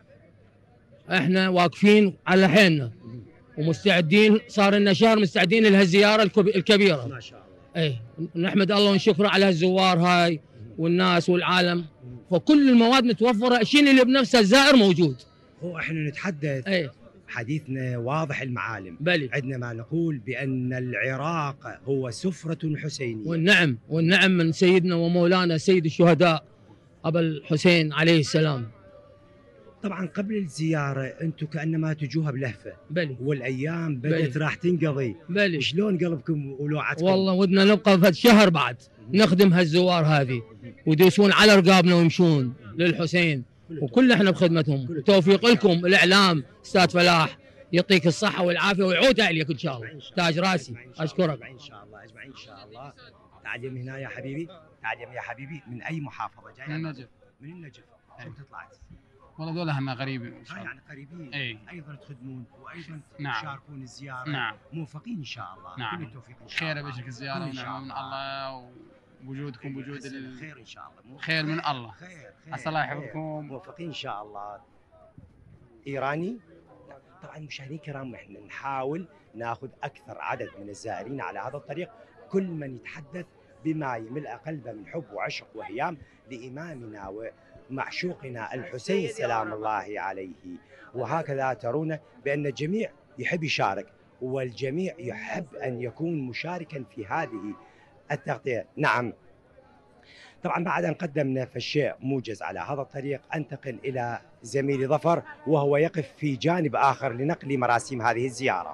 احنا واقفين على حيلنا ومستعدين، صار لنا شهر مستعدين لهالزياره الكبيره ما شاء الله. اي نحمد الله ونشكره على هالزوار هاي والناس والعالم، فكل المواد متوفره، الشيء اللي بنفسه الزائر موجود. هو احنا نتحدث اي حديثنا واضح المعالم، بلي عندنا ما نقول بأن العراق هو سفرة حسينية، والنعم والنعم من سيدنا ومولانا سيد الشهداء أبا الحسين عليه السلام. طبعا قبل الزيارة أنتم كأنما تجوها بلهفة، بلي والأيام بدأت راح تنقضي، بلي شلون قلبكم ولوعتكم؟ والله ودنا نبقى في شهر بعد نخدم هالزوار هذه ويدوسون على رقابنا ويمشون للحسين، وكل احنا بخدمتهم. توفيق لكم الإعلام أستاذ فلاح، يعطيك الصحة والعافية ويعود عليك إن شاء الله. تاج راسي، أشكرك. إن شاء الله أجمعين إن شاء الله. تعال يم هنا يا حبيبي، تعال يم يا حبيبي. من أي محافظة جاي؟ من النجف. من النجف. شو طلعت؟ والله دول احنا قريبين ان شاء الله. يعني قريبين. اي ايضا تخدمون وايضا نعم. تشاركون الزياره. نعم. موفقين ان شاء الله. نعم. كل التوفيق ان شاء الله. خير بشك الزياره ونعمه من الله ووجودكم وجود خير ان شاء الله. خير من الله. خير خير. عسى الله يحفظكم. موفقين ان شاء الله. ايراني؟ طبعا مشاهدينا الكرام احنا نحاول ناخذ اكثر عدد من الزائرين على هذا الطريق، كل من يتحدث بما يملأ قلبه من حب وعشق وهيام لإمامنا ومعشوقنا الحسين سلام الله عليه. وهكذا ترون بأن الجميع يحب يشارك والجميع يحب أن يكون مشاركا في هذه التغطية. نعم طبعا بعد أن قدمنا فالشيء موجز على هذا الطريق أنتقل إلى زميلي ظفر وهو يقف في جانب آخر لنقل مراسيم هذه الزيارة.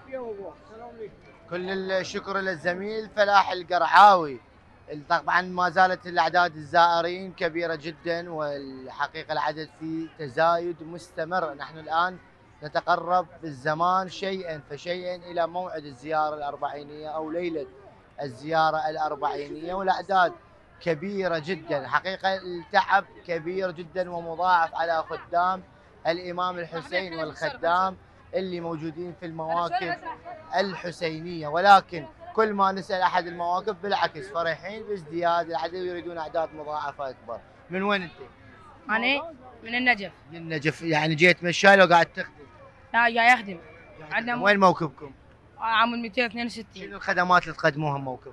كل الشكر للزميل فلاح القرعاوي. طبعا ما زالت الاعداد الزائرين كبيره جدا والحقيقه العدد فيه تزايد مستمر. نحن الان نتقرب بالزمان شيئا فشيئا الى موعد الزياره الاربعينيه او ليله الزياره الاربعينيه، والاعداد كبيره جدا. حقيقه التعب كبير جدا ومضاعف على خدام الامام الحسين والخدام اللي موجودين في المواكب الحسينيه، ولكن كل ما نسال احد المواقف بالعكس فرحين بازدياد العدد ويريدون اعداد مضاعفه اكبر. من وين انت؟ انا من النجف. من النجف، يعني جيت مشاي لو قاعد تخدم؟ لا جاي اخدم. عندنا وين موكبكم؟ عام مئتين واثنين وستين. شنو الخدمات اللي تقدموها بموكب؟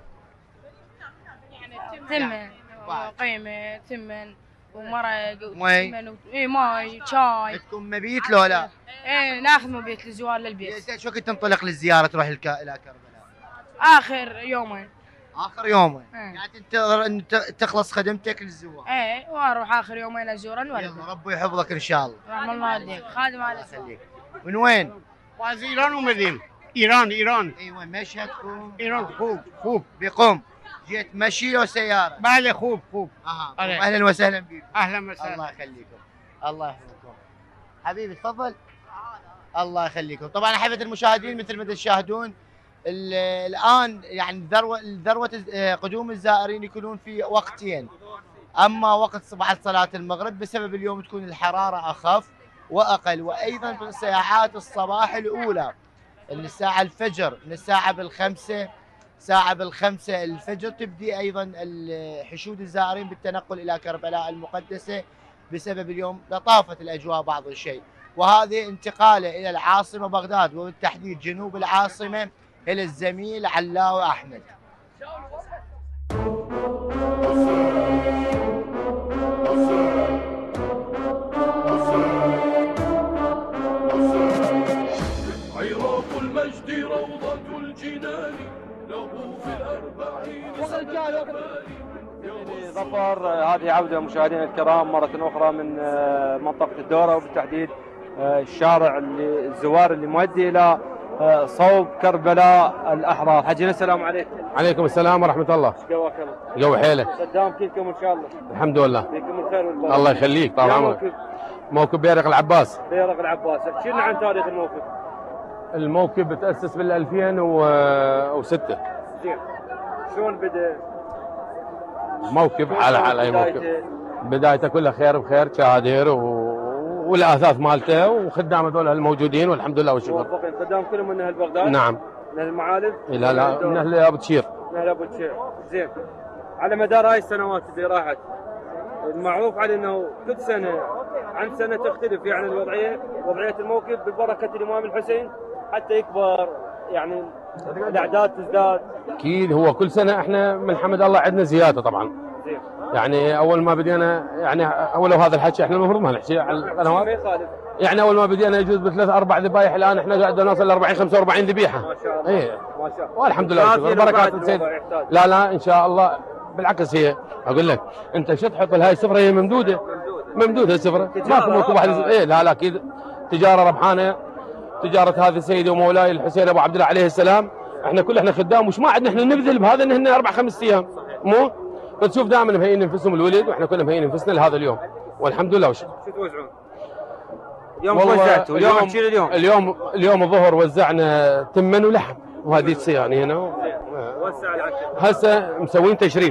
ثمن وقيمه، ثمن ومرق مي. وثمن اي ماي شاي. عندكم مبيت لو لا؟ ايه ناخذ مبيت للزوار للبيت. شو كنت تنطلق للزياره تروح الى كربلاء؟ اخر يومين. اخر يومين، ايه. يعني تنتظر ان تخلص خدمتك للزوار. ايه واروح اخر يومين ازور الولد. يلا ربي يحفظك ان شاء الله. رحم الله يهديك، خادم على يخليك. من وين؟ واز ايران ومدين. ايران ايران. ايوه مشهد خوب. ايران خوب خوب. بقم. جيت مشي لو سياره؟ بله خوب خوب. اها اهلا وسهلا بكم. اهلا وسهلا. الله يخليكم. الله يحفظكم. حبيبي تفضل. الله يخليكم. طبعا احبه المشاهدين مثل ما تشاهدون الان يعني ذروه ذروه قدوم الزائرين يكونون في وقتين، اما وقت بعد صلاه المغرب بسبب اليوم تكون الحراره اخف واقل، وايضا في ساعات الصباح الاولى من الساعه الفجر من الساعه بالخمسه ساعه بالخمسه الفجر تبدي ايضا حشود الزائرين بالتنقل الى كربلاء المقدسه بسبب اليوم لطافه الاجواء بعض الشيء، وهذه انتقاله الى العاصمه بغداد وبالتحديد جنوب العاصمه الى الزميل علاوي احمد. عراق المجد روضة الجنان له في الأربعين ظفر. هذه عودة مشاهدينا الكرام مرة أخرى من منطقة الدورة وبالتحديد الشارع اللي الزوار اللي مؤدي إلى صوب كربلاء الأحرار. حجينا السلام عليكم. عليكم السلام ورحمة الله. جواك الله. جو حيلك. قدام كلكم إن شاء الله. الحمد لله. فيكم الخير والبركة. الله يخليك طال عمرك. موكب بيرق العباس. بيرق العباس، احكي لنا عن تاريخ الموكب. الموكب تأسس بال ألفين وستة. زين. شلون بدأ؟ موكب على على اي موكب. بدايته كلها خير بخير، شهادير و... والاثاث مالته وخدام هذول الموجودين والحمد لله والشكر. موفقين. خدام كلهم من اهل بغداد؟ نعم. من اهل المعالم؟ لا لا من اهل ابو تشير. من اهل ابو تشير. زين. على مدار هاي السنوات اللي راحت المعروف على انه كل سنه عن سنه تختلف يعني الوضعيه، وضعيه الموكب ببركه الامام الحسين حتى يكبر يعني الاعداد تزداد. اكيد هو كل سنه احنا من حمد الله عندنا زياده طبعا. زين. يعني اول ما بدينا يعني اول هذا الحكي احنا المفروض ما نحكي على القنوات. ما يخالف. يعني اول ما بدينا يجوز بثلاث اربع ذبايح، الان احنا قاعد نوصل ل أربعين خمسة وأربعين ذبيحه. ما شاء الله. ايه ما شاء الله. والحمد لله بركات السيد. لا لا ان شاء الله بالعكس هي اقول لك انت شو تحط هاي السفره هي ممدوده ممدوده السفره ماكو موكب واحد. ايه لا لا اكيد تجاره ربحانه، تجاره هذا سيدي ومولاي الحسين ابو عبد الله عليه السلام. احنا كل احنا خدام وش ما عندنا احنا نبذل بهذا ان احنا اربع خمس ايام مو فتشوف دائما مهيئين انفسهم الولد واحنا كلنا مهيئين انفسنا لهذا اليوم والحمد لله والشكر. شو توزعون؟ اليوم وزعتوا اليوم احكي لي اليوم. اليوم اليوم الظهر وزعنا تمن ولحم وهذه الصيانه هنا. وسع العشاء. هسه مسوين تشريب.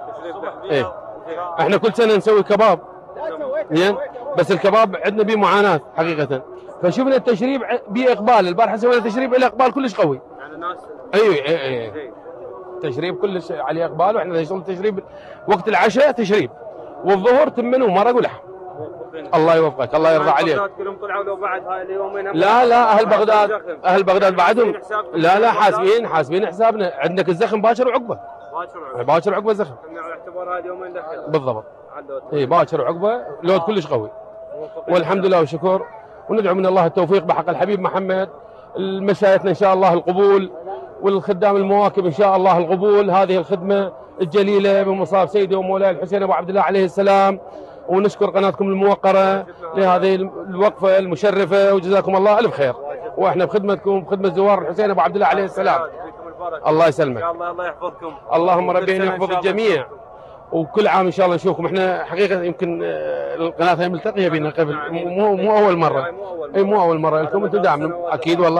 ايه احنا كل سنه نسوي كباب زين بس الكباب عندنا به معاناه حقيقه، فشفنا التشريب به اقبال. البارحه سوينا تشريب له اقبال كلش قوي. يعني الناس ايوه اي اي تشريب كلش عليه اقبال، واحنا نشتغل تشريب وقت العشاء تشريب والظهر تمن ومرق ولحم. الله يوفقك الله يرضى عليك. كلهم طلعوا لو بعد هاي اليومين. لا لا اهل بغداد اهل بغداد بعدهم لا لا حاسبين حاسبين حسابنا. عندك الزخم باكر وعقبه. باكر وعقبه. باكر وعقبه زخم. على اعتبار هاي اليومين دخل. بالضبط. اي باكر وعقبه لود كلش قوي. والحمد لله والشكر وندعو من الله التوفيق بحق الحبيب محمد. المشايخنا ان شاء الله القبول، والخدام المواكب ان شاء الله القبول. هذه الخدمه الجليله بمصاب سيدي ومولاي الحسين ابو عبد الله عليه السلام. ونشكر قناتكم الموقره لهذه الوقفه المشرفه وجزاكم الله الف خير. واحنا بخدمتكم بخدمه زوار الحسين ابو عبد الله عليه السلام. الله يسلمك. ان شاء الله الله يحفظكم. اللهم ربي يحفظ الجميع وكل عام ان شاء الله نشوفكم. احنا حقيقه يمكن القناه هي ملتقيه بنا قبل مو مو اول مره. اي مو اول مره لكم انتم دائما اكيد والله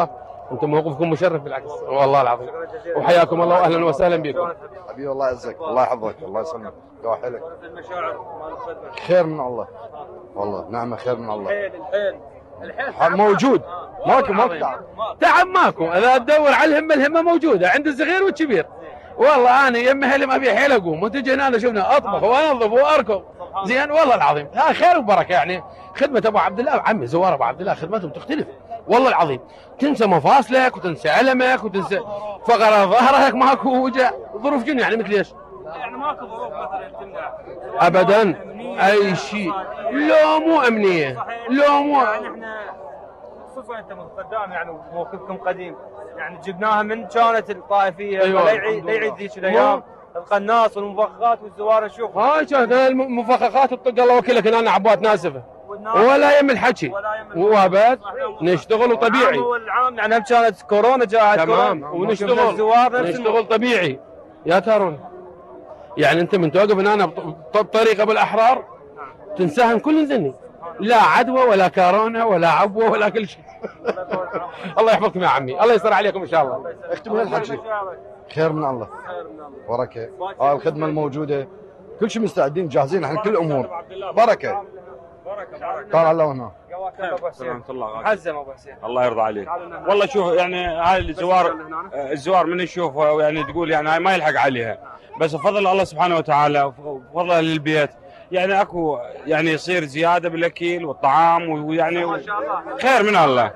انتم موقفكم مشرف بالعكس والله العظيم، وحياكم الله واهلا وسهلا بكم. حبيبي الله يعزك، الله يحفظك، الله يسلمك، دواحلك. خير من الله والله، نعمه خير من الله. الحيل الحيل موجود، ماكو ماكو تعب تعب ماكو، اذا تدور على الهمه الهمه موجوده عند الصغير والكبير. والله انا يم اهلي ما في حيل اقوم، وانتم هنا شفنا اطبخ وانظف واركض زين والله العظيم، ها خير وبركه يعني. خدمه ابو عبد الله عمي زوار ابو عبد الله خدمتهم تختلف والله العظيم، تنسى مفاصلك وتنسى المك وتنسى فقره ظهرك، ماكو وجع ظروف جن يعني مثل ايش؟ يعني ماكو ظروف مثلا تمنع ابدا اي شيء، لو مو امنيه لو مو يعني احنا خصوصا انت قدام يعني موقفكم قديم، يعني جبناها من كانت الطائفيه أيوة. لا يعيد ذيك الايام القناص والمفخخات والزوار نشوفها. هاي كانت المفخخات تطق الله وكيلك هنا عبات ناسفه ولا يم الحكي وابد نشتغل طبيعي. والعام يعني هم كانت كورونا جاءت تمام ونشتغل نشتغل طبيعي يا تارون. يعني انت من توقف هنا بطريقه بالاحرار تنساهم كل ذني، لا عدوى ولا كورونا ولا عبوه ولا كل شيء. الله يحفظكم يا عمي، الله يستر عليكم ان شاء الله. اختم الحكي خير من الله بركه. هاي الخدمه الموجوده كل شيء مستعدين جاهزين احنا كل الامور بركه. تعال الله هنا. ورحمة الله حزم ابو حسين الله يرضى عليك. والله شوف يعني هاي الزوار الزوار من نشوفها يعني تقول يعني هاي ما يلحق عليها، بس بفضل الله سبحانه وتعالى وفضل اهل البيت يعني اكو يعني يصير زياده بالاكل والطعام ويعني خير من الله.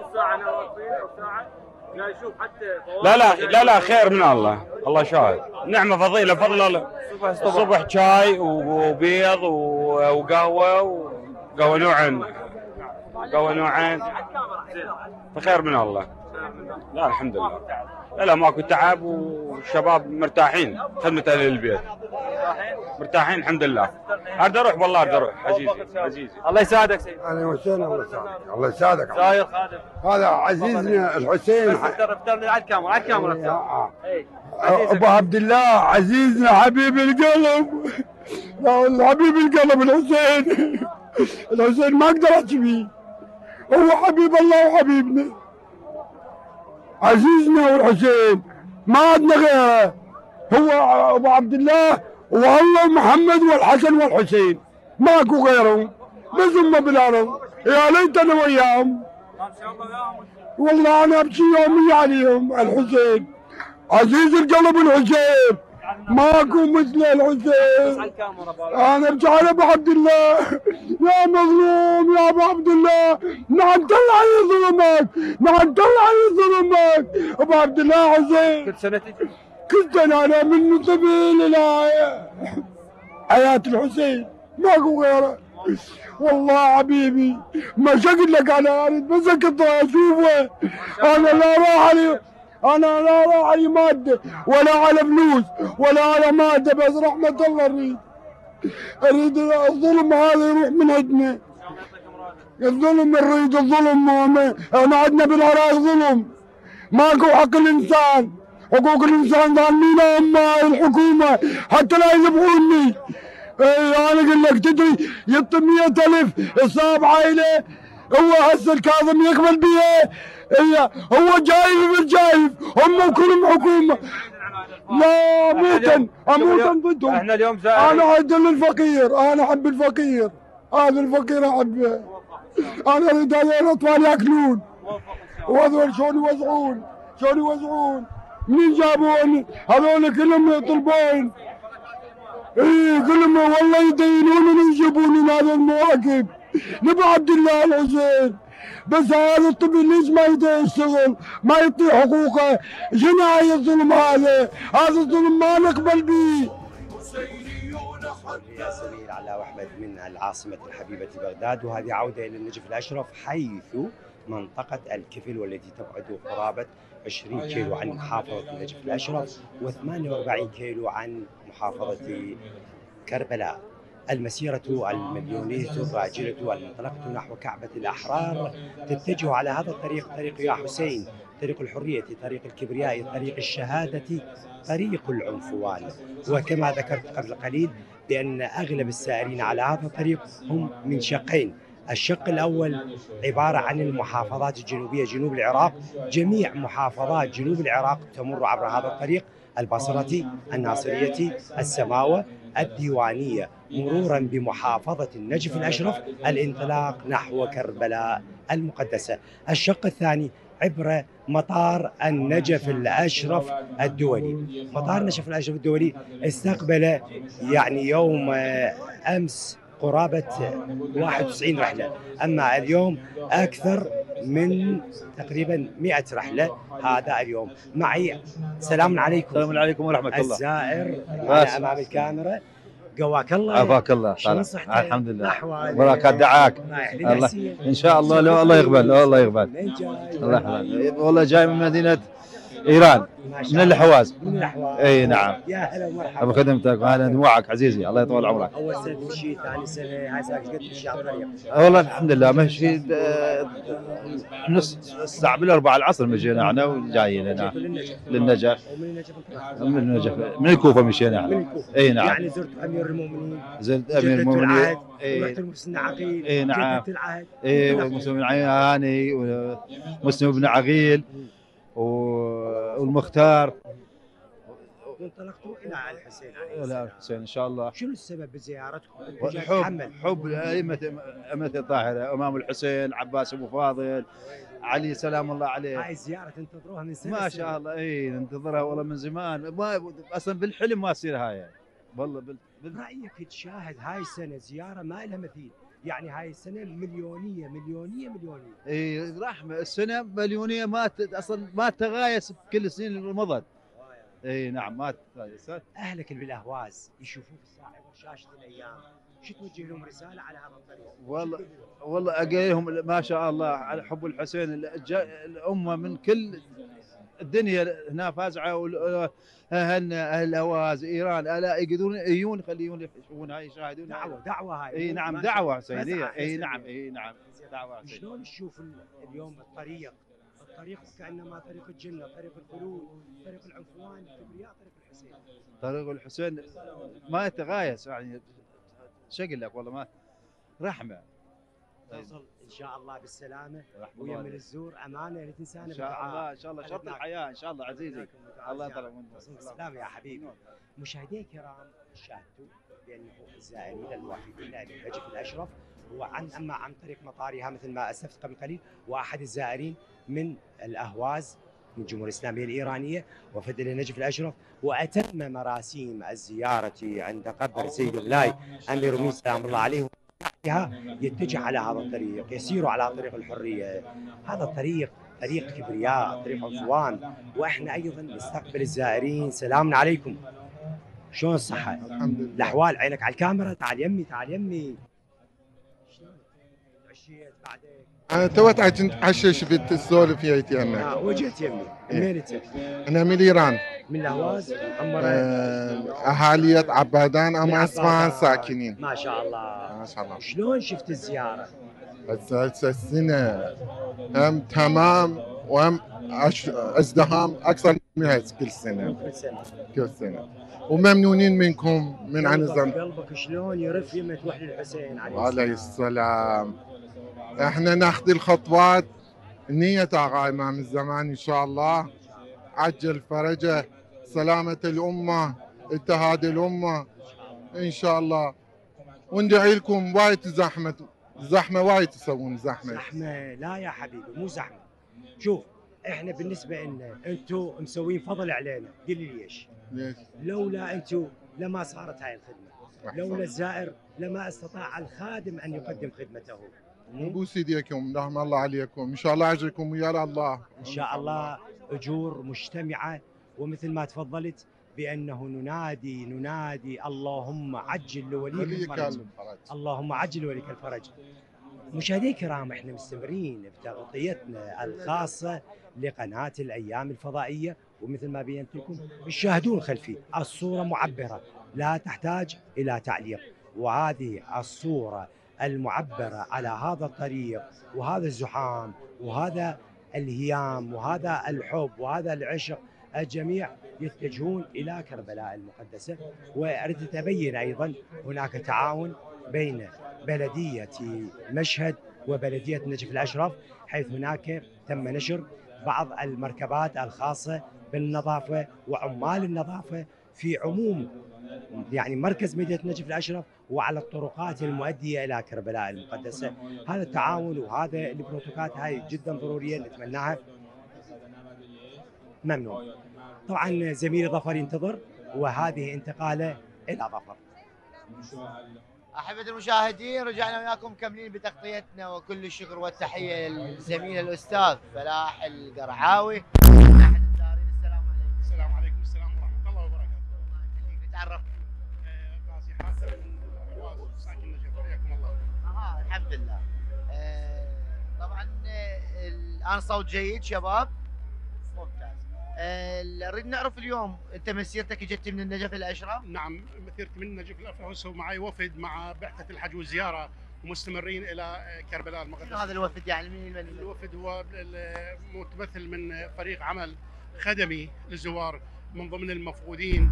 لا لا لا لا خير من الله، الله شاهد، نعمه فضيله بفضل الله. الصبح شاي وبيض وقهوه وقهوه نوعين قهوه نوعين فخير من الله. لا الحمد لله، لا لا ماكو تعب والشباب مرتاحين، خدمه اهل البيت مرتاحين الحمد لله. اريد اروح والله اريد اروح عزيزي عزيزي. الله يساعدك سيدي. اهلا وسهلا الله يسعدك. الله يسعدك. زاير خادم هذا عزيزنا الحسين. بس افتر افتر على الكاميرا على الكاميرا. ابو عبد الله عزيزنا حبيب القلب. حبيب القلب الحسين. الحسين ما اقدر احكي فيه، هو حبيب الله وحبيبنا عزيزنا والحسين ما عندنا غيره، هو ابو عبد الله والله محمد والحسن والحسين ماكو غيرهم، بس هم بالارض يا ليت انا وياهم. والله انا ابكي يومي عليهم. الحسين عزيز القلب الحسين ماكو مثل الحسين. انا ابكي على ابو عبد الله يا مظلوم يا ابو عبد الله، نعم طلع لي ظلمك، نعم طلع لي ظلمك ابو عبد الله حسين. كل سنه تجي؟ كل سنه انا من طفل الى حياه الحسين ماكو غيره. والله حبيبي ما شقد لك انا بس كنت اشوفه. انا لا راح علي انا لا راح علي ماده ولا على فلوس ولا على ماده، بس رحمه الله اريد اريد الظلم هذا يروح من عندنا. الظلم نريد الظلم. احنا عندنا بالعراق ظلم، ماكو حق الانسان، حقوق الانسان ظالمينها هم الحكومه حتى لا يذبحوني. اي انا اقول لك تدري يطي مئة ألف اصاب عائله، هو هسه الكاظم يقبل بيه، هي هو جايف بالجايف، هم كلهم حكومه. لا موتا اموتا ضدهم. احنا اليوم زائرين. انا اعدل الفقير، انا احب الفقير، هذا الفقير احبه. انا اريد هذول الاطفال ياكلون وهذول شلون يوزعون شلون يوزعون. منين جابون هذول كلهم يطلبون؟ اي كلهم والله يدينون ويجيبون لنا هذا المواقف. نبي عبد الله الحسين، بس هذا الطفل ليش ما يقدر يشتغل؟ ما يعطي حقوقه؟ جناية الظلم هذا، هذا الظلم ما نقبل به. زميل علاء احمد من العاصمة الحبيبة بغداد، وهذه عودة إلى النجف الأشرف حيث منطقة الكفل والتي تبعد قرابة عشرين كيلو عن محافظة النجف الأشرف وثمانية وأربعين كيلو عن محافظة كربلاء. المسيرة المليونية الراجلة المنطلقة نحو كعبة الأحرار تتجه على هذا الطريق، طريق يا حسين، طريق الحرية، طريق الكبرياء، طريق الشهادة، طريق العنفوان. وكما ذكرت قبل قليل بأن أغلب السائرين على هذا الطريق هم من شقين، الشق الأول عبارة عن المحافظات الجنوبية جنوب العراق. جميع محافظات جنوب العراق تمر عبر هذا الطريق: البصرة، الناصرية، السماوة، الديوانية، مرورا بمحافظة النجف الأشرف، الانطلاق نحو كربلاء المقدسة. الشق الثاني عبر مطار النجف الأشرف الدولي. مطار النجف الأشرف الدولي استقبل يعني يوم أمس قرابة واحد وتسعين رحلة، أما اليوم أكثر من تقريبا مئة رحلة هذا اليوم. معي سلام عليكم. السلام عليكم ورحمة الله. الزائر معنا أمام الكاميرا، قواك الله. عافاك الله. شلون صحتك؟ الحمد لله. وراك دعاك. الله ان شاء الله. لو الله يقبل. لو الله يقبل. الله يحفظك. والله جاي من مدينة ايران، من الحواز. من الحواز. اي نعم. يا هلا ومرحبا. بخدمتك وهذا دموعك عزيزي، الله يطول عمرك. اول سنه تمشي، ثاني سنه، هاي سنه قد تمشي على الطريق؟ والله الحمد لله ماشي نص الساعة بالأربعة العصر مشينا احنا وجايين هنا للنجف. ومن النجف من النجف من الكوفة مشينا احنا. من الكوفة. اي نعم. يعني زرت امير المؤمنين، زرت امير المؤمنين، ورحت المسلم عقيل. اي نعم. جدة العهد. اي ومسلم بن هاني ومسلم بن عقيل والمختار. وانطلقتوا الى الحسين عليه الى الحسين ان شاء الله. شنو السبب بزيارتكم؟ حب حب ائمه ائمه الطاهره، امام الحسين، عباس ابو فاضل، علي سلام الله عليه. هاي الزياره تنتظروها من سنه ما شاء الله. اي ننتظرها والله من زمان، ما اصلا بالحلم ما تصير هاي والله. بال... بال... رايك تشاهد هاي السنه زياره ما لها مثيل، يعني هاي السنه مليونيه مليونيه مليونيه. اي رحمه السنه مليونيه ما ت... اصلا ما تغايس بكل السنين اللي مضت. اي نعم ما تغايس. اهلك اللي بالاهواز يشوفوك الساعه شاشه الايام، شو توجه لهم رساله على هذا الطريق؟ والله والله اقيهم ما شاء الله على حب الحسين. الامه من كل الدنيا هنا فازعه، اهلنا اهل الهواز ايران الا يقدرون يجون يخليون يشوفون هاي يشاهدون. دعوه دعوه هاي. اي نعم دعوه سيديه. اي نعم اي نعم دعوه. شلون تشوف اليوم الطريق؟ الطريق كانما طريق الجنه، طريق الخلود، طريق العنفوان، الكبرياء، طريق الحسين. طريق الحسين ما يتغايس، يعني شقل لك والله ما رحمه. توصل ان شاء الله بالسلامه ويم الزور امانه لا تنسانا. ان شاء الله ان شاء الله شرط الحياه ان شاء الله عزيزي. الله يطلع منك. السلام يا حبيبي. مشاهدينا الكرام، شاهدتوا بانه الزائرين الوافدين للنجف الاشرف هو عن اما عن طريق مطارها مثل ما اسلفت قبل قليل، واحد الزائرين من الاهواز من الجمهوريه الاسلاميه الايرانيه وفد الى النجف الاشرف، واتم مراسيم الزياره عند قبر سيد الولاي امير المؤمنين سلام الله عليه يتجه على هذا الطريق، يسير على طريق الحريه. هذا الطريق طريق كبرياء، طريق عنفوان، واحنا ايضا نستقبل الزائرين. سلام عليكم. شلون الصحه؟ الحمد لله. الاحوال؟ عينك على الكاميرا. تعال يمي تعال يمي. شلون عشيت بعدك؟ انا توت عشان شفت السولف جيتي انا. اه وجيت يمي. منين انت؟ انا من ايران. من الاهواز؟ آه اهالية عبادان اما اصفهان ساكنين. ما شاء الله. ما شاء الله. شلون شفت الزياره؟ هسه السنه هم تمام وهم ازدحام اكثر من كل سنه. كل سنه. كل سنه. وممنونين منكم من عن الزمن. قلبك شلون يرف يمه تروح للحسين عليه السلام. عليه السلام. احنا ناخذ الخطوات نية اغا امام الزمان ان شاء الله. عجل فرجه، سلامة الامه، اتحاد الامه ان شاء الله. وندعي لكم. وايد زحمه زحمه وايد تسوون زحمه. زحمه لا يا حبيبي مو زحمه. شوف احنا بالنسبه لنا انتم مسوين فضل علينا. قل لي ليش؟ ليش؟ لولا انتم لما صارت هاي الخدمه، لولا الزائر لما استطاع الخادم ان يقدم خدمته. بوس ايديكم، رحم الله عليكم، ان شاء الله اجركم ويا الله. ان شاء الله اجور مجتمعه، ومثل ما تفضلت بانه ننادي ننادي اللهم عجل لوليك الفرج. اللهم عجل لوليك الفرج. مشاهدينا الكرام، احنا مستمرين بتغطيتنا الخاصه لقناه الايام الفضائيه، ومثل ما بينت لكم تشاهدون خلفي الصوره معبره لا تحتاج الى تعليق، وهذه الصوره المعبره على هذا الطريق وهذا الزحام وهذا الهيام وهذا الحب وهذا العشق، الجميع يتجهون الى كربلاء المقدسه. واردت ابين ايضا هناك تعاون بين بلدية مشهد وبلدية نجف الأشرف، حيث هناك تم نشر بعض المركبات الخاصة بالنظافة وعمال النظافة في عموم يعني مركز مدينة نجف الأشرف وعلى الطرقات المؤدية إلى كربلاء المقدسة. هذا التعاون وهذا البروتوكولات هاي جدا ضرورية نتمناها. ممنون. طبعا زميلي ظفر ينتظر، وهذه انتقاله إلى ظفر. أحبة المشاهدين، رجعنا وياكم مكملين بتغطيتنا، وكل الشكر والتحية للزميل الأستاذ فلاح القرعاوي. السلام عليكم. السلام ورحمة الله وبركاته. نتعرف. غازي حاتم من حواس ساكن نجف، حياكم الله. اها الحمد لله. آه طبعا آه الآن صوت جيد شباب. ممتاز. نريد آه نعرف اليوم انت مسيرتك اجت من النجف الاشرف؟ نعم، مسيرتي من النجف الاشرف، ومعي وفد مع بعثة الحج والزيارة ومستمرين الى كربلاء المقدسة. هذا الوفد يعني مين من الوفد؟ هو متمثل من فريق عمل خدمي للزوار من ضمن المفقودين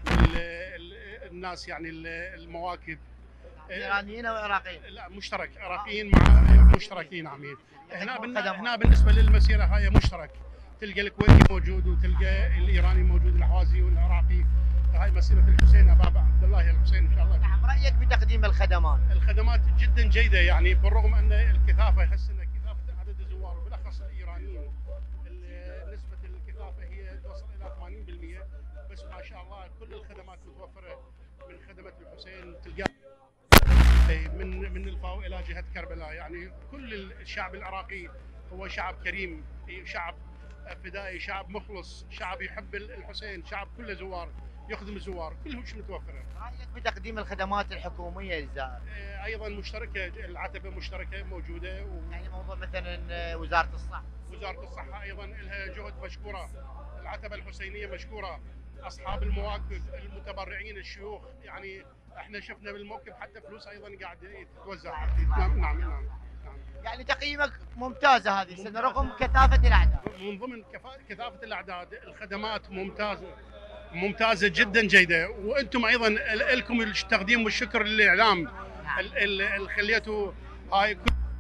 الناس يعني المواكب. ايرانيين او عراقيين؟ لا مشترك، عراقيين مع مشتركين عميد. هنا هنا بالنسبه للمسيره هاي مشترك، تلقى الكويتي موجود وتلقى الايراني موجود، الحوازي والعراقي. هاي مسيره الحسين ابا عبد الله الحسين ان شاء الله. نعم، رايك بتقديم الخدمات؟ الخدمات جدا جيده، يعني بالرغم ان الكثافه يحس ان كثافه عدد الزوار وبالاخص الايرانيين نسبه الكثافه هي توصل الى ثمانين بالمئة، بس ما شاء الله كل الخدمات متوفره من خدمه الحسين تلقى من من الفاو الى جهه كربلاء. يعني كل الشعب العراقي هو شعب كريم، شعب فدائي، شعب مخلص، شعب يحب الحسين، شعب كله زوار يخدم الزوار، كلهم شيء متوفره. رايك بتقديم الخدمات الحكوميه للزائر؟ ايضا مشتركه، العتبه مشتركه موجوده و... يعني موضوع مثلا وزاره الصحه. وزاره الصحه ايضا لها جهد مشكوره، العتبه الحسينيه مشكوره، اصحاب المواقف، المتبرعين، الشيوخ، يعني احنا شفنا بالموقف حتى فلوس ايضا قاعد تتوزع. نعم نعم نعم. يعني تقييمك ممتازه هذه السنه رغم كثافه الاعداد. من ضمن كثافه الاعداد الخدمات ممتازه ممتازه جدا جيده، وانتم ايضا لكم التقديم والشكر للاعلام اللي خليتوا هاي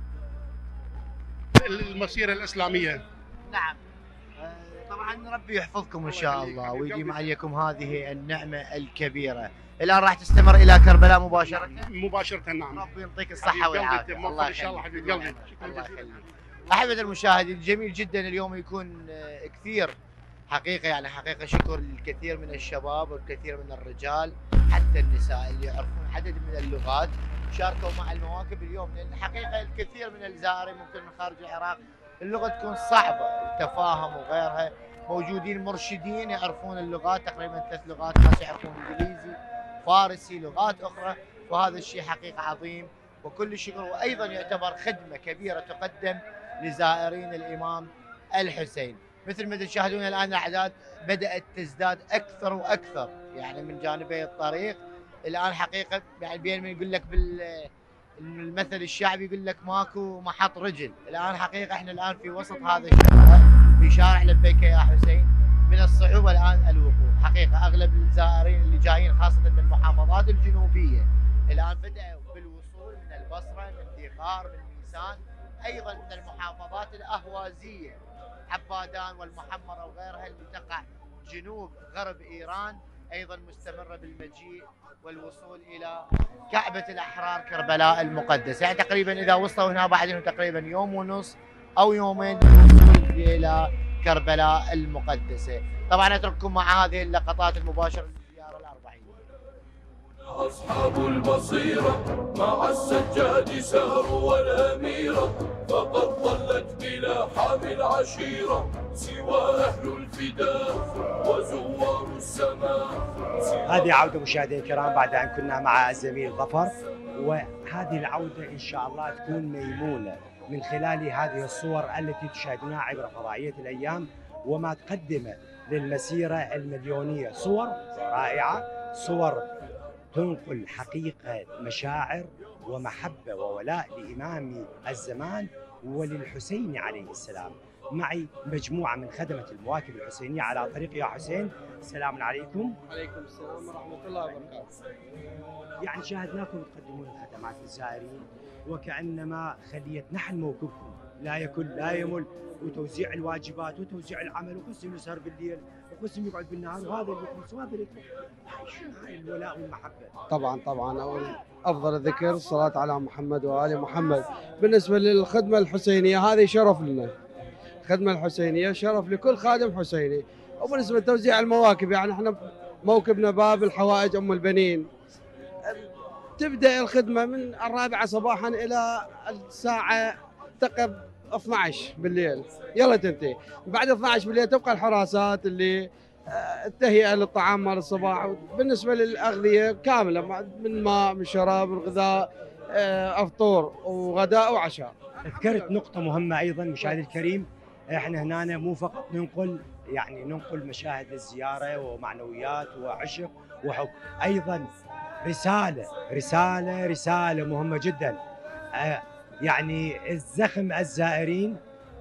المسيره الاسلاميه. نعم. طبعا ربي يحفظكم ان شاء الله ويديم عليكم هذه النعمه الكبيره. الان راح تستمر الى كربلاء مباشره؟ مباشره نعم. ربي يعطيك الصحه والعافيه. الله ان شاء الله حبيب قلبي. الله يخليك. احبة المشاهدين، جميل جدا اليوم يكون كثير حقيقه، يعني حقيقه شكر للكثير من الشباب والكثير من الرجال حتى النساء اللي يعرفون عدد من اللغات شاركوا مع المواكب اليوم، لان حقيقه الكثير من الزائرين ممكن من خارج العراق اللغه تكون صعبه التفاهم وغيرها، موجودين مرشدين يعرفون اللغات، تقريبا ثلاث لغات، ناس يعرفون انجليزي، فارسي، لغات اخرى، وهذا الشيء حقيقه عظيم وكل الشكر، وايضا يعتبر خدمه كبيره تقدم لزائرين الامام الحسين. مثل ما تشاهدون الان الاعداد بدات تزداد اكثر واكثر، يعني من جانبي الطريق الان حقيقه، يعني بين من يقول لك بالمثل الشعبي يقول لك ماكو محط رجل، الان حقيقه احنا الان في وسط هذا الشارع، في شارع لبيك يا حسين. من الصعوبه الان الوقوف، حقيقه اغلب الزائرين اللي جايين خاصه من المحافظات الجنوبيه الان بداوا بالوصول من البصره، من ذيقار، من ميسان، ايضا من المحافظات الاهوازيه، عبادان والمحمره وغيرها اللي تقع جنوب غرب ايران، ايضا مستمره بالمجيء والوصول الى كعبه الاحرار كربلاء المقدسه، يعني تقريبا اذا وصلوا هنا بعد تقريبا يوم ونص او يومين للوصول الى كربلاء المقدسه. طبعا اترككم مع هذه اللقطات المباشره للزياره الاربعين. أصحاب البصيرة مع السجاد ساروا والأميرة، فقد ظلت بلا حامل عشيرة سوى أهل الفداء وزوار السماء. هذه عودة مشاهدينا الكرام بعد أن كنا مع الزميل ظفر، وهذه العودة إن شاء الله تكون ميمونة من خلال هذه الصور التي تشاهدونها عبر فضائية الأيام وما تقدمه للمسيرة المليونية. صور رائعة، صور تنقل حقيقة مشاعر ومحبة وولاء لإمام الزمان وللحسين عليه السلام. معي مجموعة من خدمة المواكب الحسينية على طريق يا حسين. السلام عليكم. وعليكم السلام ورحمة الله وبركاته. يعني شاهدناكم تقدمون الخدمات للزائرين وكأنما خلية نحن موكبكم لا يكل لا يمل، وتوزيع الواجبات وتوزيع العمل، وقسم يسهر بالليل وقسم يقعد بالنهار، وهذا اللي يخلص وهذا اللي يخلص. شنو هاي الولاء والمحبة؟ طبعا طبعا أول أفضل الذكر الصلاة على محمد وآل محمد. بالنسبة للخدمة الحسينية هذه شرف لنا، الخدمة الحسينية شرف لكل خادم حسيني. وبالنسبة لتوزيع المواكب يعني احنا موكبنا باب الحوائج أم البنين، تبدأ الخدمة من الرابعة صباحا إلى الساعة تقريبا اثني عشر بالليل، يلا تنتهي. بعد اثني عشر بالليل تبقى الحراسات اللي التهيئة للطعام مال الصباح. بالنسبة للأغذية كاملة من ماء من شراب من غذاء أفطور وغداء وعشاء. ذكرت نقطة مهمة أيضا مشاهدي الكريم، احنا هنا مو فقط ننقل يعني ننقل مشاهد الزيارة ومعنويات وعشق وحب، أيضا رسالة رسالة رسالة مهمة جدا. يعني الزخم الزائرين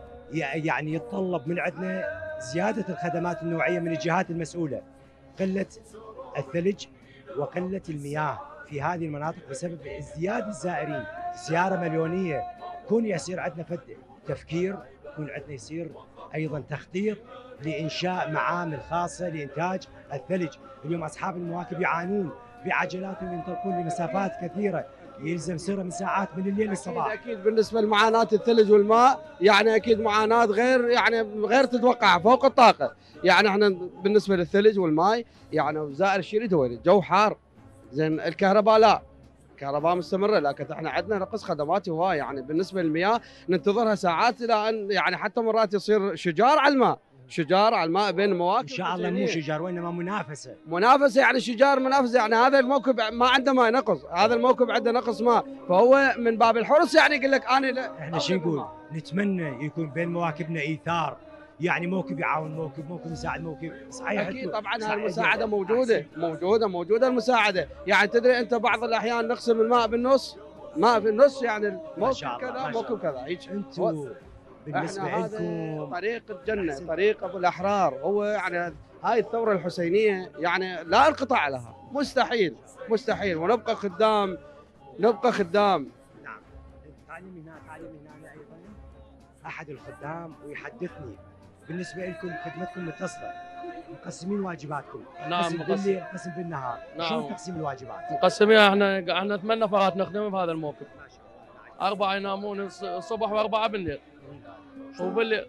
يعني يتطلب من عندنا زيادة الخدمات النوعية من الجهات المسؤولة. قلة الثلج وقلة المياه في هذه المناطق بسبب ازدياد الزائرين، زيارة مليونية. كون يصير عندنا فد تفكير، يكون عندنا يصير أيضا تخطيط لإنشاء معامل خاصة لإنتاج الثلج. اليوم أصحاب المواكب يعانون بعجلاتهم، ينطلقون لمسافات كثيرة، يلزم سيره من ساعات من الليل للصباح. أكيد, أكيد بالنسبة لمعاناة الثلج والماء يعني أكيد معاناة غير يعني غير تتوقع فوق الطاقة. يعني احنا بالنسبة للثلج والماء يعني زائر الشيء يدور الجو حار، زين الكهرباء لا، الكهرباء مستمرة، لكن احنا عندنا نقص خدمات هواية. يعني بالنسبة للمياه ننتظرها ساعات إلى أن يعني حتى مرات يصير شجار على الماء، شجار على الماء بين المواكب. ان شاء الله مو شجار وانما منافسه. منافسه يعني شجار منافسه، يعني هذا الموكب ما عنده ماء نقص، هذا الموكب عنده نقص ماء، فهو من باب الحرص يعني يقول لك انا لا. احنا شو نقول؟ نتمنى يكون بين مواكبنا ايثار، يعني موكب يعاون موكب، موكب يساعد موكب. صحيح اكيد طبعا المساعده موجوده موجوده موجوده المساعده. يعني تدري انت بعض الاحيان نقسم الماء بالنص، ماء في النص، يعني الموكب كذا موكب كذا هيك. انتم بالنسبة لكم طريق الجنة، طريق أبو الأحرار، هو يعني هاي الثورة الحسينية يعني لا انقطاع لها، مستحيل مستحيل، ونبقى خدام نبقى خدام. نعم. تعليم هنا تعليم هنا أيضا أحد الخدام ويحدثني بالنسبة لكم خدمتكم متصلة، مقسمين واجباتكم. نعم قسم بالليل قسم بالنهار. نعم. شلون تقسيم الواجبات؟ مقسمين احنا احنا ثمان نفرات نخدم بهذا الموقف. أربعة ينامون الصبح وأربعة بالليل. وبالليل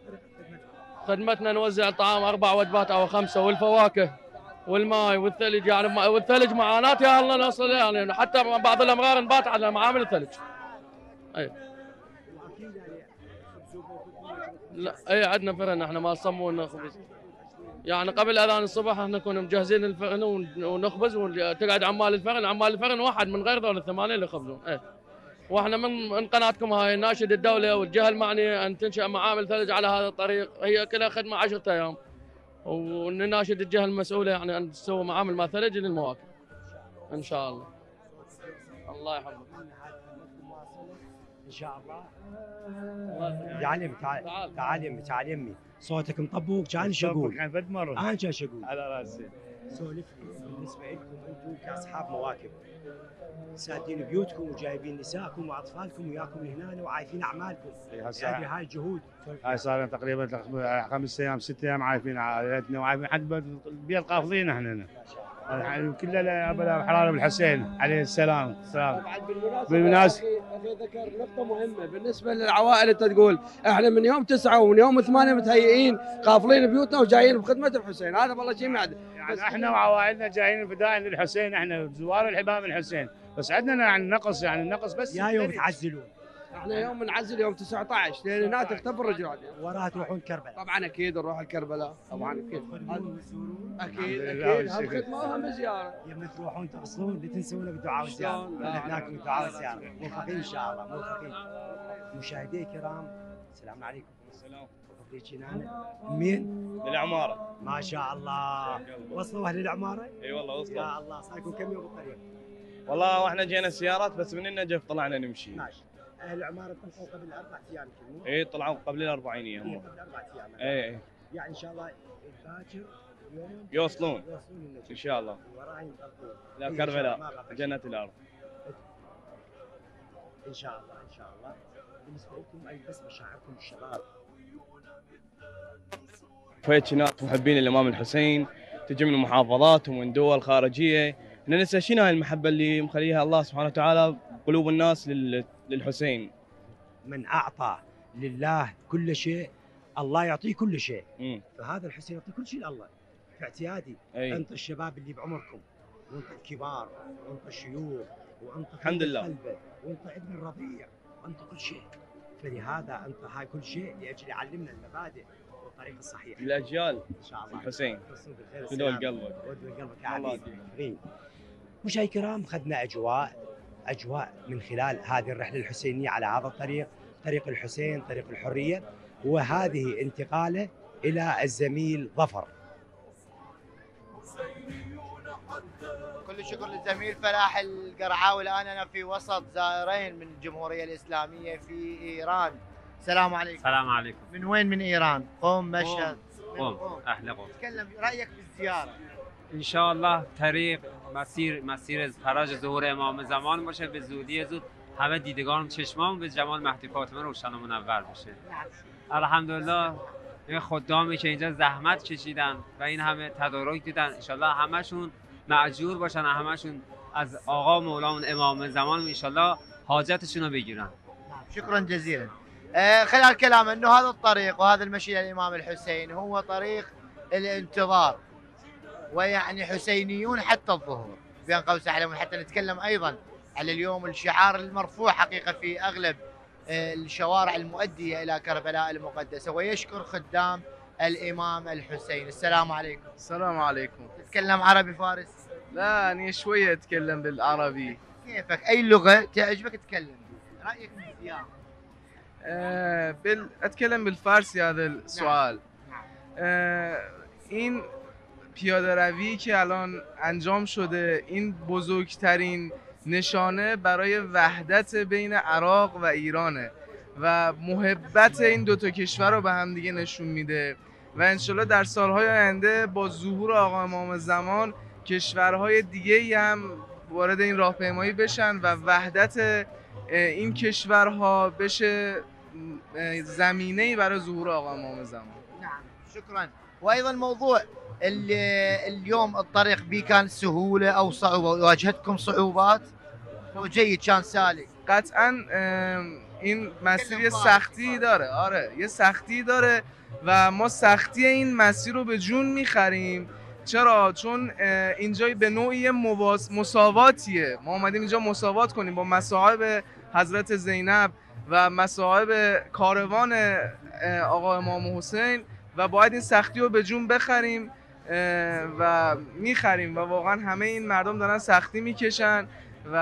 خدمتنا نوزع الطعام أربع وجبات أو خمسة، والفواكه والماء والثلج. يعني والثلج معاناة يا الله نوصل، يعني حتى بعض الأمرار نبات على معامل الثلج. أي لا أي عندنا فرن احنا ما صمون خبز. يعني قبل أذان الصبح احنا كنا مجهزين الفرن ونخبز، وتقعد عمال الفرن عمال الفرن واحد من غير ذول الثمانية اللي يخبزون. أي واحنا من من قناتكم هاي ناشد الدوله والجهه المعنيه ان تنشا معامل ثلج على هذا الطريق، هي كلها خدمه عشرة ايام، ونناشد الجهه المسؤوله يعني ان تسوي معامل مع ثلج للمواكب ان شاء الله. الله يحفظك ان شاء الله. تعال يمي تعال تعال يمي تعال يمي، صوتك مطبوق كان شقول. انا كان شقول على راسي. سولف لي بالنسبه لكم انتم كاصحاب مواكب، سادين بيوتكم وجايبين نسائكم واطفالكم وياكم هنا وعايفين اعمالكم. يعني هاي جهود. هاي صار لنا تقريبا خمس ايام ست ايام عايفين عائلتنا وعايفين حد البيت قافلين احنا هنا. كلها ابو حراره بالحسين عليه السلام. السلام. بالمناسبه اخي ذكر نقطه مهمه بالنسبه للعوائل. انت تقول احنا من يوم تسعة ومن يوم ثمانية متهيئين قافلين بيوتنا وجايين بخدمه الحسين، هذا والله شيء معدل. يعني احنا وعوائلنا جايين فداء للحسين، احنا زوار الحمام الحسين، بس عندنا يعني نقص يعني النقص بس. يا يوم تعزلون. احنا يوم نعزل يوم تسعة عشر لان هناك تختفي الرجال. وراها تروحون كربلاء. طبعا اكيد نروح الكربلاء طبعا اكيد. اكيد اكيد هالخدمه واهم زياره. يوم تروحون تغسلون لا تنسونا بالدعاء والزياره. هناك بالدعاء والزياره. موفقين ان شاء الله موفقين. مشاهدي الكرام السلام عليكم. السلام. مين؟ من العماره. ما شاء الله. وصلوا اهل العماره؟ اي والله وصلوا. يا الله صار لكم كم يوم بالطريق؟ والله واحنا جينا سيارات بس من النجف طلعنا نمشي. ماشي. اهل العماره طلعوا قبل اربع ايام كانوا. اي طلعوا قبل الاربعينيه هم. قبل اربع ايام. اي اي. يعني ان شاء الله باكر يوم يوصلون. يوصلون النجف. ان شاء الله. وراي ينطلقون. لا كربلاء جنة الارض. ان شاء الله ان شاء الله. بالنسبه لكم اي بس مشاعركم الشباب. فهيك ناس محبين الامام الحسين تجي من المحافظات ومن دول خارجيه، احنا نسال شنو هاي المحبه اللي مخليها الله سبحانه وتعالى بقلوب الناس للحسين. من اعطى لله كل شيء الله يعطيه كل شيء. مم. فهذا الحسين يعطي كل شيء لله. في اعتيادي انت الشباب اللي بعمركم وانت الكبار وانت الشيوخ وانت الحمد لله قلبك وانت ابن الربيع وانت كل شيء. فلهذا انت هاي كل شيء لاجل يعلمنا المبادئ والطريق الصحيح. الاجيال ان شاء الله. الحسين في دول قلبك. ودول قلبك يا حبيبي. مشاهدينا الكرام اخذنا اجواء اجواء من خلال هذه الرحله الحسينيه على هذا الطريق، طريق الحسين، طريق الحريه، وهذه انتقاله الى الزميل ظفر. كل شكر للزميل فلاح القرعاوي. الان انا في وسط زائرين من الجمهوريه الاسلاميه في ايران. السلام عليكم. السلام عليكم. من وين من ايران؟ قم مشهد. قم. قم اهل قم. تكلم رايك بالزياره. ان شاء الله طریق مسیر مسیر خراج ظهور امام زمان باشه، به زودی زود همه دیدگان چشمام به جمال مهدی فاطمه روشن و منور بشه. الحمدلله این خدامی که اینجا زحمت کشیدن و این همه تدارک دیدن ان شاء الله همشون مأجور باشن، همشون از آقا مولامون امام زمان ان شاء الله حاجتشون رو بگیرن. شكرا جزيلا. آه خلال كلام انه هذا الطريق وهذا المشي للامام الحسين هو طريق الانتظار، ويعني حسينيون حتى الظهور بين قوسين عليهم. حتى نتكلم ايضا على اليوم الشعار المرفوع حقيقه في اغلب آه الشوارع المؤديه الى كربلاء المقدسه، ويشكر خدام الامام الحسين. السلام عليكم. السلام عليكم. تتكلم عربي فارسي؟ لا أنا شوية أتكلم بالعربي. كيفك؟ أي لغة تعجبك تتكلم؟ رأيك بالزيارة؟ أه بال... أتكلم بالفارسي هذا السؤال. نعم. أه این پیاده روی که الان انجام شده این بزرگترین نشانه برای وحدت بین عراق و ایرانه و محبت این دو تا کشور رو به هم دیگه نشون میده و انشالله در سالهای آینده با ظهور آقا امام زمان کشورهای دیگه‌ای هم وارد این راهپیمایی بشن و وحدت این کشورها بشه زمینه‌ای برای ظهور آقا امام زمان. نعم شكرا. وايضا موضوع اليوم الطريق بيه كان سهوله او صعوبه؟ واجهتكم صعوبات؟ او جيد كان سالك؟ قطعا این مسیر یه سختی داره. آره یه سختی داره و ما سختی این مسیر رو به جون میخریم. چرا؟ چون اینجا به نوعی مساواتیه. ما اومدیم اینجا مساوات کنیم با مصائب حضرت زینب و مصائب کاروان آقا امام حسین و باید این سختی رو به جون بخریم و میخریم و واقعا همه این مردم دارن سختی میکشن و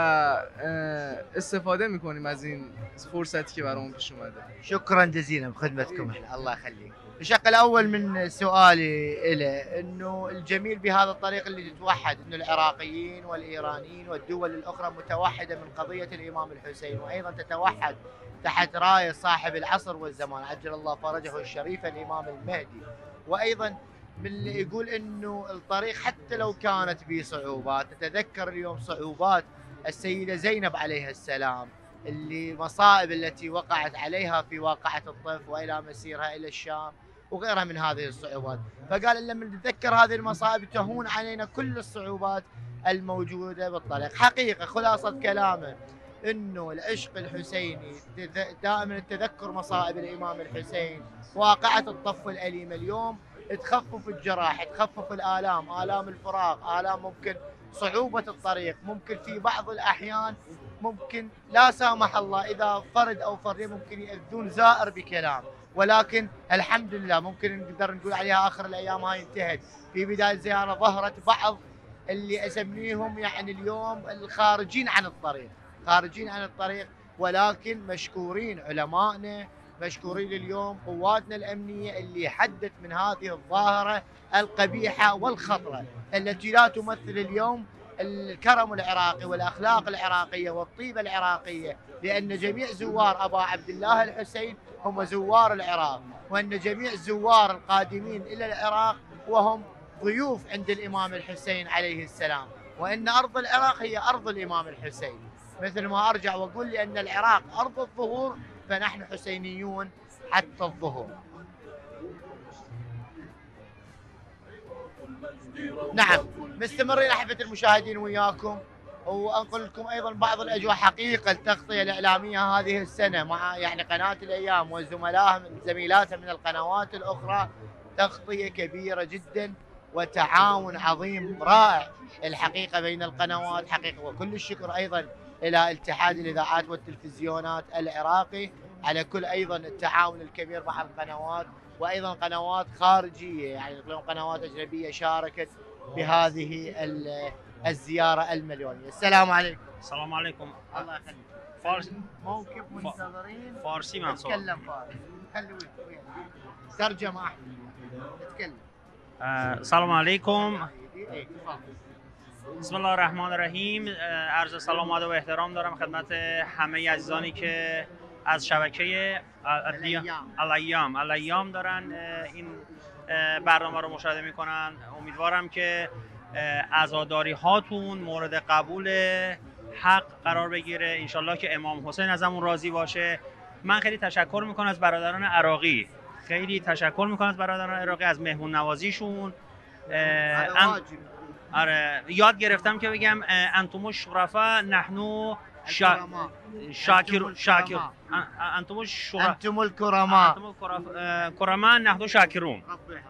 استفاده میکنیم از این فرصتی که برامون پیش اومده. شكرا جزيلا بخدمتكم. الله يخليك. الشق الاول من سؤالي له انه الجميل بهذا الطريق اللي تتوحد، انه العراقيين والايرانيين والدول الاخرى متوحده من قضيه الامام الحسين، وايضا تتوحد تحت رايه صاحب العصر والزمان عجل الله فرجه الشريف الامام المهدي. وايضا من اللي يقول انه الطريق حتى لو كانت به صعوبات، نتذكر اليوم صعوبات السيده زينب عليها السلام، اللي مصائب التي وقعت عليها في واقعة الطف وإلى مسيرها إلى الشام وغيرها من هذه الصعوبات. فقال لما نتذكر هذه المصائب تهون علينا كل الصعوبات الموجودة بالطريق. حقيقة خلاصة كلامه انه العشق الحسيني دائما التذكر مصائب الامام الحسين، واقعة الطف الأليمة اليوم تخفف الجراح، تخفف الآلام، آلام الفراق، آلام ممكن صعوبة الطريق، ممكن في بعض الأحيان ممكن لا سامح الله إذا فرد أو فردين ممكن يأذون زائر بكلام، ولكن الحمد لله ممكن نقدر نقول عليها آخر الأيام هاي انتهت. في بداية الزيارة ظهرت بعض اللي أسميهم يعني اليوم الخارجين عن الطريق، خارجين عن الطريق، ولكن مشكورين علمائنا، مشكورين اليوم قواتنا الأمنية اللي حدت من هذه الظاهرة القبيحة والخطرة التي لا تمثل اليوم الكرم العراقي والاخلاق العراقيه والطيبه العراقيه، لان جميع زوار ابا عبد الله الحسين هم زوار العراق، وان جميع الزوار القادمين الى العراق وهم ضيوف عند الامام الحسين عليه السلام، وان ارض العراق هي ارض الامام الحسين. مثل ما ارجع واقول لان العراق ارض الظهور، فنحن حسينيون حتى الظهور. نعم، مستمرين احبه المشاهدين وياكم، وانقل لكم ايضا بعض الاجواء. حقيقه التغطيه الاعلاميه هذه السنه مع يعني قناه الايام وزملائها من زميلاتها من القنوات الاخرى تغطيه كبيره جدا وتعاون عظيم رائع الحقيقه بين القنوات حقيقه. وكل الشكر ايضا الى اتحاد الاذاعات والتلفزيونات العراقي على كل ايضا التعاون الكبير مع القنوات، وايضا قنوات خارجيه يعني قنوات اجنبيه شاركت بهذه الزياره المليونيه. السلام عليكم. السلام عليكم. الله يخليك. فارسي موكب منتظرين. فارسي منصور. تكلم فارسي. خلي وياك. ترجمه احمد. تكلم. سلام علیکم. بسم الله الرحمن الرحیم. عرض سلام و ادب و احترام دارم خدمت همه عزیزانی که از شبکه الایام الایام دارن این برنامه رو مشاهده میکنن. امیدوارم که عزاداری هاتون مورد قبول حق قرار بگیره، انشالله که امام حسین ازمون راضی باشه. من خیلی تشکر میکنم از برادران عراقی، خیلی تشکر میکنم از برادران عراقی از مهمون نوازیشون. ام... آره یاد گرفتم که بگم انتم شرفا نحنو شا... شاکر شاکر انتم شرفا انتم الکرما انتم کرما نحنو شاکرون.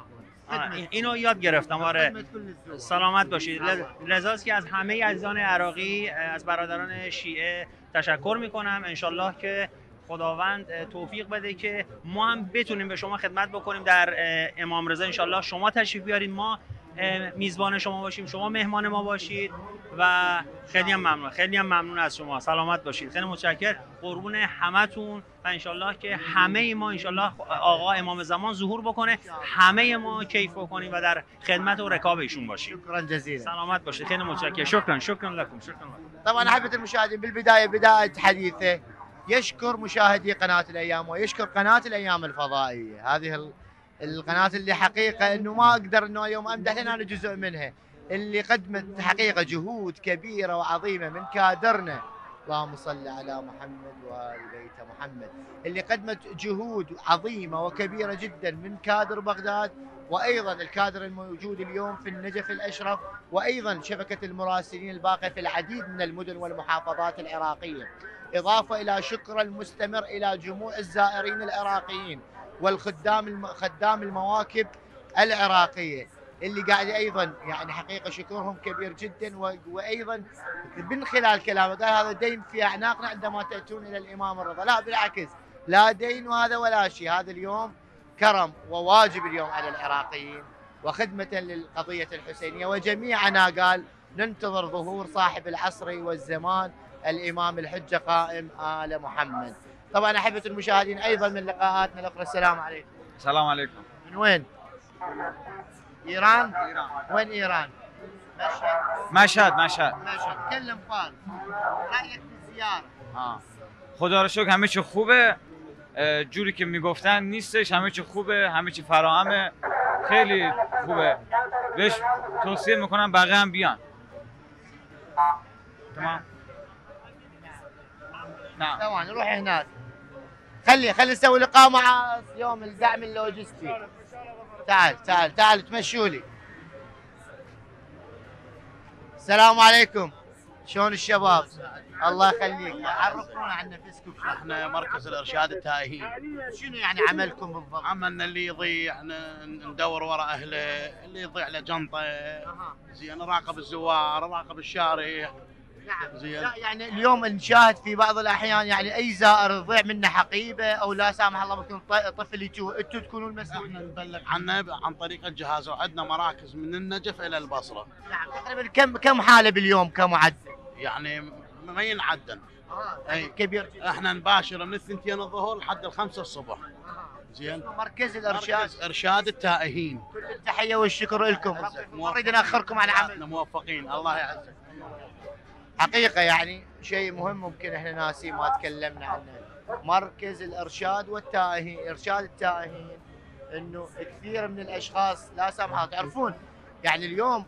اینو یاد گرفتم. آره سلامت باشید. لذاست که از همه عزیزان عراقی از برادران شیعه تشکر میکنم. انشالله که خداوند توفیق بده که ما هم بتونیم به شما خدمت بکنیم در امام رضا. انشالله شما تشریف بیارید، ما میزبان شما باشیم، شما مهمان ما باشید و خیلی هم ممنون خیلی هم ممنون از شما. سلامت باشید. خیلی متشکر. قربون همتون و انشالله که همه ما انشالله آقا امام زمان ظهور بکنه، همه ما کیف بکنیم و در خدمت و رکاب ایشون باشیم. شکرا جزیلا. سلامت باشید. خیلی متشکر. شکرا شکرا لكم. شکرا. طبعا احبه المشاهدين بالبدايه بدايه حديثه يشكر مشاهدي قناه الايام ويشكر قناه الايام الفضائيه، هذه القناه اللي حقيقه انه ما اقدر انه يوم امدح لان انا جزء منها، اللي قدمت حقيقه جهود كبيره وعظيمه من كادرنا، اللهم صل على محمد وآل بيت محمد، اللي قدمت جهود عظيمه وكبيره جدا من كادر بغداد، وايضا الكادر الموجود اليوم في النجف الاشرف، وايضا شبكه المراسلين الباقيه في العديد من المدن والمحافظات العراقيه، اضافه الى شكر المستمر الى جموع الزائرين العراقيين والخدام الم... خدام المواكب العراقيه اللي قاعد ايضا يعني حقيقه شكرهم كبير جدا. و... وايضا من خلال كلامه قال هذا دين في اعناقنا عندما تاتون الى الامام الرضا، لا بالعكس، لا دين وهذا ولا شيء، هذا اليوم كرم وواجب اليوم على العراقيين وخدمه للقضيه الحسينيه، وجميعنا قال ننتظر ظهور صاحب العصر والزمان الامام الحجه قائم ال محمد. طبعا احبه المشاهدين ايضا من لقاءاتنا الاخرى. السلام عليكم. السلام عليكم. من وين؟ ايران؟ ايران. وين ايران؟ مشهد. مشهد. مشهد. تكلم فارس. رايك في الزياره؟ ها. خدا رو شکر همه چی خوبه، جوری که میگفتن نیستش، همه چی خوبه، همه چی فراهمه، خیلی خوبه. بهش توصیه میکنم بقیه هم بیان. تمام. نعم. ثواني روح هناك. خلي خلي نسوي لقاء مع يوم الدعم اللوجستي. تعال تعال تعال تمشوا لي. السلام عليكم. شلون الشباب؟ الله يخليك. عرفونا عن نفسكم. احنا مركز الارشاد التائهين. شنو يعني عملكم بالضبط؟ عملنا اللي يضيع ندور وراء اهله، اللي يضيع له جنطه زين نراقب الزوار، نراقب الشارع. نعم. لا يعني اليوم نشاهد في بعض الاحيان يعني اي زائر يضيع منه حقيبه او لا سامح الله ممكن طفل يتوه، انتم تكونون مسؤولين. احنا نبلغ عنه عن طريق الجهاز، وعندنا مراكز من النجف الى البصره. نعم. تقريبا كم كم حاله باليوم كمعدل؟ يعني ما ينعدن. اه اي كبير جدا. احنا نباشر من الثنتين الظهر لحد الخمسة الصبح. زين مركز الارشاد مركز ارشاد التائهين. كل التحيه والشكر لكم. ما نريد ناخركم على عمل. موفقين الله يعزك. حقيقه يعني شيء مهم ممكن احنا ناسي ما تكلمنا عنه. مركز الارشاد والتائهين، ارشاد التائهين، انه كثير من الاشخاص لا سمح الله تعرفون يعني اليوم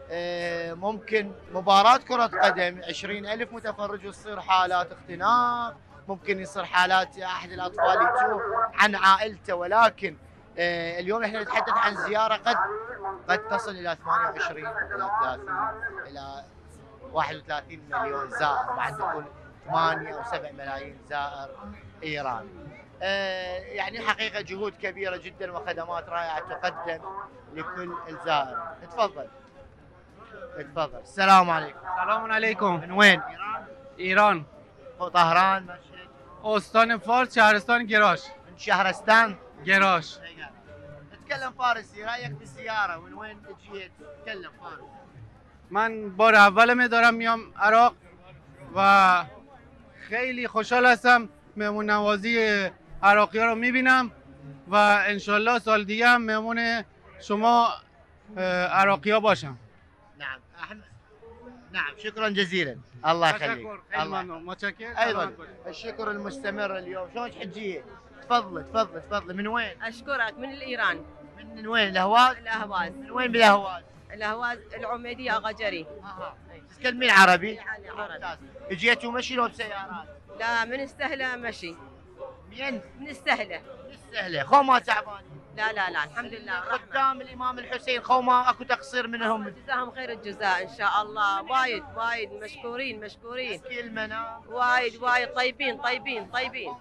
ممكن مباراة كرة قدم عشرين ألف متفرج وتصير حالات اختناق، ممكن يصير حالات أحد الأطفال يتوه عن عائلته، ولكن اليوم احنا نتحدث عن زيارة قد قد تصل إلى ثمانية وعشرين إلى ثلاثين إلى واحد وثلاثين مليون زائر، بعد نقول ثمانية أو سبعة ملايين زائر إيراني. يعني حقيقة جهود كبيرة جدا وخدمات رائعة تقدم لكل الزائرين. تفضل. تفضل. السلام عليكم. السلام عليكم. من وين؟ ایران. طهران، مشهد. استان فارس، شهرستان گراش. من شهرستان گراش. تتكلم فارسي، رايك بالزياره؟ من وين جيت؟ تتكلم فارسي. من بار اولمه دارم میام عراق و خیلی خوشحال هستم مهمون نوازی عراقی ها رو میبینم و انشالله سال دیگه هم مهمون شما عراقی ها باشم. نعم احمد. نعم شكرا جزيلا. الله يخليك. الله متشكر. ايضا الشكر المستمر اليوم. شلونك حجيه؟ تفضل تفضل تفضل. من وين؟ اشكرك. من الايران. من وين؟ الاهواز؟ الاهواز. من وين بالاهواز؟ الاهواز العميديه اغجري. اها تتكلمين عربي؟ يعني عربي. اجيتوا مشي لو بسيارات؟ لا من السهله مشي. من؟ من السهله. من السهله. خو ما تعبانين؟ لا لا لا الحمد لله. قدام الامام الحسين خو ما اكو تقصير منهم؟ جزاهم خير الجزاء ان شاء الله. وايد وايد مشكورين مشكورين. المنام. وايد وايد طيبين طيبين طيبين.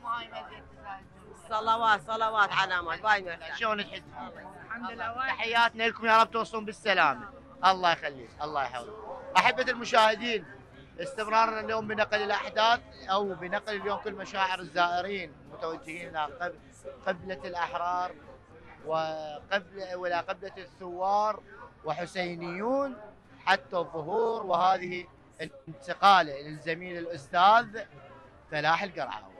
صلوات صلوات على مال. وايد مرتاح. شلون تحس؟ الحمد لله. تحياتنا لكم يا رب توصلون بالسلامه. الله يخليك. الله يحفظك. احبه المشاهدين، استمرارنا اليوم بنقل الاحداث او بنقل اليوم كل مشاعر الزائرين متوجهين الى قبله الاحرار وقبل والى قبله الثوار وحسينيون حتى الظهور، وهذه انتقاله للزميل الاستاذ فلاح القرعاوي.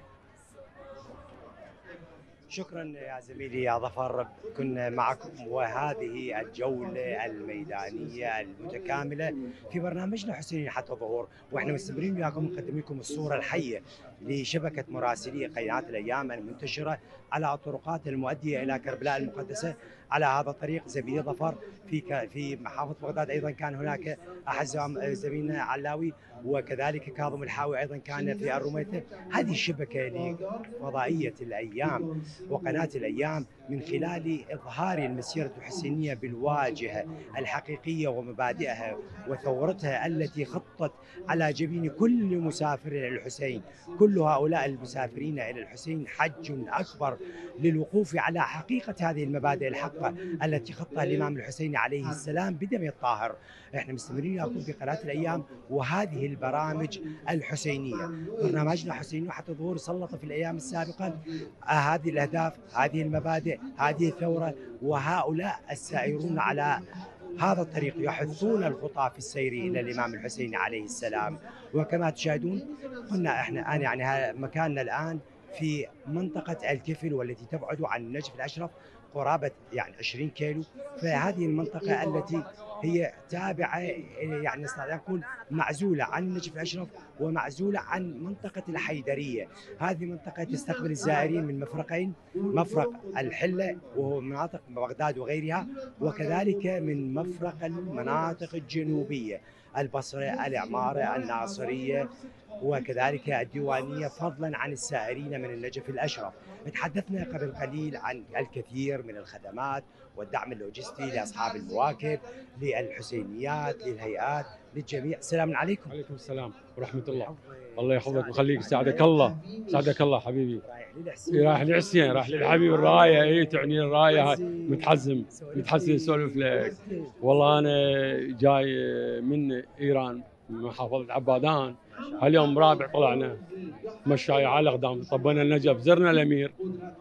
شكرا يا زميلي يا ظفر، كنا معكم وهذه الجولة الميدانية المتكاملة في برنامجنا حسيني حتى الظهور، واحنا مستمرين وياكم نقدم لكم الصورة الحية لشبكة مراسلي قناة الأيام المنتشرة على الطرقات المؤدية إلى كربلاء المقدسة. على هذا الطريق زميلي ظفر في في محافظة بغداد أيضا كان هناك أحد زميلنا علاوي، وكذلك كاظم الحاوي أيضا كان في الرميتة. هذه الشبكة لفضائية الأيام وقناة الأيام من خلال إظهار المسيرة الحسينية بالواجهة الحقيقية ومبادئها وثورتها التي خطت على جبين كل مسافر إلى الحسين. كل هؤلاء المسافرين إلى الحسين حج أكبر للوقوف على حقيقة هذه المبادئ الحقة التي خطها الإمام الحسين عليه السلام بدمه الطاهر. احنا مستمرين لكم في قناة الأيام وهذه البرامج الحسينية. برنامجنا حسيني حتى الظهور سلط في الأيام السابقة هذه الأهداف، هذه المبادئ، هذه الثورة، وهؤلاء السائرون على هذا الطريق يحثون الخطى في السير إلى الإمام الحسين عليه السلام. وكما تشاهدون قلنا احنا أنا يعني مكاننا الآن في منطقة الكفل والتي تبعد عن النجف الأشرف قرابة يعني عشرين كيلو. فهذه المنطقة التي هي تابعة يعني نستطيع نقول معزولة عن النجف الأشرف ومعزولة عن منطقة الحيدرية. هذه منطقة تستقبل الزائرين من مفرقين، مفرق الحلة وهو مناطق بغداد وغيرها، وكذلك من مفرق المناطق الجنوبية البصرة، العمارة، الناصرية، وكذلك الديوانية، فضلا عن السائرين من النجف الأشرف. تحدثنا قبل قليل عن الكثير من الخدمات والدعم اللوجستي لأصحاب المواكب، للحسينيات، للهيئات، للجميع. السلام عليكم. وعليكم السلام ورحمة الله. الله يحفظك ويخليك، سعدك الله، سعدك الله حبيبي. رايح للحسين، رايح للحبيب الراية، اي تعني الراية متحزم متحزم يسولف لك. والله أنا جاي من إيران من محافظة عبادان. اليوم رابع طلعنا مشاي على اقدام، طبينا النجف، زرنا الامير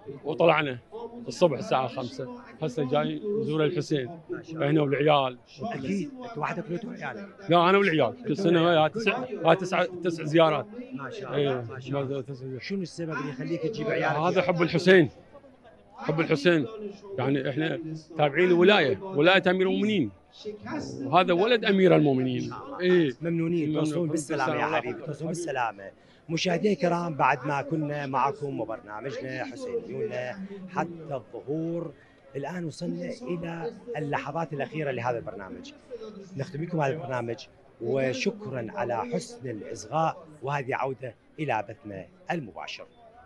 وطلعنا الصبح الساعه خمسة. هسه جاي نزور الحسين احنا والعيال. اكيد انت وحدك ولا عيالك؟ لا انا والعيال كل سنه هاي تسع هاي تسع تسع زيارات. ما شاء الله. ما شاء الله. شنو السبب اللي يخليك تجيب عيالك؟ هذا حب الحسين، حب الحسين يعني احنا تابعين الولايه، ولايه امير المؤمنين، وهذا ولد امير المؤمنين. ايه ممنونين، توصلون بالسلامه يا حبيبي، توصلون بالسلامه. مشاهدينا الكرام، بعد ما كنا معكم وبرنامجنا حسينيون حتى الظهور، الان وصلنا الى اللحظات الاخيره لهذا البرنامج. نختم لكم هذا البرنامج وشكرا على حسن الاصغاء، وهذه عوده الى بثنا المباشر.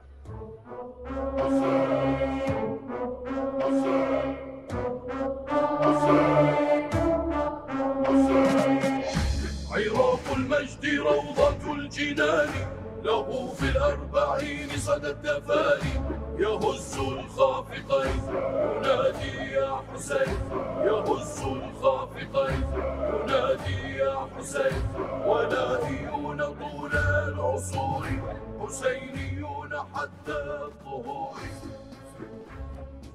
عراق المجد روضة الجنان، له في الأربعين صدى التفاني، يهز الخافقين ينادي يا حسين، يهز الخافقين ينادي يا حسين، وناديون طول العصور، حسينيون حتى الظهور.